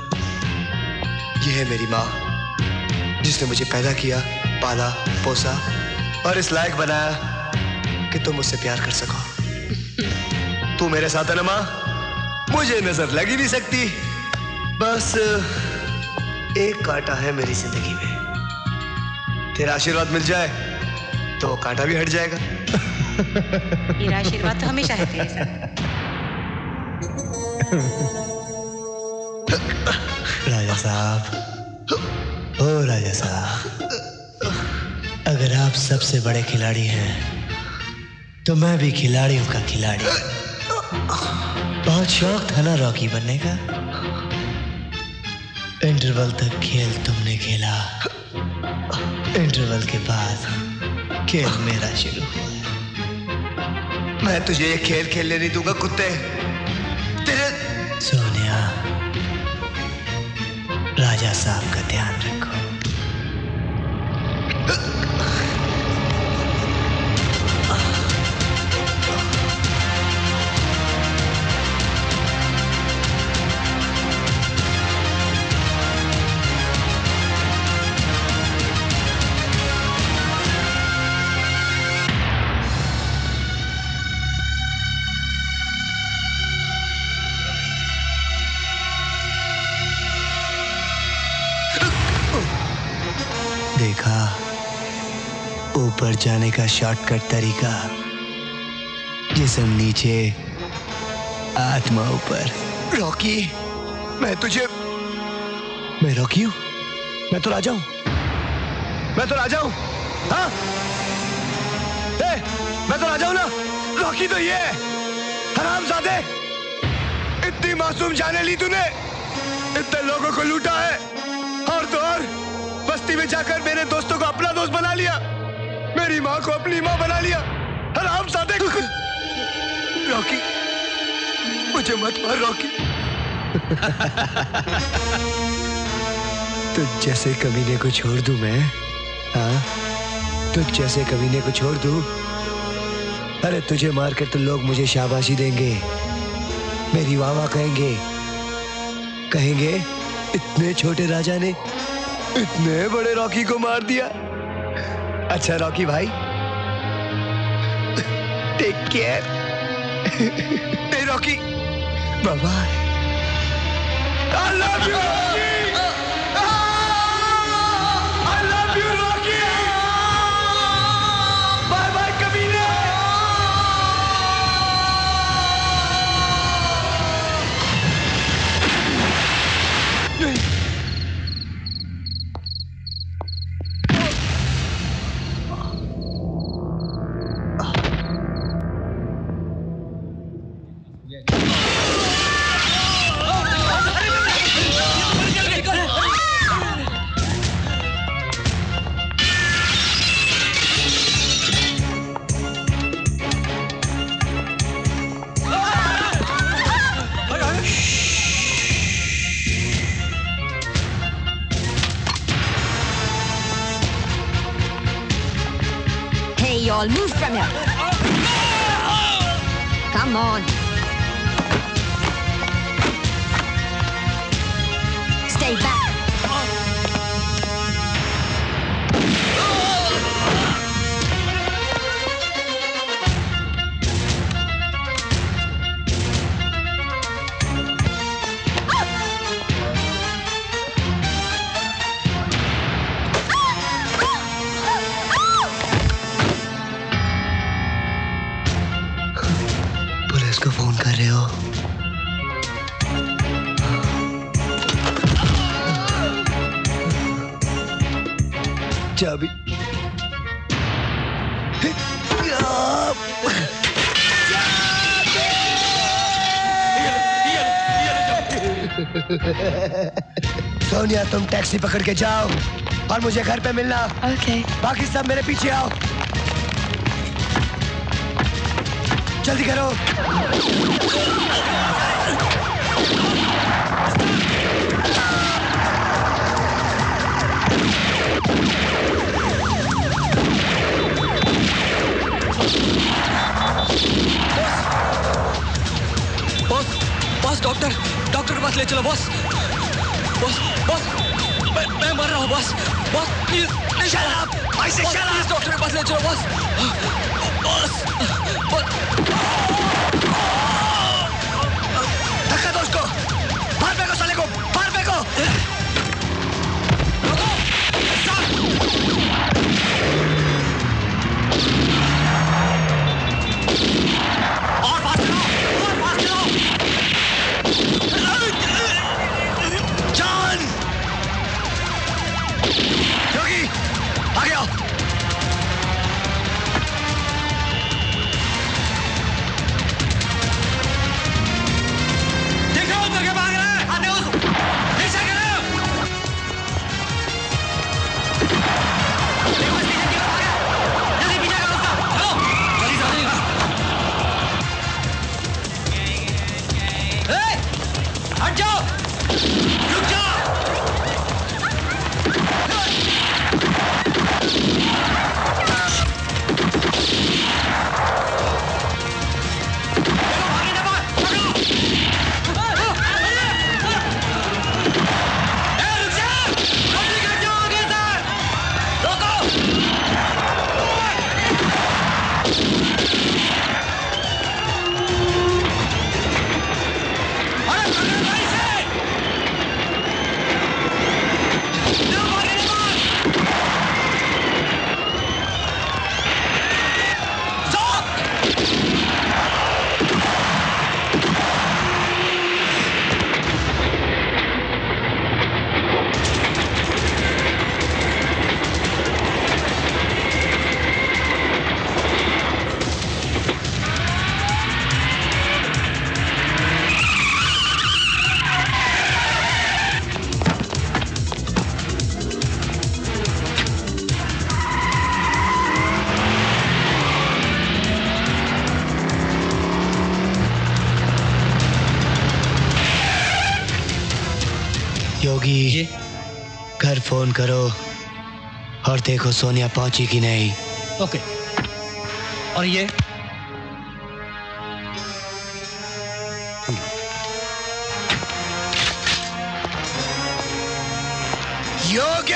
ये है मेरी माँ, जिसने मुझे पैदा किया, पाला, पोसा और इस लायक बनाया कि तुम मुझसे प्यार कर सको। तू मेरे साथ है ना माँ? मुझे नजर लग ही नहीं सकती। बस एक कांटा है मेरी जिंदगी में। तेरा आशीर्वाद मिल जाए तो वो कांटा भी हट जाएगा। मेरा आशीर्वाद तो हमेशा है तेरे साथ। राजा साहब, ओ राजा साहब, अगर आप सबसे बड़े खिलाड़ी हैं तो मैं भी खिलाड़ियों का खिलाड़ी। बहुत शौक था ना रॉकी बनने का। इंटरवल तक खेल तुमने खेला, इंटरवल के बाद खेल मेरा शुरू हुआ। मैं तुझे ये खेल खेलने नहीं दूंगा कुत्ते। तेरे सोनिया, राजा साहब का ध्यान रखो। देखा ऊपर जाने का शॉर्टकट तरीका, जिसम नीचे आत्मा ऊपर। रॉकी, मैं रॉकी हूं? मैं तो राजा हूं। मैं तो राजा हूं। हाँ, मैं तो राजा हूं ना। रॉकी तो ये है, हरामजादे। इतनी मासूम जाने ली तूने, इतने लोगों को लूटा है, और तो और बस्ती में जाकर मेरे दोस्तों को अपना दोस्त बना लिया, मेरी माँ को अपनी माँ बना लिया। हरामजादे। रॉकी, मुझे मत मार रॉकी। तुझ जैसे कमीने को छोड़ दूं मैं? हाँ, तुझ जैसे कमीने को छोड़ दूं? अरे तुझे मारकर तो लोग मुझे शाबाशी देंगे, मेरी वाह वाह कहेंगे इतने छोटे राजा ने इतने बड़े रॉकी को मार दिया। अच्छा रॉकी भाई, टेक केयर। ए Rocky, bye bye. I love you, Rocky! I love you, Rocky! Bye bye, कमीने! Y'all move from here. Come on. Stay back. Police को फोन कर रहे हो? चाबी। सोनिया, तुम टैक्सी पकड़ के जाओ और मुझे घर पे मिलना। ओके। बाकी सब मेरे पीछे आओ। जल्दी करो। बॉस डॉक्टर के पास ले चलो बॉस। बॉस मैं मर रहा हूँ बॉस। प्लीज डॉक्टर के पास ले चलो बॉस। धक्का दो उसको, बाहर फेंको साले को, बाहर फेंको। और फास्ट चलाओ। जान योगी आगे आओ। देखो उधर के भाग रहा है, आने उसको पीछे करो। देखो स्टेशन की ओर भाग रहा है, जल्दी पीछे करो उसका। चलो जल्दी। हट जाओ, रुक जाओ। योगी, घर फोन करो और देखो सोनिया पहुंची कि नहीं। ओके। और ये योगी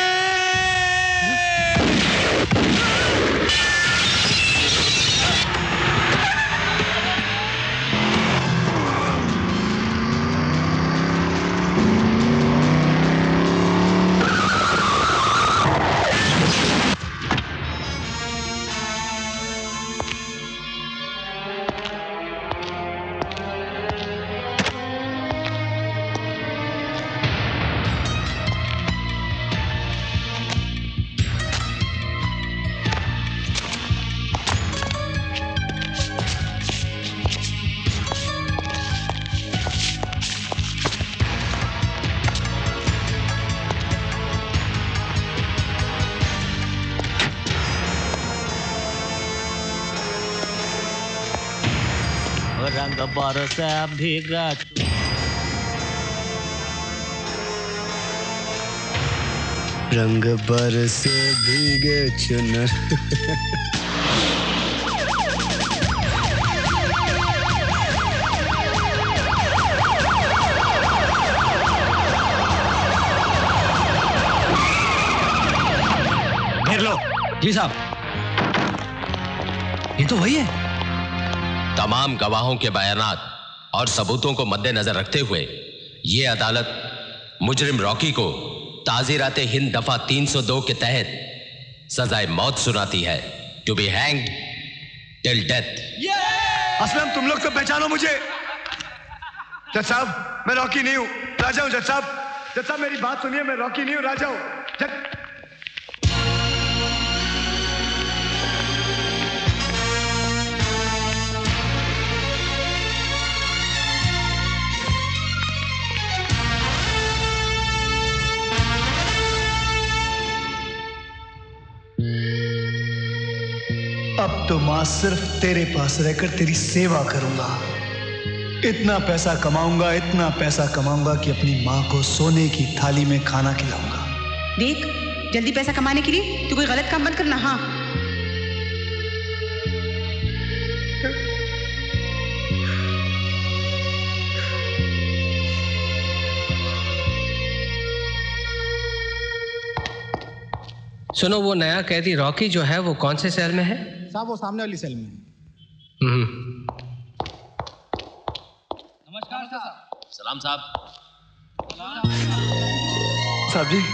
रंग बरसा भीगा रंग बरसे भीगे चुनर। घेर लो। जी साहब, ये तो वही है। तमाम गवाहों के बयानात और सबूतों को मद्देनजर रखते हुए ये अदालत मुजरिम रॉकी को ताज़ीरात हिंद दफा 302 के तहत सजाए मौत सुनाती है, to be hanged till death. Aslam, तुम लोग तो पहचानो मुझे। जज साहब, मैं रॉकी नहीं हूं, राजा हूं। जज साहब मेरी बात सुनिए, मैं रॉकी नहीं हूं, राजा हूं। अब तो मां सिर्फ तेरे पास रहकर तेरी सेवा करूंगा। इतना पैसा कमाऊंगा कि अपनी मां को सोने की थाली में खाना खिलाऊंगा। देख, जल्दी पैसा कमाने के लिए तू कोई गलत काम मत करना। हाँ, सुनो, वो नया कैदी रॉकी जो है वो कौन से सेल में है? साहब वो सामने वाली सेल में। नमस्कार साहब। सलाम साहब। साहब जी,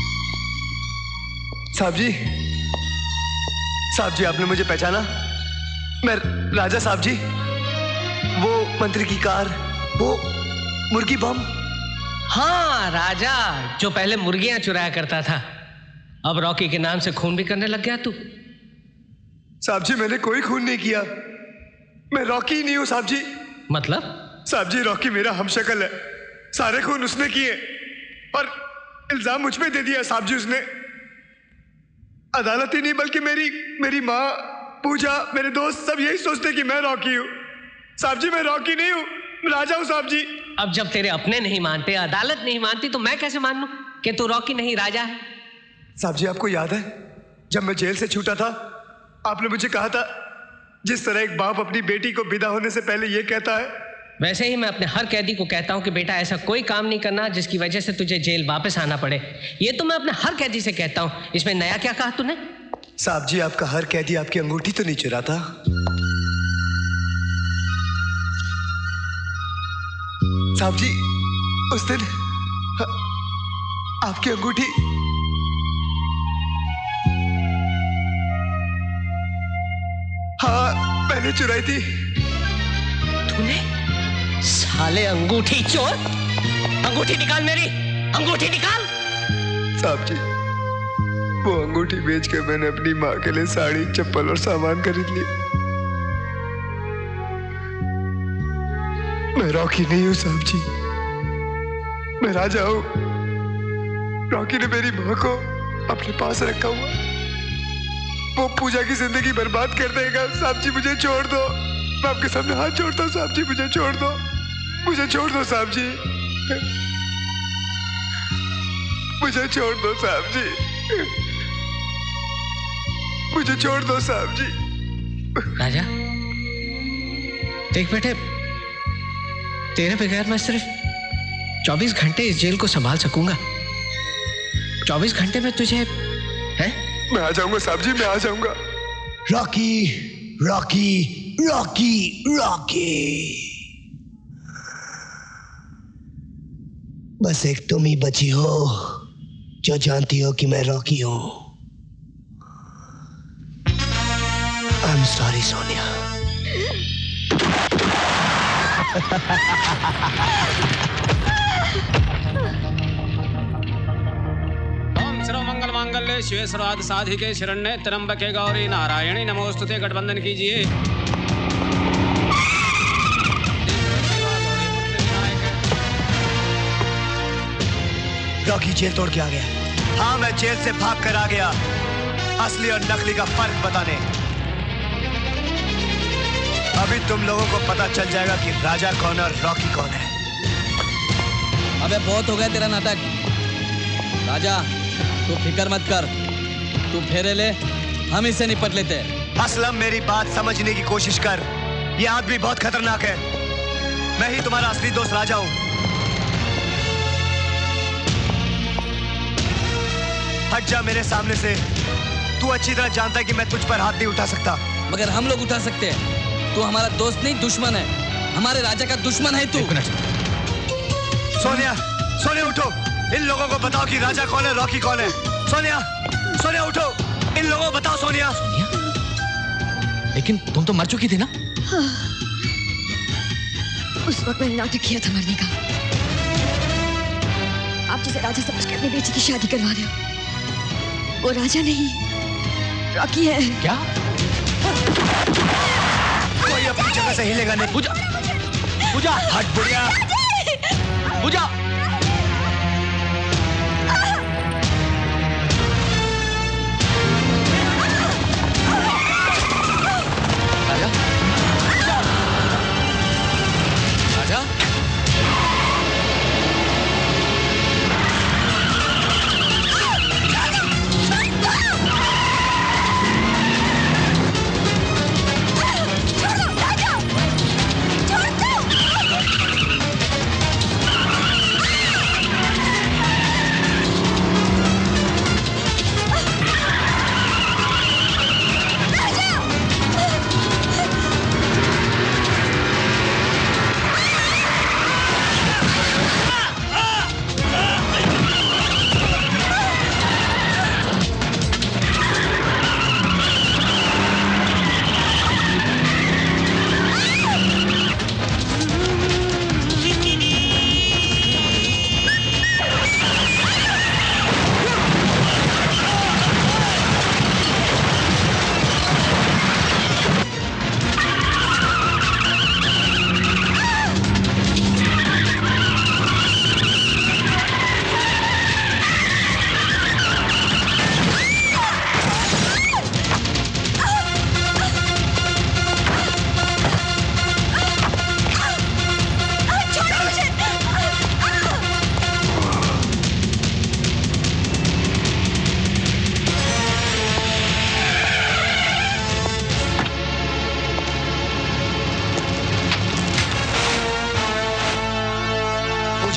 साहब जी, साहब जी, आपने मुझे पहचाना? मैं राजा साहब जी, वो मंत्री की कार, वो मुर्गी बम। हाँ, राजा जो पहले मुर्गियां चुराया करता था, अब रॉकी के नाम से खून भी करने लग गया तू। साहब जी, मैंने कोई खून नहीं किया, मैं रॉकी ही नहीं हूं साहब जी। मतलब? साहब जी, रॉकी मेरा हमशक्ल है, सारे खून उसने किए और इल्जाम मुझ पे दे दिया साहब जी उसने। अदालत ही नहीं बल्कि मेरी माँ, पूजा, मेरे दोस्त सब यही सोचते कि मैं रॉकी हूँ। साहब जी, मैं रॉकी नहीं हूँ, राजा हूँ साहब जी। अब जब तेरे अपने नहीं मानते, अदालत नहीं मानती, तो मैं कैसे मान लूं कि तू रॉकी नहीं राजा है? साहब जी, आपको याद है जब मैं जेल से छूटा था, आपने मुझे कहा था जिस तरह एक बाप अपनी बेटी को विदा होने से पहले ये कहता है, वैसे ही मैं अपने हर कैदी को कहता हूं कि बेटा ऐसा कोई काम नहीं करना जिसकी वजह से तुझे जेल वापस आना पड़े। ये तो मैं अपने हर कैदी से कहता हूं, इसमें नया क्या कहा तूने? साहब जी, आपका हर कैदी आपकी अंगूठी तो नहीं चुराता? साहब जी, उस दिन आपकी अंगूठी हाँ मैंने चुराई थी। तूने? साले अंगूठी चोर, अंगूठी निकाल मेरी, अंगूठी निकाल। साहब जी, वो अंगूठी बेचकर मैंने अपनी माँ के लिए साड़ी, चप्पल और सामान खरीद लिया। मैं रॉकी नहीं हूं साहब जी, मैं राजा हूं। रॉकी ने मेरी माँ को अपने पास रखा हुआ, वो पूजा की जिंदगी बर्बाद कर देगा। साहब जी, मुझे छोड़ दो, मैं आपके सामने हाथ जोड़ता हूँ साहब जी, मुझे छोड़ दो, मुझे छोड़ दो साहब जी, मुझे छोड़ दो साहब जी, मुझे छोड़ दो साहब जी। राजा, देख बेटे, तेरे बगैर मैं सिर्फ 24 घंटे इस जेल को संभाल सकूंगा। 24 घंटे में तुझे है? मैं आ जाऊंगा साहब जी, मैं आ जाऊंगा। Rocky, Rocky, Rocky, Rocky. बस एक तुम ही बची हो जो जानती हो कि मैं रॉकी हूं। I am sorry Sonia. ओम सर्वमंगल मांगल्ये शिवे सर्वार्थ साधिके शरण्ये त्र्यंबके गौरी नारायणी नमोस्तुते। गठबंधन कीजिए। रॉकी जेल तोड़ के आ गया। हाँ, मैं जेल से भाग कर आ गया, असली और नकली का फर्क बताने। अभी तुम लोगों को पता चल जाएगा कि राजा कौन है और रॉकी कौन है। अबे बहुत हो गया तेरा नाटक। राजा, तू फिक्र मत कर, तू फेरे ले, हम इससे निपट लेते। असलम, मेरी बात समझने की कोशिश कर, ये आदमी बहुत खतरनाक है। मैं ही तुम्हारा असली दोस्त राजा हूं। हट जा मेरे सामने से, तू अच्छी तरह जानता है कि मैं तुझ पर हाथ नहीं उठा सकता। मगर हम लोग उठा सकते हैं। तू हमारा दोस्त नहीं, दुश्मन है। हमारे राजा का दुश्मन है तू। सोनिया, सोनिया उठो, इन लोगों को बताओ कि राजा कौन है, रॉकी कौन है। सोनिया, सोनिया उठो, इन लोगों को बताओ। सोनिया, लेकिन तुम तो मर चुकी थी ना? हाँ। उस वक्त मैंने नाटक किया था मरने का। आप जिसे राजा समझकर अपनी बेटी की शादी करवा रहे हो, वो राजा नहीं, रॉकी है। क्या? कोई अपनी जगह से हिलेगा नहीं। पूजा, पूजा, हट बुढ़िया, पूजा। राजा, राजा,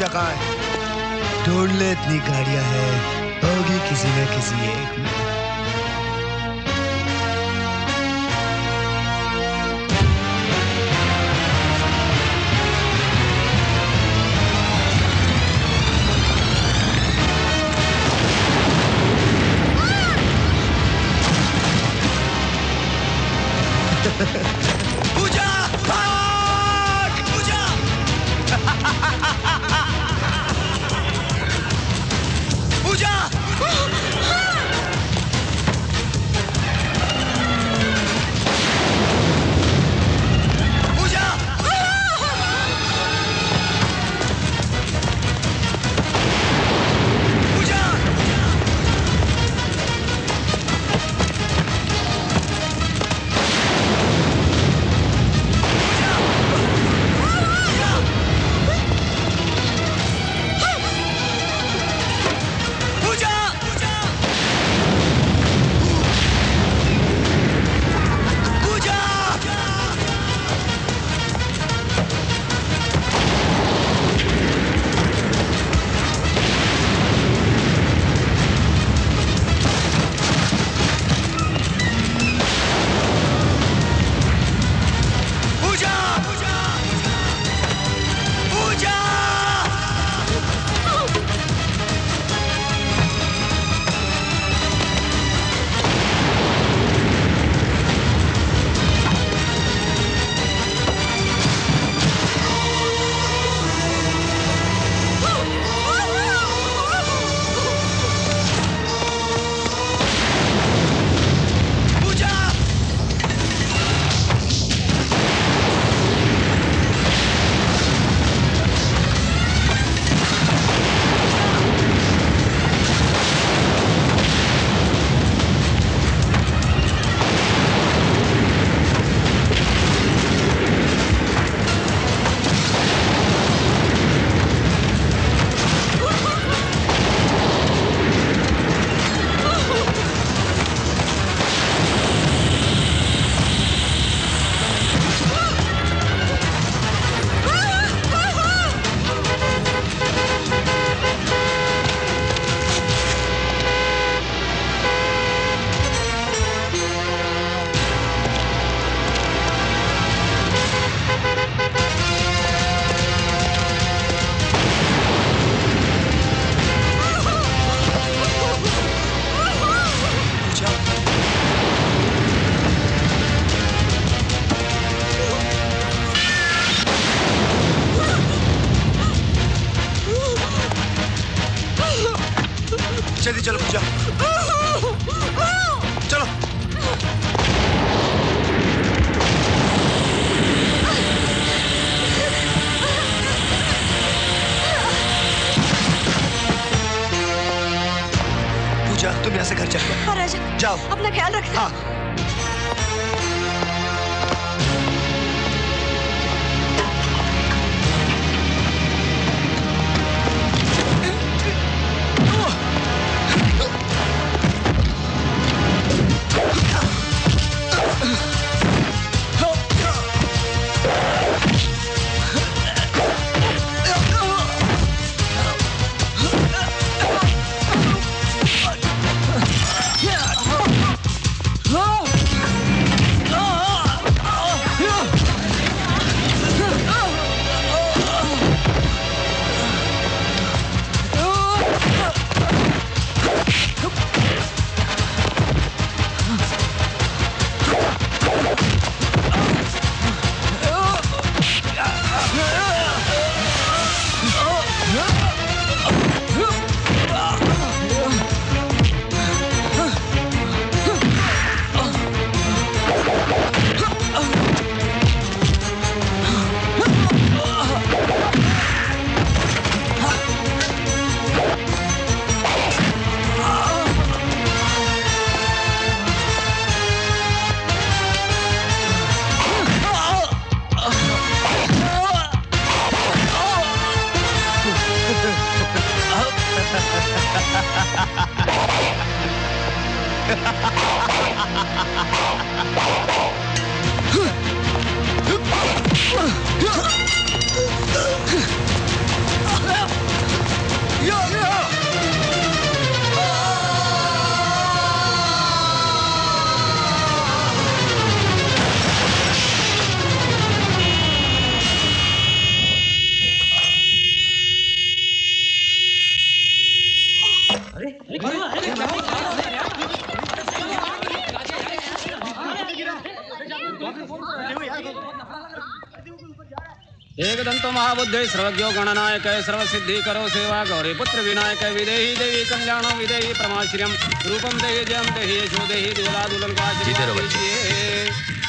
पूजा कहाँ है? ढूंढ ले, इतनी गाड़ियां हैं, होगी किसी न किसी एक में। पूजा भाग! पूजा पूजा पूजा जल्दी चलो पूजा, चलो। पूजा तुम यहाँ से घर चलो। हाँ राजा, जाओ, अपना ख्याल रखना। हाँ। एकदंतो महाबुद्धे सर्वज्ञो गणनायक सर्वसिद्धि करो सेवा गौरी पुत्र विनायक विदेही देवी कल्याणो विदेही परमाश्रियम रूपम देहि जयम देहि यशो देहि दुला दुलन का जीते रहो बच्चे।